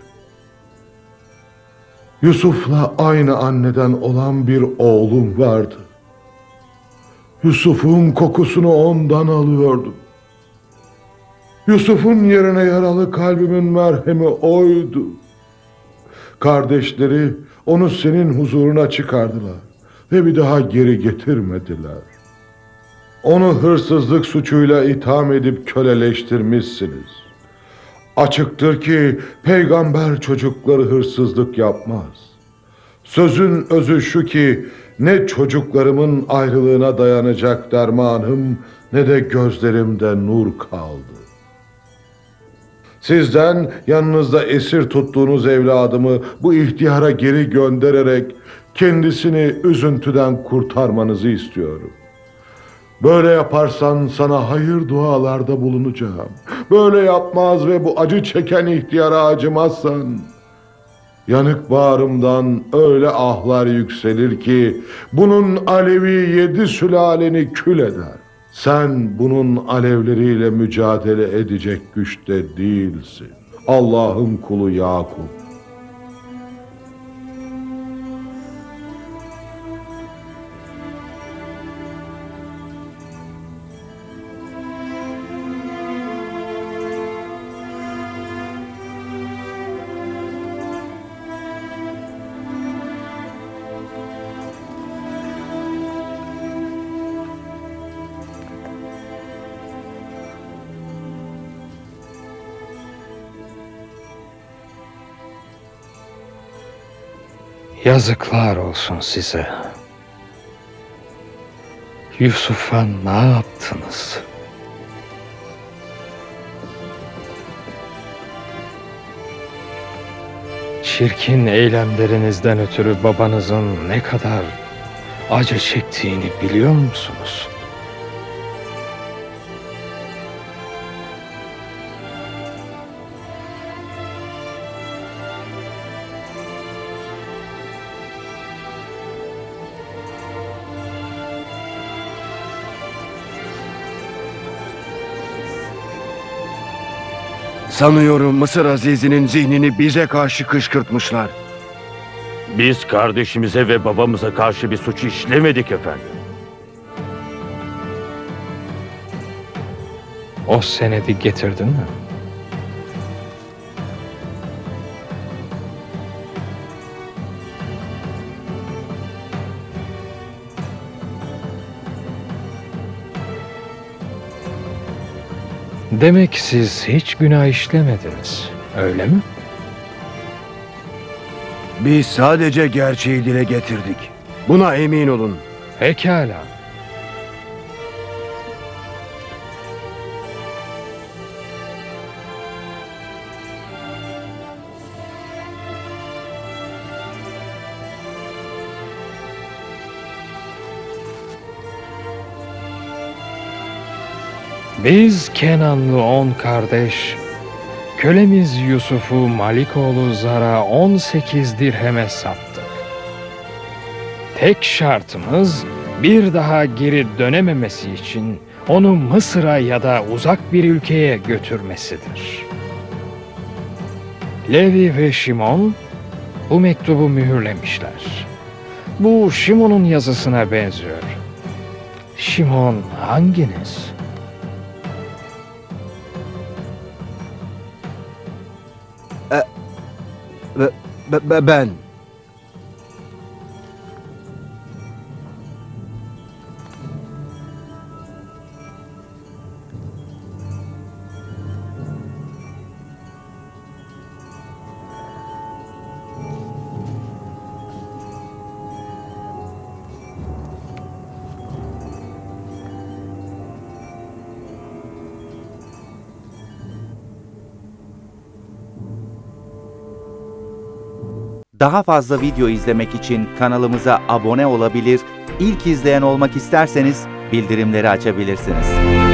Yusuf'la aynı anneden olan bir oğlum vardı. Yusuf'un kokusunu ondan alıyordum. Yusuf'un yerine yaralı kalbimin merhemi oydu. Kardeşleri onu senin huzuruna çıkardılar ve bir daha geri getirmediler. Onu hırsızlık suçuyla itham edip köleleştirmişsiniz. Açıktır ki peygamber çocukları hırsızlık yapmaz. Sözün özü şu ki ne çocuklarımın ayrılığına dayanacak dermanım ne de gözlerimde nur kaldı. Sizden yanınızda esir tuttuğunuz evladımı bu ihtiyara geri göndererek kendisini üzüntüden kurtarmanızı istiyorum. Böyle yaparsan sana hayır dualarda bulunacağım. Böyle yapmaz ve bu acı çeken ihtiyara acımazsan yanık bağrımdan öyle ahlar yükselir ki bunun alevi 7 sülaleni kül eder. Sen bunun alevleriyle mücadele edecek güçte değilsin. Allah'ın kulu Yakup. Yazıklar olsun size. Yusuf'a ne yaptınız? Çirkin eylemlerinizden ötürü babanızın ne kadar acı çektiğini biliyor musunuz? Sanıyorum Mısır Azizi'nin zihnini bize karşı kışkırtmışlar. Biz kardeşimize ve babamıza karşı bir suç işlemedik efendim. O senedi getirdin mi? Demek siz hiç günah işlemediniz, öyle mi? Biz sadece gerçeği dile getirdik. Buna emin olun. Pekala. Biz Kenanlı 10 kardeş, kölemiz Yusuf'u Malikoğlu Zar'a 18 dirheme sattık. Tek şartımız bir daha geri dönememesi için onu Mısır'a ya da uzak bir ülkeye götürmesidir. Levi ve Şimon bu mektubu mühürlemişler. Bu Şimon'un yazısına benziyor. Şimon hanginiz? Ben. Daha fazla video izlemek için kanalımıza abone olabilir, ilk izleyen olmak isterseniz bildirimleri açabilirsiniz.